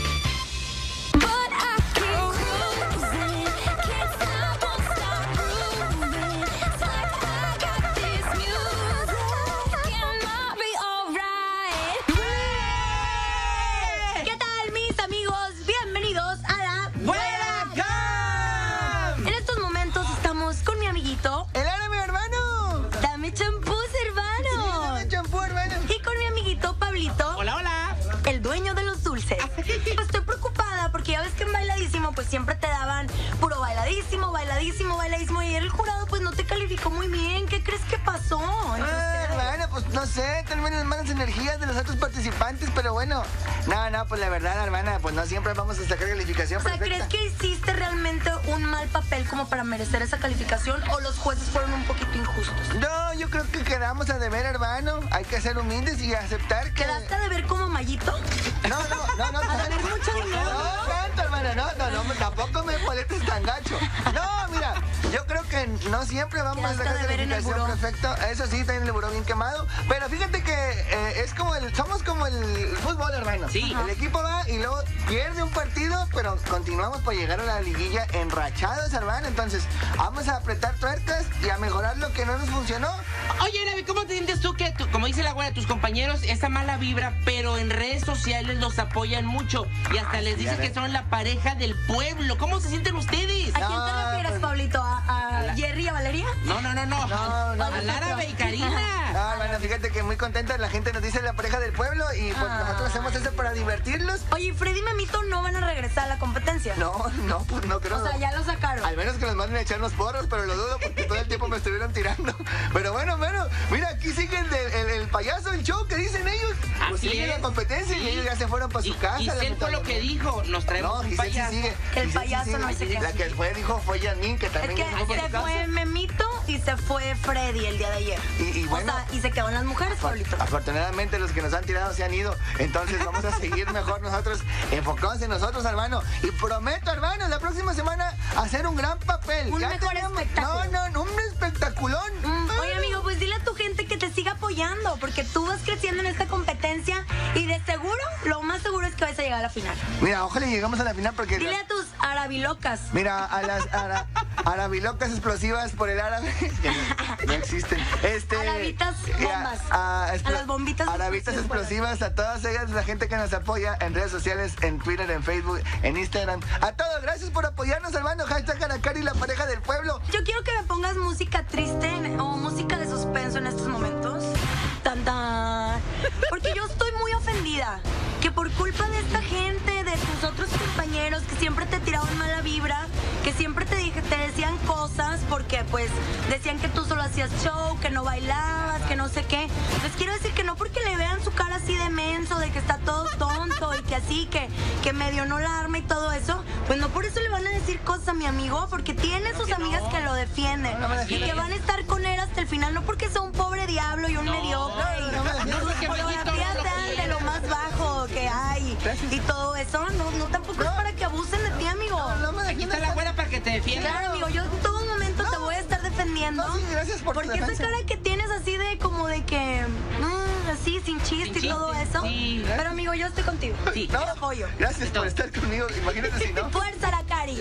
S5: ¡El Ara, mi hermano!
S27: Dame champús, hermano.
S5: Sí, dame champú, hermano.
S27: Y con mi amiguito Pablito.
S1: Hola, hola.
S27: El dueño de los dulces. Pues estoy preocupada porque ya ves que en Bailadísimo pues siempre te daban puro bailadísimo, bailadísimo, bailadísimo. Y el jurado pues no te calificó muy bien. ¿Qué crees que pasó?
S5: Ah, hermano, pues no sé, tal vez las malas energías de los otros participantes, pero bueno. No, no, pues la verdad, hermana, pues no siempre vamos a sacar calificación
S27: O sea,
S5: perfecta.
S27: ¿crees que hiciste realmente un mal papel como para merecer esa calificación o los jueces fueron un poquito injustos?
S5: No, yo creo que quedamos a deber, hermano. Hay que ser humildes y aceptar que...
S27: ¿Quedaste a deber como Mayito?
S5: No, no, no, no.
S27: ¿A deber mucho dinero?
S5: No, tanto, hermana, no, no, no, tampoco me molestes tan gacho. No, mira, yo creo que no siempre vamos a sacar calificación perfecta. Eso sí, está en el buró bien quemado. Pero fíjate que eh, es como el... Somos como el fútbol, hermano.
S1: Sí.
S5: El equipo va y luego pierde un partido, pero continuamos para llegar a la liguilla enrachados, hermano. Entonces, vamos a apretar tuercas y a mejorar lo que no nos funcionó.
S1: Oye, Navi, ¿cómo te sientes tú que, tú, como dice la güera, tus compañeros, esa mala vibra, pero en redes sociales los apoyan mucho y hasta les dices que son la pareja del pueblo? ¿Cómo se sienten ustedes?
S27: ¿A quién te refieres, Pablito? ¿A, a, a Jerry y a Valeria?
S1: No, no, no, no.
S5: No, no,
S1: a Lara y Karina.
S5: No, hermano, fíjate que muy contenta, la gente nos dice la pareja del pueblo y pues
S27: Ah.
S5: nosotros hacemos eso para divertirlos.
S27: Oye, Freddy y Memito no van a regresar a la competencia.
S5: No, no, pues no creo.
S27: O sea, ya lo sacaron.
S5: Al menos que nos manden a echarnos porros, pero lo dudo porque todo el tiempo me estuvieron tirando. Pero bueno, bueno, mira, aquí sigue el, de- el, el payaso, el show que dicen ellos. Pues
S1: Así
S5: sigue
S1: es.
S5: la competencia y
S1: Sí.
S5: ellos ya se fueron para su casa.
S1: Giselle fue lo que dijo, nos traemos
S5: No,
S1: un
S5: Giselle sí
S1: payaso.
S5: sigue.
S27: El
S5: Giselle sí
S27: payaso
S5: sigue.
S27: no sé qué.
S5: La que fue dijo fue Yanin, que
S27: Es
S5: también
S27: que
S5: ya se fue para
S27: se
S5: su casa.
S27: fue Memito y se fue Freddy el día de ayer.
S5: Y, y bueno,
S27: O sea, y se quedaron las mujeres, Pablito.
S5: afortunadamente los que nos han tirado se han ido. Entonces vamos a seguir mejor nosotros, enfocados en nosotros, hermano. Y prometo, hermano, la próxima semana hacer un gran papel.
S27: Un
S5: Ya
S27: mejor
S5: tenemos-
S27: espectáculo.
S5: No, no, un espectaculón.
S27: Mm, Oye, amigo, pues dile a tu gente que te siga apoyando, porque tú vas creciendo en esta competencia y de seguro, lo más seguro es que vas a llegar a la final.
S5: Mira, ojalá llegamos a la final porque...
S27: Dile a tus arabilocas.
S5: Mira, a las ara- arabilocas explosivas por el árabe que no, no existen. Este,
S27: Arabitas
S5: y
S27: bombas.
S5: A, a explo-
S27: A las bombitas
S5: Arabitas
S27: explosivas.
S5: explosivas, a todas ellas, la gente que nos apoya en redes sociales, en Twitter, en Facebook, en Instagram. A todos, gracias por apoyarnos, hermano. Hashtag Aracari, la pareja del pueblo.
S27: Yo quiero que me pongas música triste o música de suspenso en estos momentos. Tan, tan. Porque yo estoy muy ofendida. Que por culpa de esta gente, de tus otros compañeros que siempre te tiraban mala vibra, que siempre te, dije, te decían cosas porque pues decían que tú solo hacías show, que no bailabas, que no sé qué. Les quiero decir que no porque le vean su cara así de menso, de que está todo tonto y que así, que, que medio no la arma y todo eso, pues no por eso le van a decir cosas a mi amigo, porque tiene sus amigas que lo defienden y que van a estar con él hasta el final, no porque sea un pobre diablo y un mediocre y sus fotografías sean de lo más bajo que hay y todo eso, no, no tampoco es para que abusen de ti, amigo.
S1: Aquí está la güera para que te defienda.
S27: Claro, amigo, yo en todo momento te voy a estar defendiendo.
S5: No, sí, gracias por tu
S27: Porque esa
S5: defensa.
S27: cara que tienes así de como de que mm, así sin chiste
S1: Sin
S27: y todo
S1: chiste,
S27: eso.
S1: sí.
S27: Pero amigo, yo estoy contigo.
S1: Sí.
S27: Te apoyo.
S5: Gracias por estar conmigo. Imagínate si no.
S27: Fuerza la cari.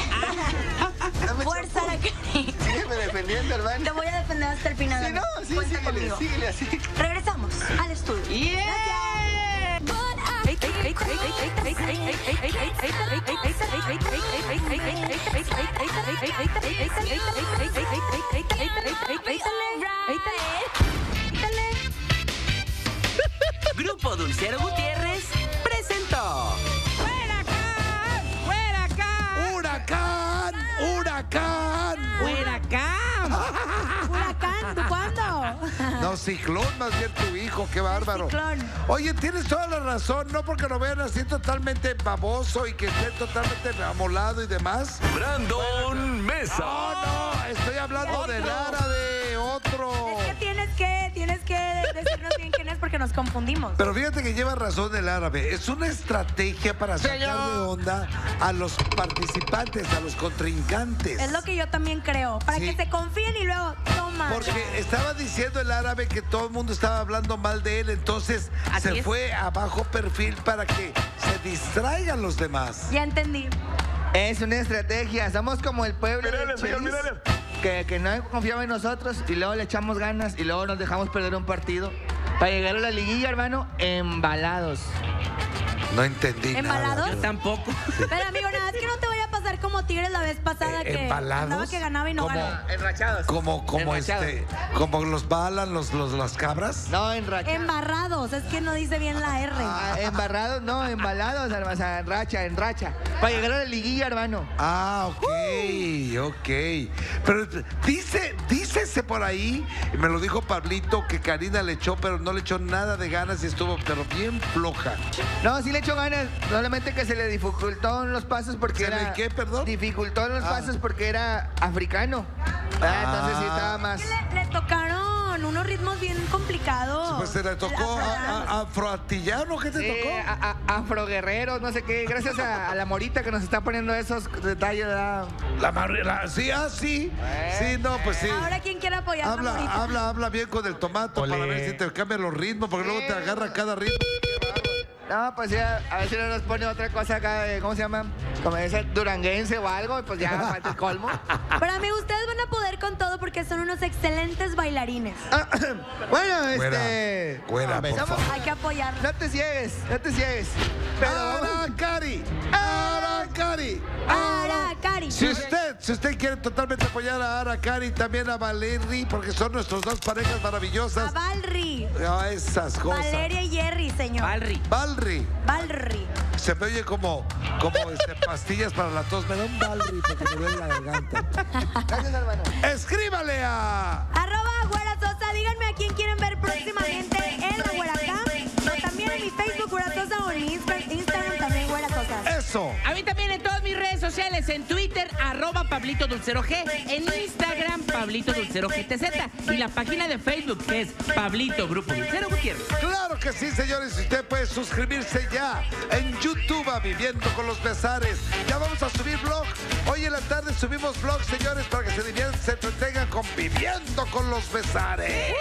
S5: Dame
S27: Fuerza la cari.
S5: Sígueme defendiendo, hermano.
S27: Te voy a defender hasta el final.
S5: Sí, no,
S27: amigo.
S5: sí,
S27: Cuenta
S5: síguele,
S27: conmigo.
S5: síguele así.
S27: Regresamos al estudio.
S1: Yeah.
S27: Gracias.
S4: Hey, hey, hey, hey, hey, hey, hey, hey,
S1: Grupo Dulcero Gutiérrez presentó
S6: ¡Huracán! ¡Huracán!
S4: ¡Huracán! ¿Huracán? ¿Tú cuándo?
S6: No, ciclón, más bien tu hijo, qué bárbaro.
S4: Ciclón.
S6: Oye, tienes toda la razón, no porque lo vean así totalmente baboso y que esté totalmente amolado y demás.
S15: Brandon Mesa.
S6: No, no, estoy hablando
S4: Otro.
S6: del árabe, otro.
S4: Es que tienes que, tienes que decirnos bien quién es porque nos confundimos.
S6: Pero fíjate que lleva razón el árabe. Es una estrategia para sacar de onda a los participantes, a los contrincantes.
S4: Es lo que yo también creo. Para
S6: Sí.
S4: que se confíen y luego toma.
S6: Porque estaba diciendo el árabe que todo el mundo estaba hablando mal de él, entonces
S4: Así
S6: se
S4: es.
S6: fue a bajo perfil para que se distraigan los demás.
S4: Ya entendí.
S5: Es una estrategia. Somos como el pueblo
S30: Mírale,
S5: de
S30: señor,
S5: Chelis,
S30: mírale.
S5: que, que no confiaba en nosotros y luego le echamos ganas y luego nos dejamos perder un partido para llegar a la liguilla, hermano, embalados.
S6: No entendí
S4: ¿Embalados?
S6: nada.
S4: Yo
S1: tampoco.
S4: Pero amigo, nada, es que no te vaya a pasar como Tigres la vez pasada
S6: Eh,
S4: que
S6: ¿embalados?
S4: andaba que ganaba y no
S6: ¿Cómo?
S4: ganó.
S5: Enrachados.
S6: Como, como
S5: Enrachados.
S6: este, como los balan los, los, las cabras.
S5: No, enrachados.
S4: Embarrados, es que no dice bien la R.
S5: Ah, embarrados, no, embalados, hermano, o sea, en racha, en racha. Para llegar a la liguilla, hermano.
S6: Ah, ok, ok. Pero dice, dícese por ahí, y me lo dijo Pablito, que Karina le echó, pero no le echó nada de ganas y estuvo, pero bien floja.
S5: No, sí le echó ganas, solamente que se le dificultó en los pasos porque
S6: ¿Se
S5: era...
S6: le qué, perdón?
S5: Dificultó en los
S6: Ah.
S5: pasos porque era africano. Ah, entonces sí
S6: Ah.
S5: estaba más...
S4: Le, le tocaron unos ritmos bien complicados.
S6: Pues se le tocó a, a- afroantillano, ¿qué te
S5: Sí,
S6: tocó?
S5: a- a- afroguerreros, no sé qué. Gracias a, a la Morita que nos está poniendo esos detalles. ¿verdad?
S6: La marrera, sí, ah, sí. Sí, no, pues sí.
S4: Ahora, ¿quién quiere apoyar
S6: Habla,
S4: a Morita?
S6: habla, habla bien con el tomato
S5: Olé.
S6: para ver si te cambia los ritmos, porque luego te agarra cada ritmo.
S5: No, pues ya, a ver si no nos pone otra cosa acá, de, ¿cómo se llama? Como ese duranguense o algo, y pues ya falta el colmo.
S4: Pero amigo, ustedes van a poder con todo porque son unos excelentes bailarines.
S5: Bueno,
S6: Güera,
S5: este...
S6: güera, por
S5: somos-
S6: favor.
S4: Hay que apoyarlos.
S5: No te ciegues, no te ciegues. Pero vamos-
S6: Aracari, Aracari.
S4: Aracari.
S6: Si usted, si usted quiere totalmente apoyar a Aracari y también a Valeri, porque son nuestras dos parejas
S4: A
S6: maravillosas.
S4: Valri.
S6: Ah, esas cosas.
S4: Valeria y Jerry, señor.
S1: Valri.
S6: Valri.
S4: Valri.
S6: Se me oye como, como este, pastillas para la tos. Me da un Valri porque me duele la garganta.
S5: Gracias, hermano.
S6: Escríbale a...
S4: Arroba Güera Sosa, díganme a quién quieren ver próximamente en la Güera Camp, o también en mi Facebook Güera Sosa o en mi Insta- Instagram también Güera Sosa.
S6: Eso.
S1: A mí también en todas mis redes sociales, en Twitter, arroba Pablito Dulcero G, en Instagram, Pablito Dulcero G T Z, y la página de Facebook, que es Pablito Grupo Dulcero Gutiérrez.
S6: Claro que sí, señores. Usted puede suscribirse ya en YouTube a Viviendo con los Besares. Ya vamos a subir blog. Hoy en la tarde subimos blog, señores, para que se diviertan, se entretengan con Viviendo con los Besares.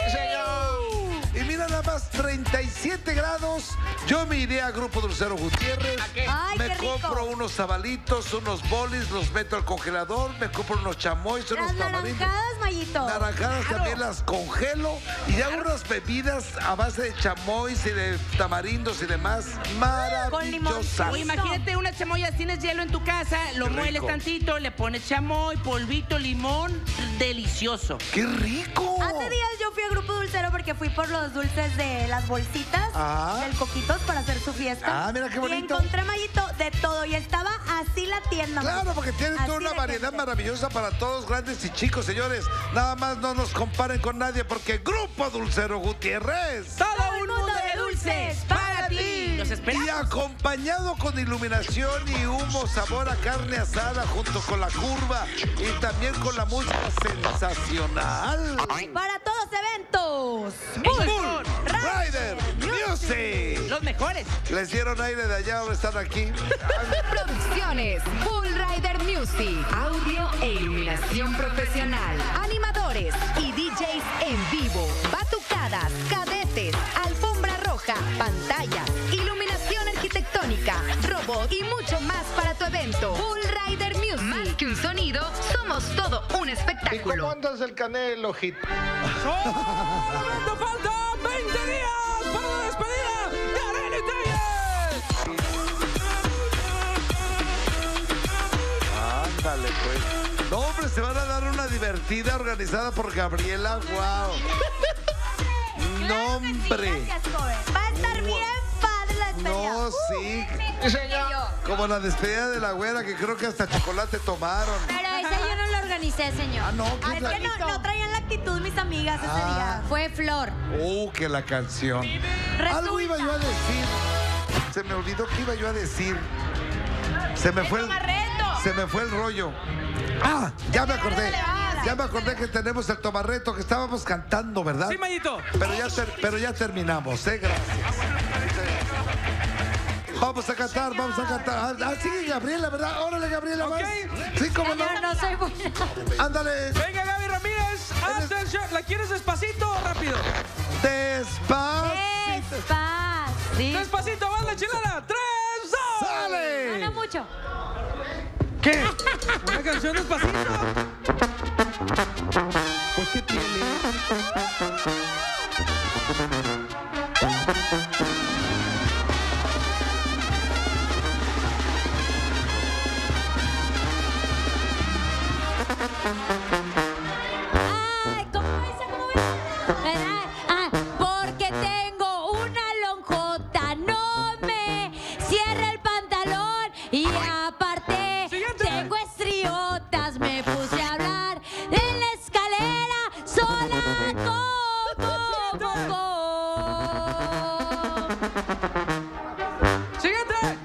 S6: Y mira nada más, treinta y siete grados. Yo me iré a Grupo Dulcero Gutiérrez.
S4: Ay,
S6: me
S4: qué rico.
S6: compro unos sabalitos, unos bolis, los meto al congelador. Me compro unos chamoys, unos
S4: Las
S6: tamarindos.
S4: naranjadas, Mayito.
S6: Naranjadas también las congelo y hago unas bebidas a base de chamois y de tamarindos y demás maravillosas.
S1: O imagínate unas chamoyas, tienes hielo en tu casa, lo
S6: Qué
S1: mueles
S6: rico.
S1: tantito, le pones chamoy, polvito, limón, delicioso.
S6: ¡Qué rico!
S4: Hace días yo fui a Grupo Dulcero porque fui por los dulces de las bolsitas
S6: Ah.
S4: del Coquitos para hacer su fiesta.
S6: Ah, mira qué
S4: Y
S6: bonito.
S4: encontré, Mayito, de todo y estaba así la tienda.
S6: Claro,
S4: Mayito.
S6: porque tienen
S4: Así
S6: toda una
S4: de
S6: variedad
S4: gente.
S6: maravillosa para todos, grandes y chicos, señores. Nada más no nos comparen con nadie porque Grupo Dulcero Gutiérrez.
S1: Todo un mundo de dulces para ti. Los
S6: Y
S1: esperamos.
S6: acompañado con iluminación y humo, sabor a carne asada junto con la curva y también con la música sensacional.
S4: Para todos eventos.
S6: Bull Rider Music.
S1: Los mejores.
S6: Les dieron aire de allá, ahora están aquí.
S7: Producciones Bull Rider Music, audio e iluminación profesional, animadores y D Js en vivo, batucadas, cadetes, alfombra roja, pantalla, iluminación arquitectónica, robot y mucho más para tu evento. Bull Rider Music. Más que un sonido, somos todo un
S6: ¿Y
S7: espectáculo.
S6: cómo andas el Canelo, Hit?
S24: ¡Solamente faltan veinte días para la despedida de Arely Telles!
S6: pues. No, hombre, se van a dar una divertida organizada por Gabriela. Wow. No, hombre.
S4: Va a estar bien padre la despedida.
S6: No, sí. Como la despedida de la güera, que creo que hasta chocolate tomaron.
S33: Pero esa yo no la organicé, señor.
S6: Ah, no,
S33: Ah,
S6: ¿quién
S33: es
S6: la
S33: que no,
S6: hizo?
S33: no traían la actitud mis amigas ese
S6: Ah.
S33: día. Fue Flor.
S6: Uh, que la canción. Algo iba yo a decir. Se me olvidó que iba yo a decir. Se me fue el, se me fue el rollo. Ah, ya me acordé. Ya me acordé que tenemos el tomarreto que estábamos cantando, ¿verdad?
S31: Sí, Mayito.
S6: Pero ya, ter- pero ya terminamos, ¿eh? Gracias. Vamos a cantar, vamos a cantar. Ah, sí, Gabriela, ¿verdad? Órale, Gabriela, vas. Sí, cómo no.
S33: Pero no soy buena.
S6: Ándale.
S31: Venga, Gaby Ramírez. Atención. ¿La quieres despacito o rápido?
S6: Despacito.
S33: Despacito.
S31: Despacito, vas la chilena. Tres, dos.
S6: ¡Sale!
S33: No, no mucho.
S31: ¿Qué? ¿Una canción despacito?
S6: Pues, ¿qué tiene?
S33: Ay, ¿cómo dice? ¿Cómo dice? ¿Verdad? Ah, porque tengo una lonjota, no me cierra el pantalón y aparte tengo estriotas. Me puse a hablar en la escalera sola como moco.
S31: Siguiente.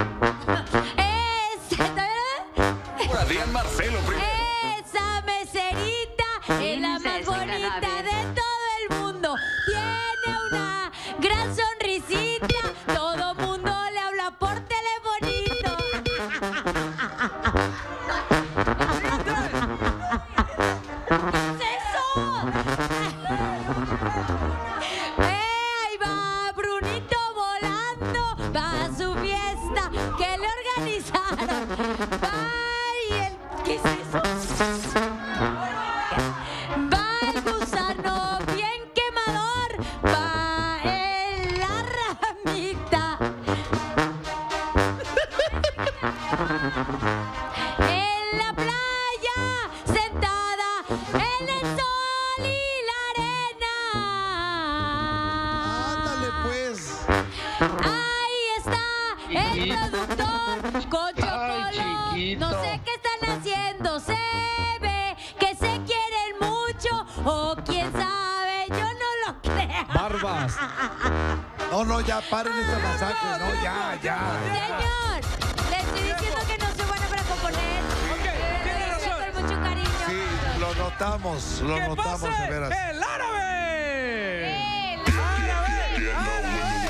S33: Es,
S15: Adrián Marcelo primero.
S33: esa meserita es la más bonita de todo el mundo. Tiene una gran sonrisita. Todo mundo le habla por telefonito. ¿Qué es eso? Eh, ahí va Brunito volando. Va a su fiesta que le organizaron. Va y el... ¿Qué es eso? Va el gusano bien quemador. Va en la ramita. En la playa, sentada en el sol y la arena.
S6: Ándale, pues.
S33: Ahí está el productor con chocolate.
S6: chiquito.
S33: No sé qué están haciendo. Se ve que se quieren mucho. O quién sabe, yo no lo creo.
S6: Barbas. No, no, ya paren esta masacre. No, ya, ya.
S33: Señor, le estoy diciendo que no soy buena para componer.
S31: Ok, tiene razón.
S33: Con mucho cariño.
S6: Sí, lo notamos, lo
S31: ¡Que
S6: notamos
S31: pase
S6: de veras.
S31: el árabe!
S33: El
S31: ¡Árabe! ¡Árabe!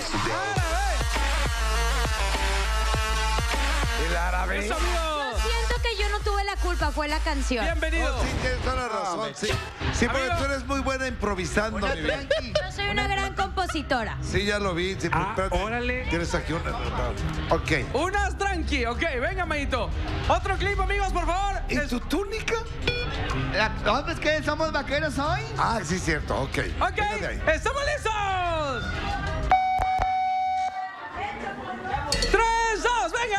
S6: El árabe.
S31: ¡Eso, amigo!
S33: Yo siento que yo no tuve la culpa, fue la canción.
S31: Bienvenido.
S6: Oh, sí, tienes toda la razón, sí. Sí, porque
S31: Amigo.
S6: tú eres muy buena improvisando, mi vida.
S33: Yo soy una gran compositora.
S6: Sí, ya lo vi. Sí,
S31: Ah,
S6: espérate.
S31: órale.
S6: Tienes aquí una. no. Ok.
S31: Unas tranqui. Ok, venga, Mayito. Otro clip, amigos, por favor.
S6: ¿Y
S31: Es-
S6: tu túnica?
S5: No, pues que somos vaqueros hoy.
S6: Ah, sí, cierto. Ok.
S31: Ok,
S6: Venga de ahí.
S31: ¡estamos listos! ¡Tres, dos, venga!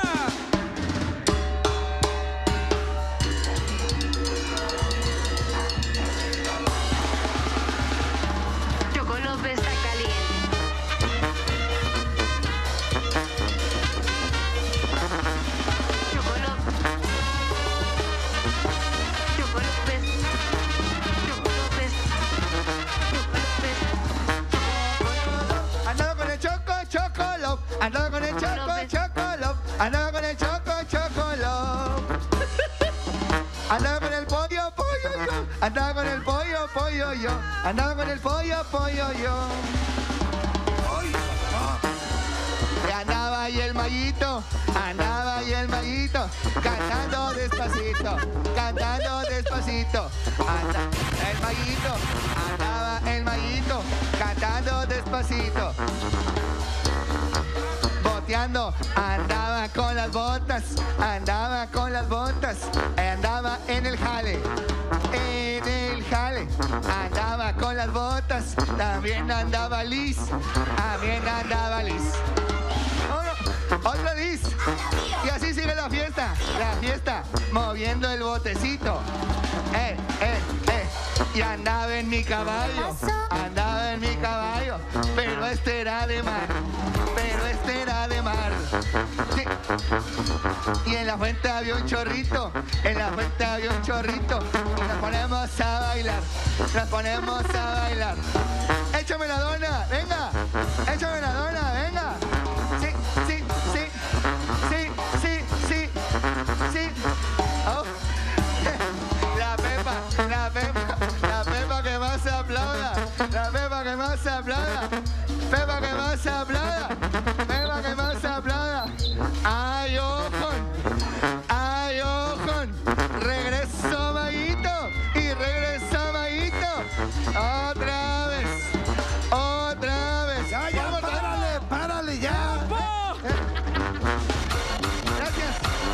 S2: Chocolate está caliente. Chocolate. Chocolate. Chocolate. Chocolate.
S5: Andaba con el choco, chocolate. Andaba con el choco, chocolate. Andaba con el choco, chocolate. Andaba con el pollo, pollo, yo. Andaba con el pollo, pollo, yo. Andaba con el pollo, pollo, yo. Y andaba ahí el mallito, andaba ahí el mallito, cantando despacito, cantando despacito. Anda, el mallito, andaba el mallito, cantando despacito. Boteando, andaba con las botas, andaba con las botas, andaba en el jale, en el jale, andaba con las botas, también andaba Liz, también andaba Liz. Otro lis. Y así sigue la fiesta. La fiesta. Moviendo el botecito. Eh, eh, eh. Y andaba en mi caballo. Andaba en mi caballo. Pero este era de mar. Pero este era de mar. Sí. Y en la fuente había un chorrito. En la fuente había un chorrito. Y nos ponemos a bailar. Nos ponemos a bailar. Échame la dona, venga. Échame la dona, venga. Sí, sí, sí. Sí, sí, sí. Sí. Oh. La Pepa, la Pepa, la Pepa que más se aplauda. La Pepa que más se aplauda. Pepa que más se aplauda. Pepa que más se aplauda. Ay, ojo. Ay, ojo. Regreso, Maguito. Y regreso, Maguito. Otra vez. Otra vez.
S6: Ya, ya,
S5: Vamos,
S6: párale, párale, ya.
S5: Gracias.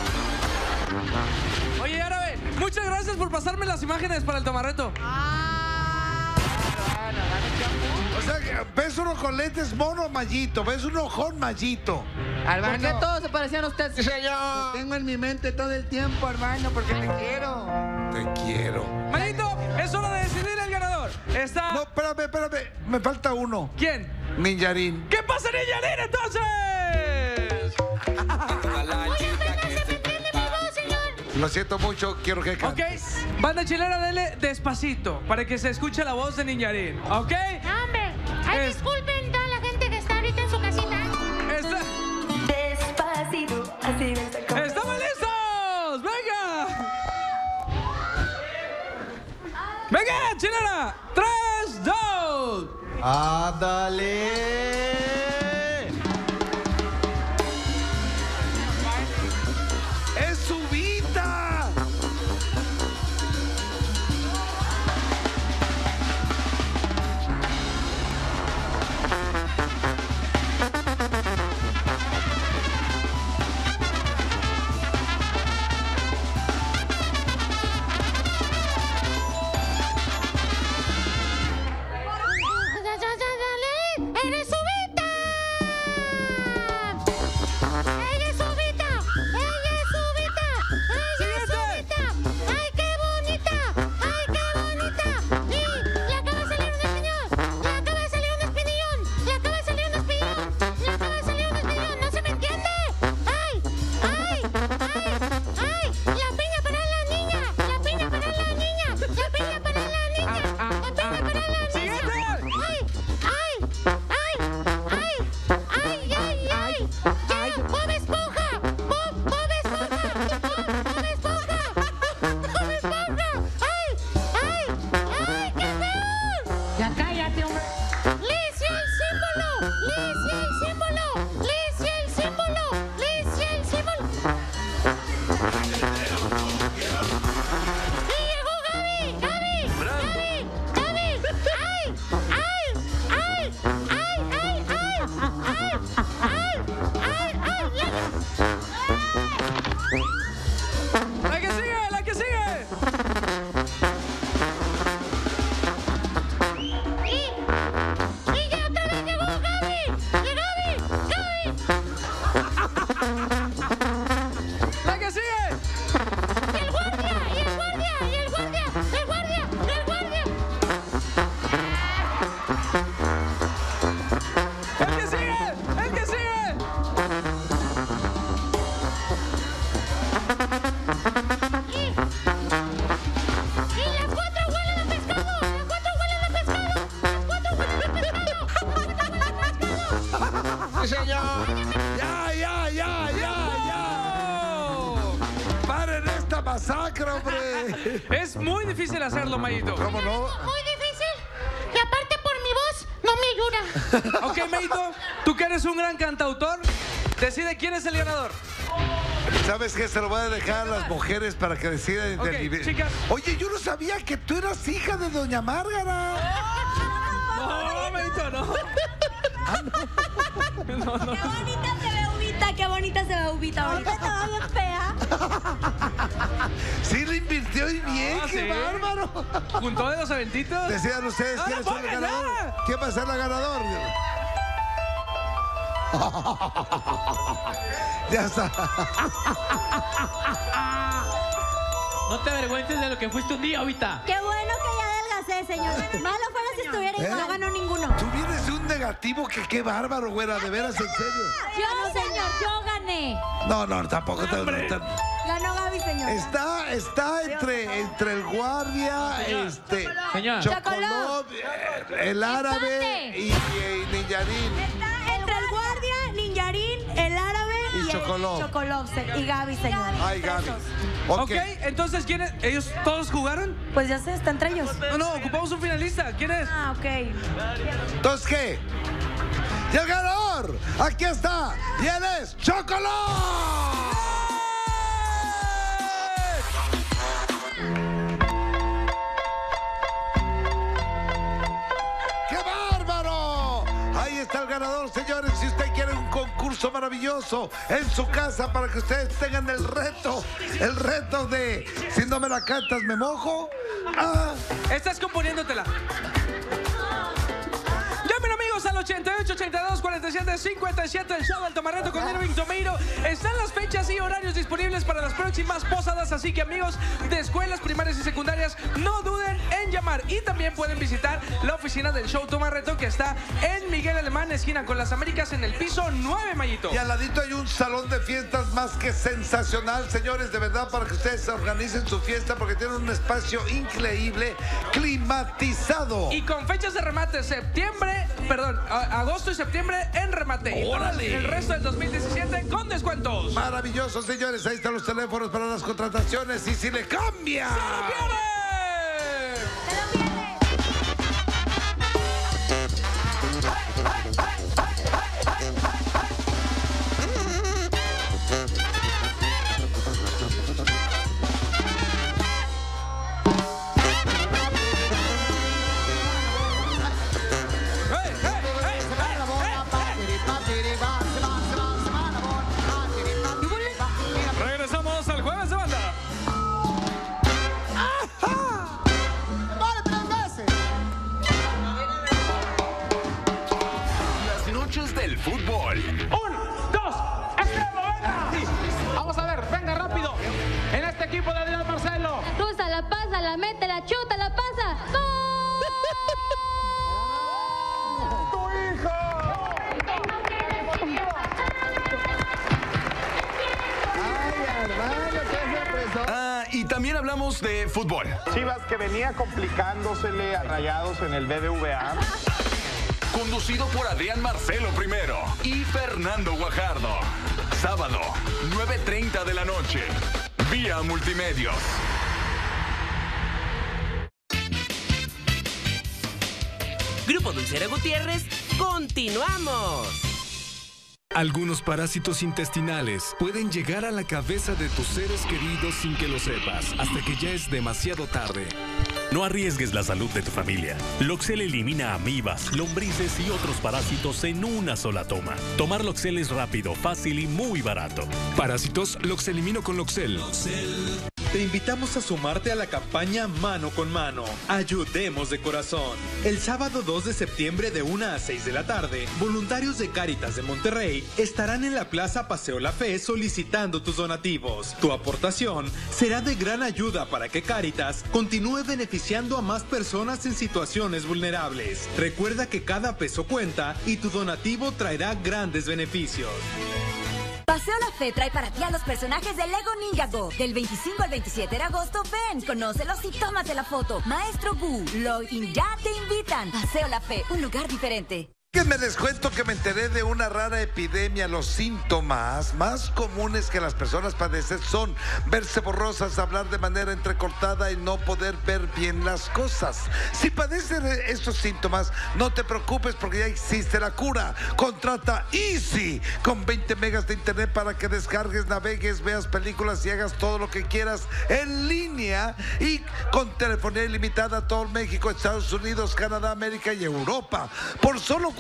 S31: Oye, Árabe, muchas gracias por pasarme las imágenes para el tomarreto.
S6: O sea, que ves uno con lentes mono mallito, ves un ojón mallito.
S5: Hermano,
S4: ¿Por qué todos se parecían a usted, señor?
S5: te tengo en mi mente todo el tiempo, hermano, porque te quiero.
S6: Te quiero.
S31: Mayito, es hora de decidir el ganador. Está...
S6: No, espérame, espérame. Me falta uno.
S31: ¿Quién?
S6: Ninjarín.
S31: ¿Qué pasa, Ninjarín, entonces?
S6: Lo siento mucho, quiero que
S31: Ok,
S6: cantes.
S31: banda chilena, dele despacito para que se escuche la voz de Ninjarín. ¿Ok?
S28: Hombre, ay,
S31: Es-
S28: disculpen toda la gente que está ahorita en su casita.
S31: Está...
S20: Despacito, así me sacó.
S31: ¡Estamos listos! ¡Venga! ¡Venga, chilena! ¡Tres, dos!
S5: ¡Ándale!
S6: ¡Es su vida!
S28: Ya, ya, ya, dale. ¡Eres Ubita! ¡Ella es Ubita! ¡Ella es Ubita! ¡Ella es Ubita! ¡Ay, qué bonita! ¡Ay, qué bonita! ¡Y le acaba de salir un espinillón! ¡Le acaba de salir un espinillón! ¡Le acaba de salir un espinillón! ¡Le acaba de salir un espinillón! ¡No se me entiende! ¡Ay! ¡Ay! ¡Ay! ¡Ay! ¡La piña para la niña! ¡La piña para la niña! ¡La piña para la niña! ¡La piña para la niña!
S31: ¡Siguiente!
S28: ¡Ay! ¡Ay! ¡Ay! ¡Ay! ¡Ay! ¡Ay! ¡Ay! ¡Ay! ¡Bob Esponja! ¡Bob! ¡Bob Esponja! ¡Bob! ¡Bob Esponja! ¡Bob Esponja! ¡Ay! ¡Ay! ¡Ay! ¡Qué feo!
S20: Ya cállate, hombre.
S28: ¡Licia el símbolo! ¡Licia el símbolo! ¡Licia el símbolo! ¡Licia el símbolo! ¡Y llegó Gaby! ¡Gaby! ¡Gaby! ¡Gaby! ¡Ay! ¡Ay! ¡Ay! ¡Ay! ¡Ay! ¡Ay! ¡Ay! ¡Ay! ¡Ay! ¡Ay!
S31: ¡La que sigue! ¡La que sigue!
S28: ¡Y! ¡Y ya otra vez llegó Gaby! ¡Y Gaby! ¡Gaby!
S31: ¡La que sigue!
S28: ¡Y el guardia! ¡Y el guardia! ¡Y el guardia! ¡El guardia! ¡El guardia!
S31: ¡El que sigue! ¡El que sigue!
S28: ¡Y! ¡Y las cuatro huelen a pescado! ¡Las cuatro huelen a pescado! ¡Las cuatro huelen a pescado! ¡Las cuatro huelen a pescado!
S6: ¡Sí, señor! ¡Ya, ya, ya, ya, ya! ¡Paren esta masacre, hombre!
S31: Es muy difícil hacerlo, Mayito.
S6: ¿Cómo no?
S28: Muy difícil. Y aparte por mi voz, no me ayuda.
S31: Ok, Mayito, tú que eres un gran cantautor, decide quién es el ganador.
S6: ¿Sabes qué? Se lo voy a dejar a las mujeres para que decidan
S31: Ok,
S6: del nivel.
S31: chicas.
S6: Oye, yo no sabía que tú eras hija de Doña Márgara.
S31: No, Mayito, no. No, no.
S33: Qué bonita se ve Ubita, qué bonita se ve Ubita ahorita. Estaba bien fea.
S6: Sí, le invirtió y bien,
S31: Ah,
S6: qué
S31: sí.
S6: bárbaro.
S31: Juntó de los eventitos.
S6: Decían ustedes
S31: ¡No
S6: quién
S31: la
S6: es el
S31: pongan
S6: ganador.
S31: ya!
S6: ¿Quién va a ser la ganador? Ya está.
S31: No te avergüences de lo que fuiste un día ahorita.
S33: Qué bueno que ya adelgacé, señor. Malo fuera si estuviera igual. No ganó ninguno.
S6: Tú vienes de un negativo que qué bárbaro, güera, de veras, en serio.
S33: Yo, señor, yo gané.
S6: No, no, tampoco te...
S33: Ganó Gaby, señor.
S6: Está, está entre, entre el guardia,
S31: Señor.
S6: este,
S31: Señor.
S6: Chocolov, eh, el árabe y, y Niñarín.
S33: Está entre el guardia, Ninjarín, el árabe
S6: Y
S33: y,
S6: Chocolov.
S33: el Chocolov, se- y Gaby, señor.
S6: Ay, Gaby.
S31: Ok,
S6: Ok.
S31: entonces, ¿quién es? ¿Ellos todos jugaron?
S33: Pues ya sé, está entre ellos.
S31: No, no, ocupamos un finalista. ¿Quién es?
S33: Ah, ok.
S6: Entonces, ¿qué? ¡Y el ganador! ¡Aquí está! ¡Y él es Chocolov! ¡Qué bárbaro! Ahí está el ganador, señores. Si usted quiere un concurso maravilloso en su casa para que ustedes tengan el reto, el reto de si no me la cantas, me mojo. Ah.
S31: Estás componiéndotela. Llamen, amigos, al ochenta y ocho, ochenta y dos, cuarenta y siete, cincuenta y siete. El show del Tomarreto con Irving Tomeiro. Están las fechas y horarios disponibles para las próximas posadas. Así que, amigos de escuelas primarias y secundarias, no duden en llamar. Y también pueden visitar la oficina del show Tomarreto, que está en Miguel Alemán, esquina con las Américas, en el piso nueve, Mayito.
S6: Y al ladito hay un salón de fiestas más que sensacional, señores, de verdad, para que ustedes organicen su fiesta, porque tienen un espacio increíble, climatizado.
S31: Y con fechas de remate, septiembre, perdón, a- agosto y septiembre en remate. Y para
S6: ¡Órale!
S31: el resto del dos mil diecisiete con descuentos.
S6: Maravilloso, señores. Ahí están los teléfonos para las contrataciones. Y si le cambia.
S31: ¡Se lo pierde! Regresamos al jueves de banda.
S15: Las noches del fútbol.
S31: Un, dos, extremo, venga. Vamos a ver, venga rápido. En este equipo de Adrián Marcelo.
S28: Cruza, la pasa, la mete, la chuta, la pasa. ¡Gol!
S15: Ah, y también hablamos de fútbol.
S3: Chivas que venía complicándosele a Rayados en el B B V A.
S15: Conducido por Adrián Marcelo primero y Fernando Guajardo. Sábado, nueve treinta de la noche. Vía Multimedios.
S8: Grupo Dulcera Gutiérrez, continuamos.
S9: Algunos parásitos intestinales pueden llegar a la cabeza de tus seres queridos sin que lo sepas, hasta que ya es demasiado tarde.
S12: No arriesgues la salud de tu familia. Loxel elimina amibas, lombrices y otros parásitos en una sola toma. Tomar Loxel es rápido, fácil y muy barato.
S9: Parásitos, Loxelimino con Loxel.
S10: Te invitamos a sumarte a la campaña Mano con Mano. Ayudemos de corazón. El sábado dos de septiembre de una a seis de la tarde, voluntarios de Cáritas de Monterrey estarán en la Plaza Paseo La Fe solicitando tus donativos. Tu aportación será de gran ayuda para que Cáritas continúe beneficiando a más personas en situaciones vulnerables. Recuerda que cada peso cuenta y tu donativo traerá grandes beneficios.
S11: Paseo La Fe trae para ti a los personajes de Lego Ninjago. Del veinticinco al veintisiete de agosto, ven, conócelos y tómate la foto. Maestro Gu, Lloyd y Ya te invitan. Paseo La Fe, un lugar diferente.
S6: Que me les cuento que me enteré de una rara epidemia. Los síntomas más comunes que las personas padecen son verse borrosas, hablar de manera entrecortada y no poder ver bien las cosas. Si padeces estos síntomas, no te preocupes porque ya existe la cura. Contrata Easy con veinte megas de internet para que descargues, navegues, veas películas y hagas todo lo que quieras en línea, y con telefonía ilimitada a todo México, Estados Unidos, Canadá, América y Europa. Por solo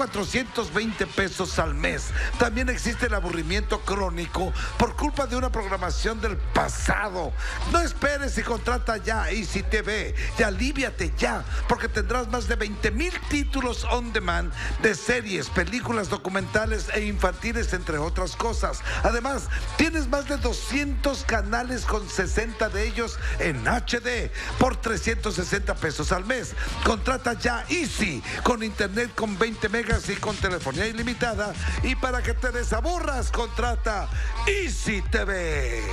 S6: cuatrocientos veinte pesos al mes. También existe el aburrimiento crónico por culpa de una programación del pasado. No esperes y contrata ya Easy T V y aliviate ya, porque tendrás más de veinte mil títulos on demand de series, películas, documentales e infantiles, entre otras cosas. Además, tienes más de doscientos canales con sesenta de ellos en H D por trescientos sesenta pesos al mes. Contrata ya Easy con internet con veinte megas y con telefonía ilimitada. Y para que te desaburras, contrata Easy T V.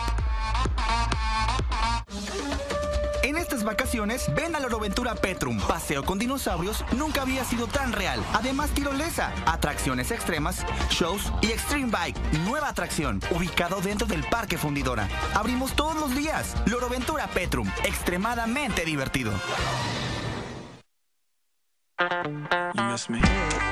S13: En estas vacaciones, ven a la Oroventura Petrum. Paseo con dinosaurios nunca había sido tan real. Además, tirolesa, atracciones extremas, shows y Extreme Bike. Nueva atracción, ubicado dentro del Parque Fundidora. Abrimos todos los días. La Oroventura Petrum, extremadamente divertido.
S14: You miss me?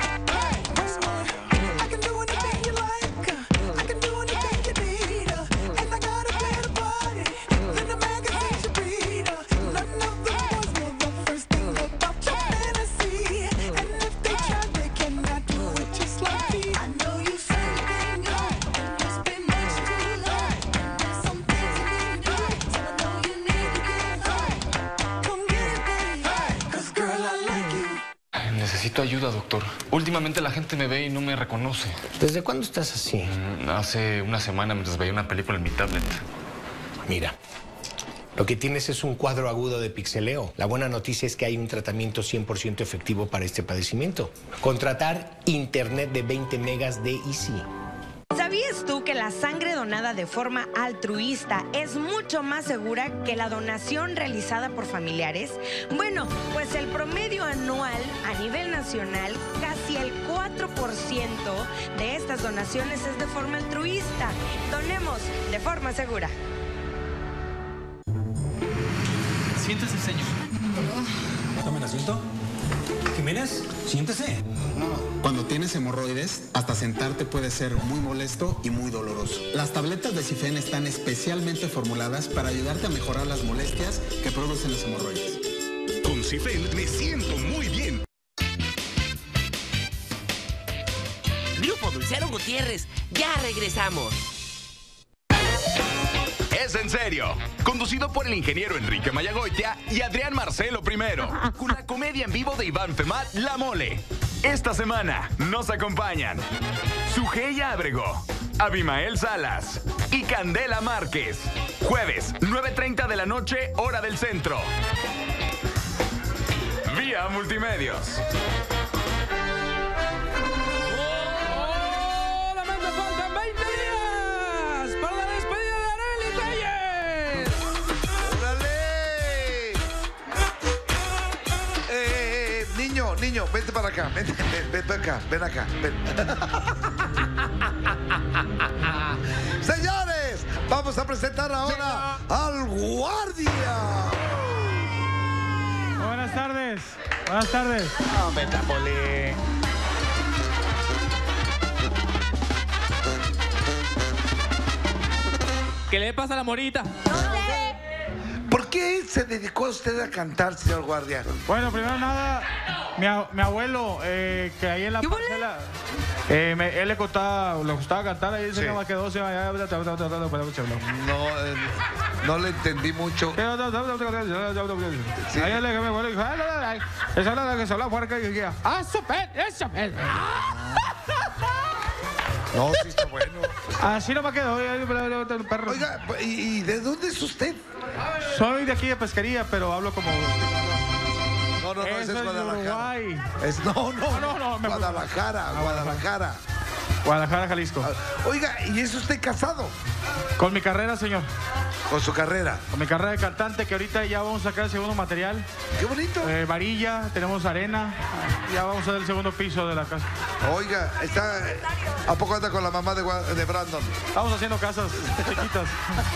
S16: Necesito ayuda, doctor. Últimamente la gente me ve y no me reconoce.
S17: ¿Desde cuándo estás así?
S16: Mm, hace una semana mientras veía una película en mi tablet.
S17: Mira, lo que tienes es un cuadro agudo de pixeleo. La buena noticia es que hay un tratamiento cien por ciento efectivo para este padecimiento. Contratar internet de veinte megas de Easy.
S27: ¿Sabías tú que la sangre donada de forma altruista es mucho más segura que la donación realizada por familiares? Bueno, pues el promedio anual a nivel nacional, casi el cuatro por ciento de estas donaciones es de forma altruista. Donemos de forma segura.
S18: Siéntese, señor. Tomen asiento. Jiménez, siéntese.
S19: Cuando tienes hemorroides, hasta sentarte puede ser muy molesto y muy doloroso. Las tabletas de Sifen están especialmente formuladas para ayudarte a mejorar las molestias que producen las hemorroides.
S12: Con Sifen me siento muy bien.
S8: Grupo Dulcero Gutiérrez, ya regresamos.
S12: Es en serio, conducido por el ingeniero Enrique Mayagoitia y Adrián Marcelo primero, con la comedia en vivo de Iván Femat, La Mole. Esta semana nos acompañan Sugeya Abrego, Abimael Salas y Candela Márquez. Jueves, nueve treinta de la noche, hora del centro. Vía Multimedios.
S6: Niño, vente para acá, vente, ven, ven para acá, ven acá, ven. Señores, vamos a presentar ahora al guardia.
S21: Buenas tardes, buenas tardes.
S19: No, vete, Poli.
S31: ¿Qué le pasa a la morita?
S6: ¿Por qué se dedicó usted a cantar, señor guardia?
S21: Bueno, primero nada, mi, mi abuelo, eh, que ahí en la parcela, eh, me, él le gustaba, le gustaba cantar, ahí se llama que doce.
S6: No, eh, no le entendí mucho.
S21: Sí. Ahí le mi abuelo dijo, esa es la que se habla fuerte y decía, ¡ah, super, eso!
S6: No, sí está bueno.
S21: Así no me quedó.
S6: Oiga, ¿y de dónde es usted?
S21: Soy de aquí de Pesquería, pero hablo como...
S6: No, no, no, ese es Guadalajara. Es, no, no,
S21: no, no, no me
S6: Guadalajara,
S21: ah,
S6: Guadalajara.
S21: Guadalajara, Jalisco.
S6: Oiga, ¿y es usted casado?
S21: Con mi carrera, señor.
S6: ¿Con su carrera?
S21: Con mi carrera de cantante, que ahorita ya vamos a sacar el segundo material.
S6: ¡Qué bonito!
S21: Eh, varilla, tenemos arena. Ya vamos a dar el segundo piso de la casa.
S6: Oiga, está... ¿A poco anda con la mamá de, de Brandon?
S21: Estamos haciendo casas chiquitas.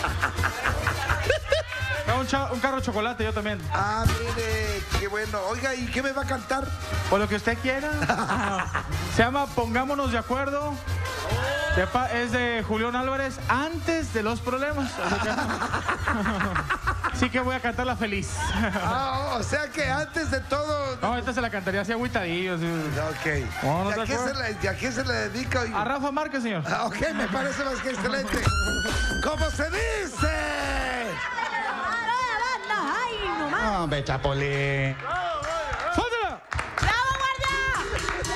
S21: Un, un carro de chocolate, yo también.
S6: Ah, mire, qué bueno. Oiga, ¿y qué me va a cantar?
S21: Pues lo que usted quiera. Se llama Pongámonos de Acuerdo. De pa, es de Julián Álvarez, Antes de los Problemas. sí que voy a cantarla feliz.
S6: Ah, o sea que antes de todo...
S21: No, esta se la cantaría así agüitadillo. Sí.
S6: Ok.
S21: Oh, ¿no
S6: ¿Y, a
S21: te
S6: quién se
S21: acuerdas?
S6: le, ¿Y a quién se le dedica? Hoy?
S21: A Rafa Márquez, señor.
S6: Ah, ok, me parece más que excelente. ¿Cómo se dice?
S11: ¡Ay, no más!
S21: Hombre, Chapolín. ¡Suéltala!
S11: ¡Bravo, guardia!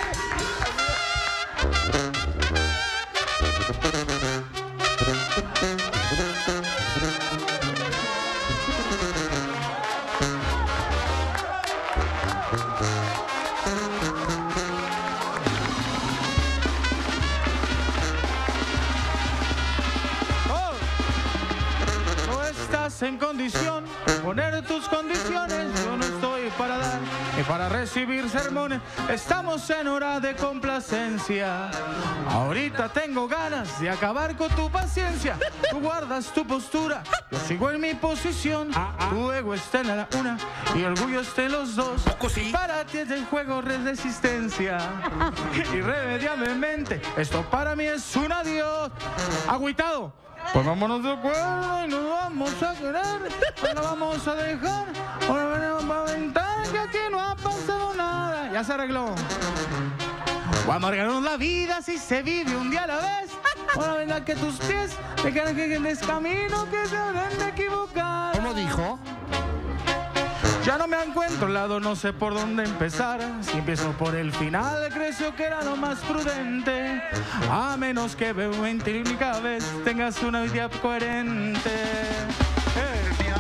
S21: Oh. No estás en condición de poner tus condiciones. Yo no estoy para dar ni para recibir sermones. Estamos en hora de complacencia. Ahorita tengo ganas de acabar con tu paciencia. Tú guardas tu postura, yo sigo en mi posición. Tu ego está en la una y orgullo está en los dos. Para ti es el juego de resistencia. Irremediablemente, esto para mí es un adiós. Agüitado. Pues vámonos de acuerdo y nos vamos a querer. Ahora vamos a dejar, ahora venimos a aventar que aquí no ha pasado nada. Ya se arregló. Vamos a amargarnos la vida si se vive un día a la vez. Ahora venga que tus pies me quedan que en este camino que se habrán de equivocar.
S6: ¿Cómo dijo?
S21: Ya no me encuentro al lado, no sé por dónde empezar. Si empiezo por el final, creció que era lo más prudente. A menos que veinte y única vez tengas una idea coherente. Eh.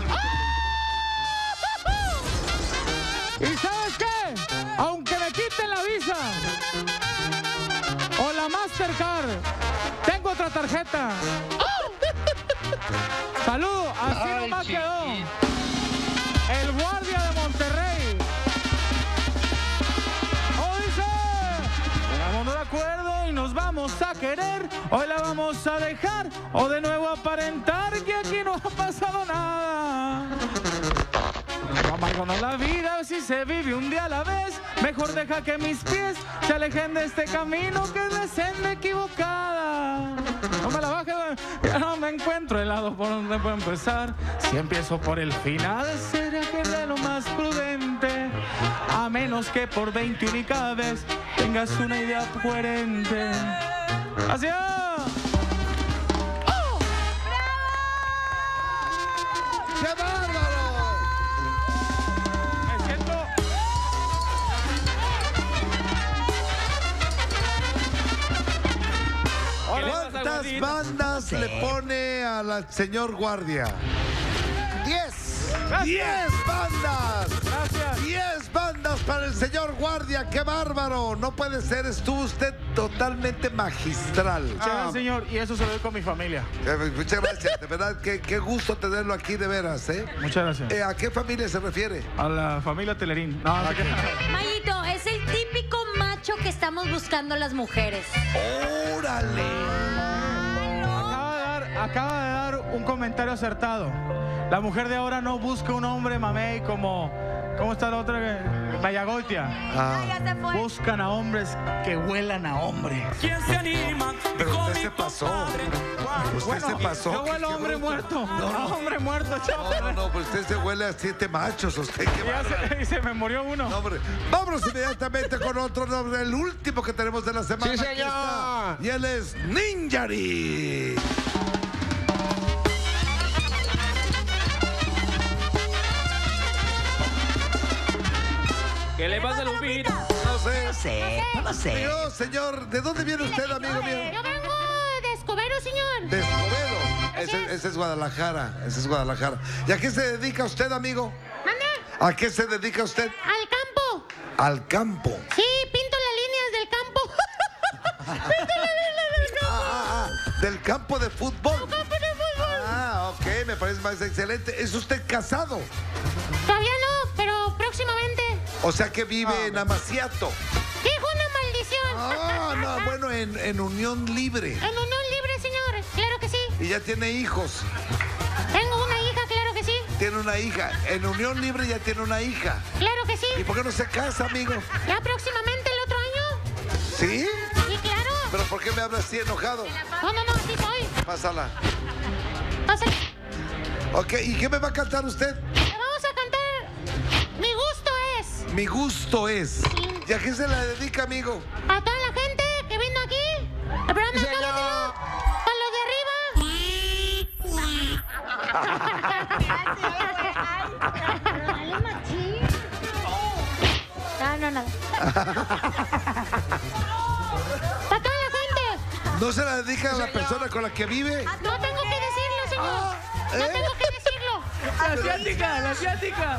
S21: ¿Y sabes qué? Aunque me quiten la Visa o la Mastercard, tengo otra tarjeta. Salud, así
S6: Ay,
S21: nomás
S6: chiquito.
S21: quedó. El guardia de Monterrey. Hoy dice, pongámonos de acuerdo y nos vamos a querer. Hoy la vamos a dejar o de nuevo aparentar que aquí no ha pasado nada. Amargarnos la vida si se vive un día a la vez. Mejor deja que mis pies se alejen de este camino que es la senda equivocada. No me la baje, ya no me encuentro helado por donde puedo empezar. Si empiezo por el final, sería que sea lo más prudente. A menos que por veinte única vez tengas una idea coherente. ¡Gracias!
S6: ¡Oh! ¡Qué bárbaro!
S21: Me siento...
S6: ¿Cuántas bandas le pone al señor guardia? ¡Diez! ¡Diez bandas!
S21: Gracias.
S6: ¡Diez bandas para el señor guardia! ¡Qué bárbaro! No puede ser, estuvo usted totalmente magistral.
S21: Muchas gracias, señor, y eso se lo doy con mi familia.
S6: Eh, Muchas gracias, de verdad, qué, qué gusto tenerlo aquí, de veras, ¿eh?
S21: Muchas gracias.
S6: Eh, ¿A qué familia se refiere?
S21: A la familia Telerín. No, no sé qué.
S28: Mayito, es el típico macho que estamos buscando las mujeres.
S6: ¡Órale!
S21: Acaba de dar, acaba de dar un comentario acertado. La mujer de ahora no busca un hombre mamey como... ¿Cómo está la otra? Mayagoitia.
S6: Ah.
S21: Buscan a hombres que huelan a hombre.
S12: ¿Quién se anima?
S6: Pero usted se pasó. Usted
S21: Bueno,
S6: se pasó.
S21: yo huelo a hombre muerto. A hombre muerto, chavo.
S6: No, no, no, pues usted se huele a siete machos, usted. Qué
S21: Y ya
S6: bárbaro.
S21: se, y se me murió uno.
S6: No, hombre. Vámonos inmediatamente con otro nombre, el último que tenemos de la semana.
S17: Sí,
S6: Aquí
S17: señor.
S6: está. Y él es Ninjari.
S31: ¿Qué le pasa, Lupita?
S6: No sé.
S11: No sé, no lo sé.
S6: Dios, señor, ¿de dónde viene usted, amigo mío?
S28: Yo vengo de Escobedo, señor.
S6: De Escobedo. Ese, ese es Guadalajara. Ese es Guadalajara. ¿Y a qué se dedica usted, amigo?
S28: ¿Mande?
S6: ¿A qué se dedica usted?
S28: Al campo.
S6: Al campo.
S28: Sí, pinto las líneas del campo. Pinto las líneas del campo.
S6: Ah, ah, ah, del campo de fútbol.
S28: Campo de fútbol.
S6: Ah, ok, me parece más excelente. ¿Es usted casado?
S28: Todavía no, pero próximamente.
S6: O sea que vive en Amaciato.
S28: Dijo una maldición.
S6: Ah, no, bueno, en, en unión libre.
S28: En unión libre, señor. Claro que sí.
S6: Y ya tiene hijos.
S28: Tengo una hija, claro que sí.
S6: Tiene una hija. En unión libre ya tiene una hija.
S28: Claro que sí.
S6: ¿Y por qué no se casa, amigo?
S28: Ya próximamente el otro año.
S6: ¿Sí?
S28: Sí, claro.
S6: ¿Pero por qué me habla así enojado?
S28: No, no, no, así soy.
S6: Pásala.
S28: Pásale.
S6: Ok, ¿y qué me va a cantar usted?
S28: Vamos a cantar Mi gusto es.
S6: Mi gusto es. ¿Y a quién se la dedica, amigo?
S28: A toda la gente que vino aquí. Al programa de Cábatelo. A los de arriba. No, no, nada. A toda la gente.
S6: ¿No se la dedica a la persona con la que vive?
S28: No tengo que decirlo, señor.
S6: ¿Eh?
S28: No tengo que decirlo.
S31: La asiática, la asiática.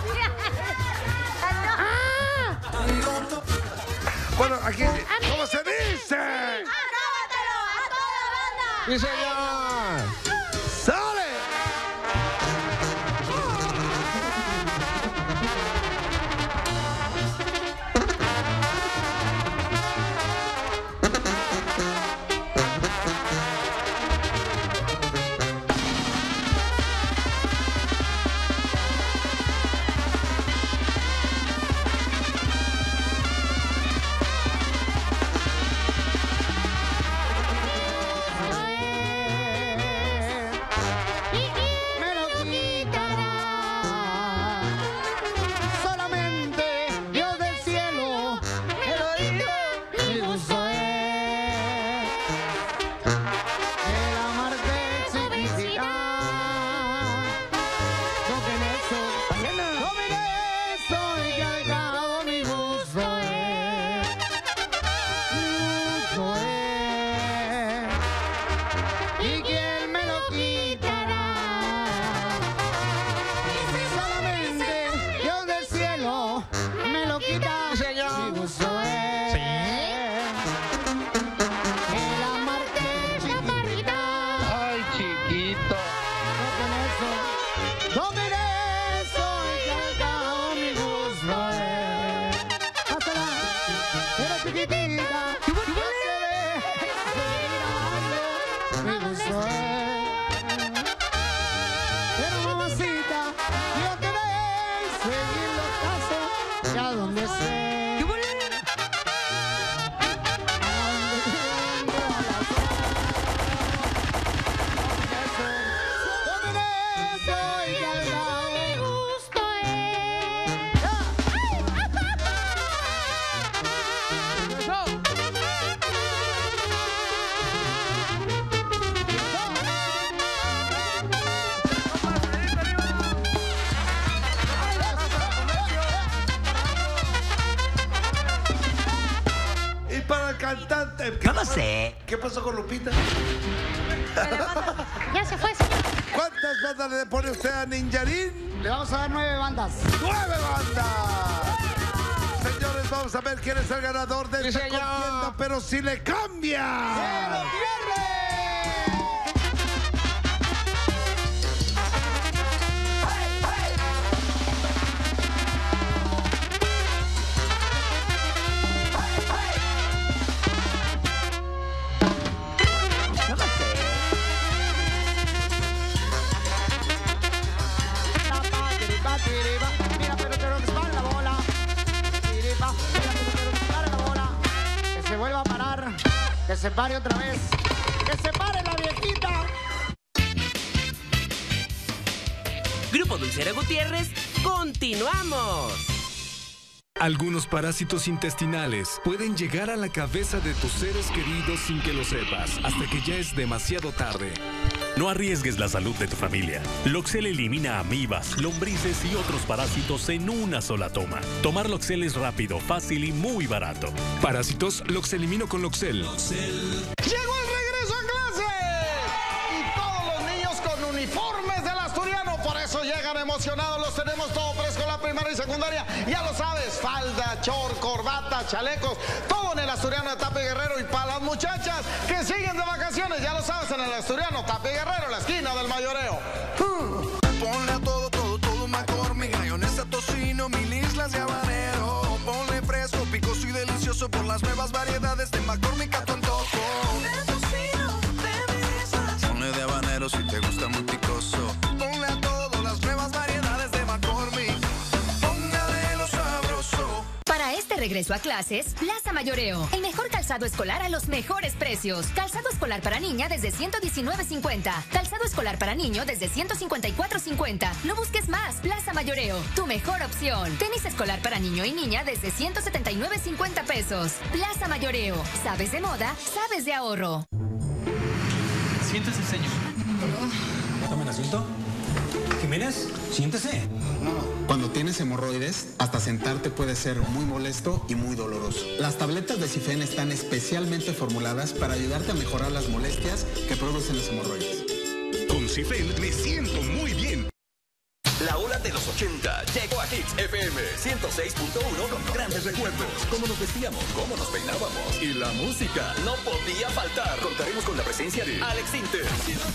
S28: Ah.
S6: Bueno, aquí, ¿cómo se dice?
S28: ¡Acábatelo a toda banda!
S6: ¡Sí, señor! ¡Sale! Cantante.
S8: No lo sé.
S6: ¿Qué pasó con Lupita?
S28: Ya se fue, señor.
S6: ¿Cuántas bandas le pone usted a Ninjarín?
S1: Le vamos a dar nueve bandas.
S6: ¡Nueve bandas! Señores, vamos a ver quién es el ganador de esta contienda, pero si le cambia.
S1: ¡Se lo pierde! Mira, pero que no dispare la bola. Mira, pero que no dispare la bola. Que se vuelva a parar. Que se pare otra vez. Que se pare la viejita.
S8: Grupo Dulcero Gutiérrez, continuamos.
S9: Algunos parásitos intestinales pueden llegar a la cabeza de tus seres queridos sin que lo sepas, hasta que ya es demasiado tarde.
S12: No arriesgues la salud de tu familia. Loxel elimina amibas, lombrices y otros parásitos en una sola toma. Tomar Loxel es rápido, fácil y muy barato.
S9: Parásitos, Loxelimino con Loxel.
S3: Llegó el regreso a clase. Y todos los niños con uniformes del Asturiano. Por eso llegan emocionados. Los tenemos todo fresco, la primaria y secundaria. Ya lo sabes, falda, short, corbata, chalecos. Todo en el Asturiano de Tapia Guerrero. Y para las muchachas que siguen de vacaciones, ya lo sabes, en el Asturiano Tapia Guerrero, la esquina del mayoreo.
S2: Ponle a todo, todo, todo McCormick, mayonesa, tocino, mil islas de habanero. Ponle fresco, picoso y delicioso por las nuevas variedades de McCormick a tu antojo. Ponle de habanero si te gusta muy picoso. Ponle a todo las nuevas variedades de McCormick. Póngale lo sabroso.
S11: Para este
S4: regreso a clases, Plaza Mayoreo. El mejor calzado escolar a los mejores precios. Calzado escolar para niña desde ciento diecinueve cincuenta. Calzado escolar para niño desde ciento cincuenta y cuatro cincuenta. No busques más. Plaza Mayoreo, tu mejor opción. Tenis escolar para niño y niña desde ciento setenta y nueve cincuenta pesos. Plaza Mayoreo. ¿Sabes de moda? ¿Sabes de ahorro?
S18: Siéntese, señor. Tomen asiento. Jiménez, siéntese.
S19: Cuando tienes hemorroides, hasta sentarte puede ser muy molesto y muy doloroso. Las tabletas de Sifen están especialmente formuladas para ayudarte a mejorar las molestias que producen los hemorroides.
S5: Con Sifen me siento muy bien.
S7: La ola de los ochenta llegó a Hits F M ciento seis punto uno con grandes recuerdos. Cómo nos vestíamos, cómo nos peinábamos y la música no podía faltar. Contaremos con la presencia de Alex Inter,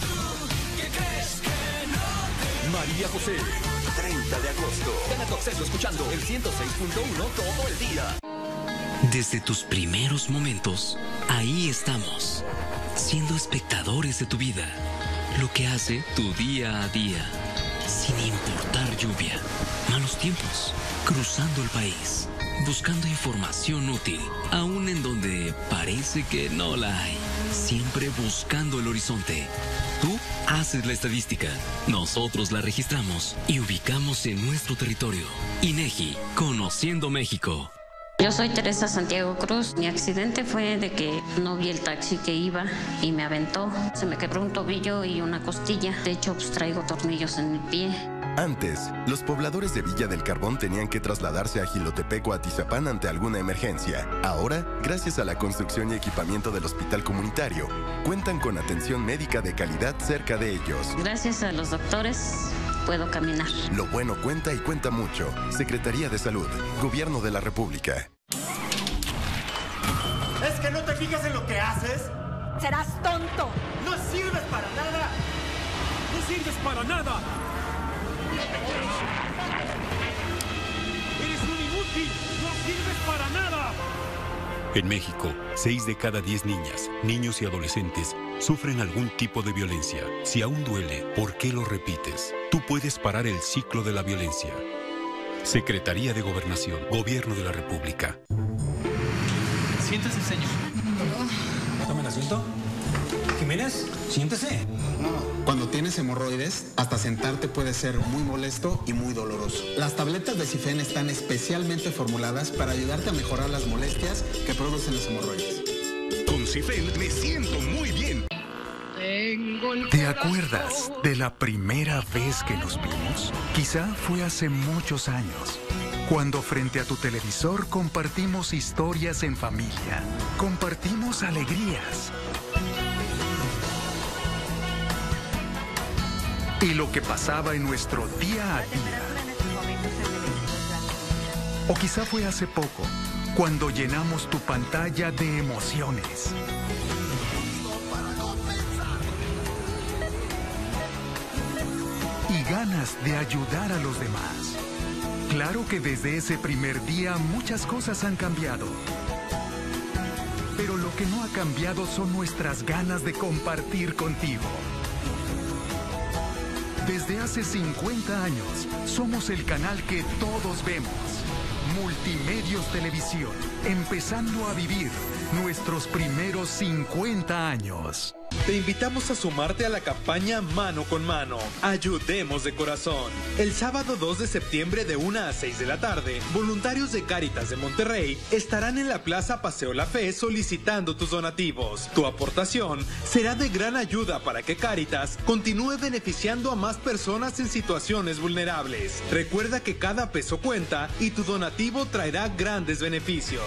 S7: María José. treinta de agosto. Gana tu acceso escuchando el ciento seis punto uno todo el día.
S20: Desde tus primeros momentos, ahí estamos, siendo espectadores de tu vida, lo que hace tu día a día, sin importar lluvia, malos tiempos, cruzando el país, buscando información útil, aún en donde parece que no la hay, siempre buscando el horizonte. Tú haces la estadística, nosotros la registramos y ubicamos en nuestro territorio. INEGI, Conociendo México.
S22: Yo soy Teresa Santiago Cruz. Mi accidente fue de que no vi el taxi que iba y me aventó. Se me quebró un tobillo y una costilla. De hecho, pues traigo tornillos en mi pie.
S23: Antes, los pobladores de Villa del Carbón tenían que trasladarse a Jilotepec o Atizapán ante alguna emergencia. Ahora, gracias a la construcción y equipamiento del hospital comunitario, cuentan con atención médica de calidad cerca de ellos.
S22: Gracias a los doctores puedo caminar.
S23: Lo bueno cuenta y cuenta mucho. Secretaría de Salud, Gobierno de la República.
S24: ¿Es que no te fijas en lo que haces?
S25: Serás tonto.
S24: No sirves para nada.
S12: No sirves para nada.
S24: Eres un inútil. No sirves para nada.
S12: En México, seis de cada diez niñas, niños y adolescentes sufren algún tipo de violencia. Si aún duele, ¿por qué lo repites? Tú puedes parar el ciclo de la violencia. Secretaría de Gobernación, Gobierno de la República.
S18: Siéntese, señor. Tomen asiento. Jiménez, siéntese.
S19: Cuando tienes hemorroides, hasta sentarte puede ser muy molesto y muy doloroso. Las tabletas de Sifen están especialmente formuladas para ayudarte a mejorar las molestias que producen los hemorroides.
S5: Con Sifen me siento muy bien.
S26: ¿Te acuerdas de la primera vez que nos vimos? Quizá fue hace muchos años, cuando frente a tu televisor compartimos historias en familia, compartimos alegrías y lo que pasaba en nuestro día a día. O quizá fue hace poco, cuando llenamos tu pantalla de emociones. Y ganas de ayudar a los demás. Claro que desde ese primer día muchas cosas han cambiado. Pero lo que no ha cambiado son nuestras ganas de compartir contigo. Desde hace cincuenta años, somos el canal que todos vemos. Multimedios Televisión, empezando a vivir nuestros primeros cincuenta años.
S10: Te invitamos a sumarte a la campaña Mano con Mano. Ayudemos de corazón. El sábado dos de septiembre de una a seis de la tarde, voluntarios de Cáritas de Monterrey estarán en la Plaza Paseo La Fe solicitando tus donativos. Tu aportación será de gran ayuda para que Cáritas continúe beneficiando a más personas en situaciones vulnerables. Recuerda que cada peso cuenta y tu donativo traerá grandes beneficios.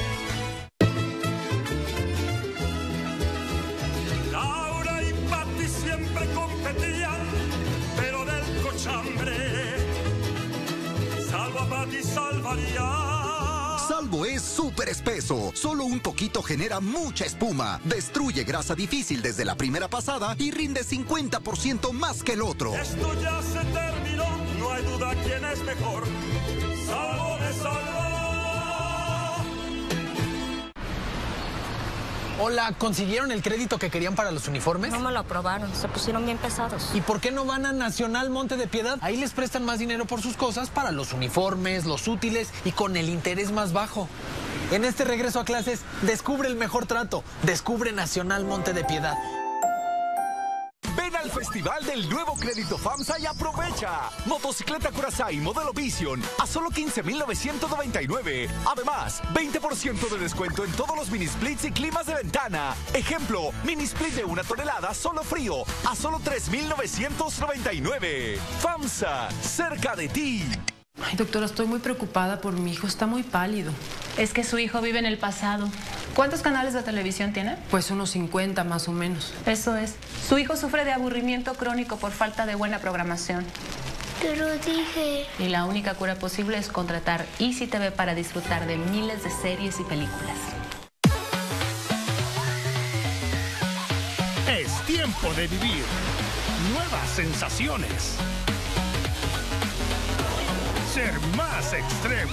S12: Pero del cochambre, Salvo a Pati salvaría.
S29: Salvo es súper espeso. Solo un poquito genera mucha espuma. Destruye grasa difícil desde la primera pasada y rinde cincuenta por ciento más que el otro.
S12: Esto ya se terminó, no hay duda quién es mejor. Salvo de Salvo.
S6: Hola, ¿consiguieron el crédito que querían para los uniformes?
S13: No me lo aprobaron, se pusieron bien pesados.
S6: ¿Y por qué no van a Nacional Monte de Piedad? Ahí les prestan más dinero por sus cosas para los uniformes, los útiles y con el interés más bajo. En este regreso a clases, descubre el mejor trato. Descubre Nacional Monte de Piedad.
S14: Ven al Festival del Nuevo Crédito FAMSA y aprovecha. Motocicleta Curaçao modelo Vision a solo quince mil novecientos noventa y nueve. Además, veinte por ciento de descuento en todos los mini splits y climas de ventana. Ejemplo, mini split de una tonelada solo frío a solo tres mil novecientos noventa y nueve. FAMSA, cerca de ti.
S15: Ay, doctora, estoy muy preocupada por mi hijo. Está muy pálido.
S16: Es que su hijo vive en el pasado. ¿Cuántos canales de televisión tiene?
S15: Pues unos cincuenta más o menos.
S16: Eso es. Su hijo sufre de aburrimiento crónico por falta de buena programación.
S17: Pero dije...
S16: Y la única cura posible es contratar Easy T V para disfrutar de miles de series y películas.
S12: Es tiempo de vivir nuevas sensaciones. Ser más extremo.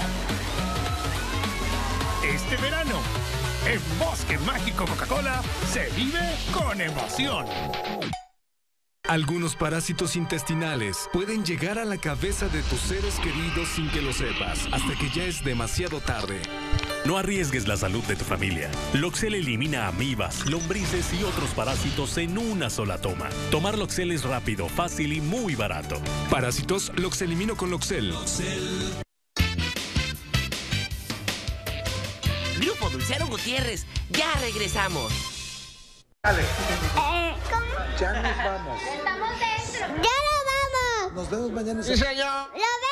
S12: Este verano, en Bosque Mágico Coca-Cola, se vive con emoción.
S9: Algunos parásitos intestinales pueden llegar a la cabeza de tus seres queridos sin que lo sepas, hasta que ya es demasiado tarde.
S12: No arriesgues la salud de tu familia. Loxel elimina amibas, lombrices y otros parásitos en una sola toma. Tomar Loxel es rápido, fácil y muy barato.
S9: Parásitos, Loxelimino con Loxel.
S8: Grupo Dulcero Gutiérrez, ya regresamos.
S3: Dale.
S17: Eh, ¿cómo?
S3: Ya nos vamos.
S17: Estamos dentro. ¡Ya nos vamos!
S3: Nos vemos mañana.
S17: Sí, señor. ¡Lo vemos!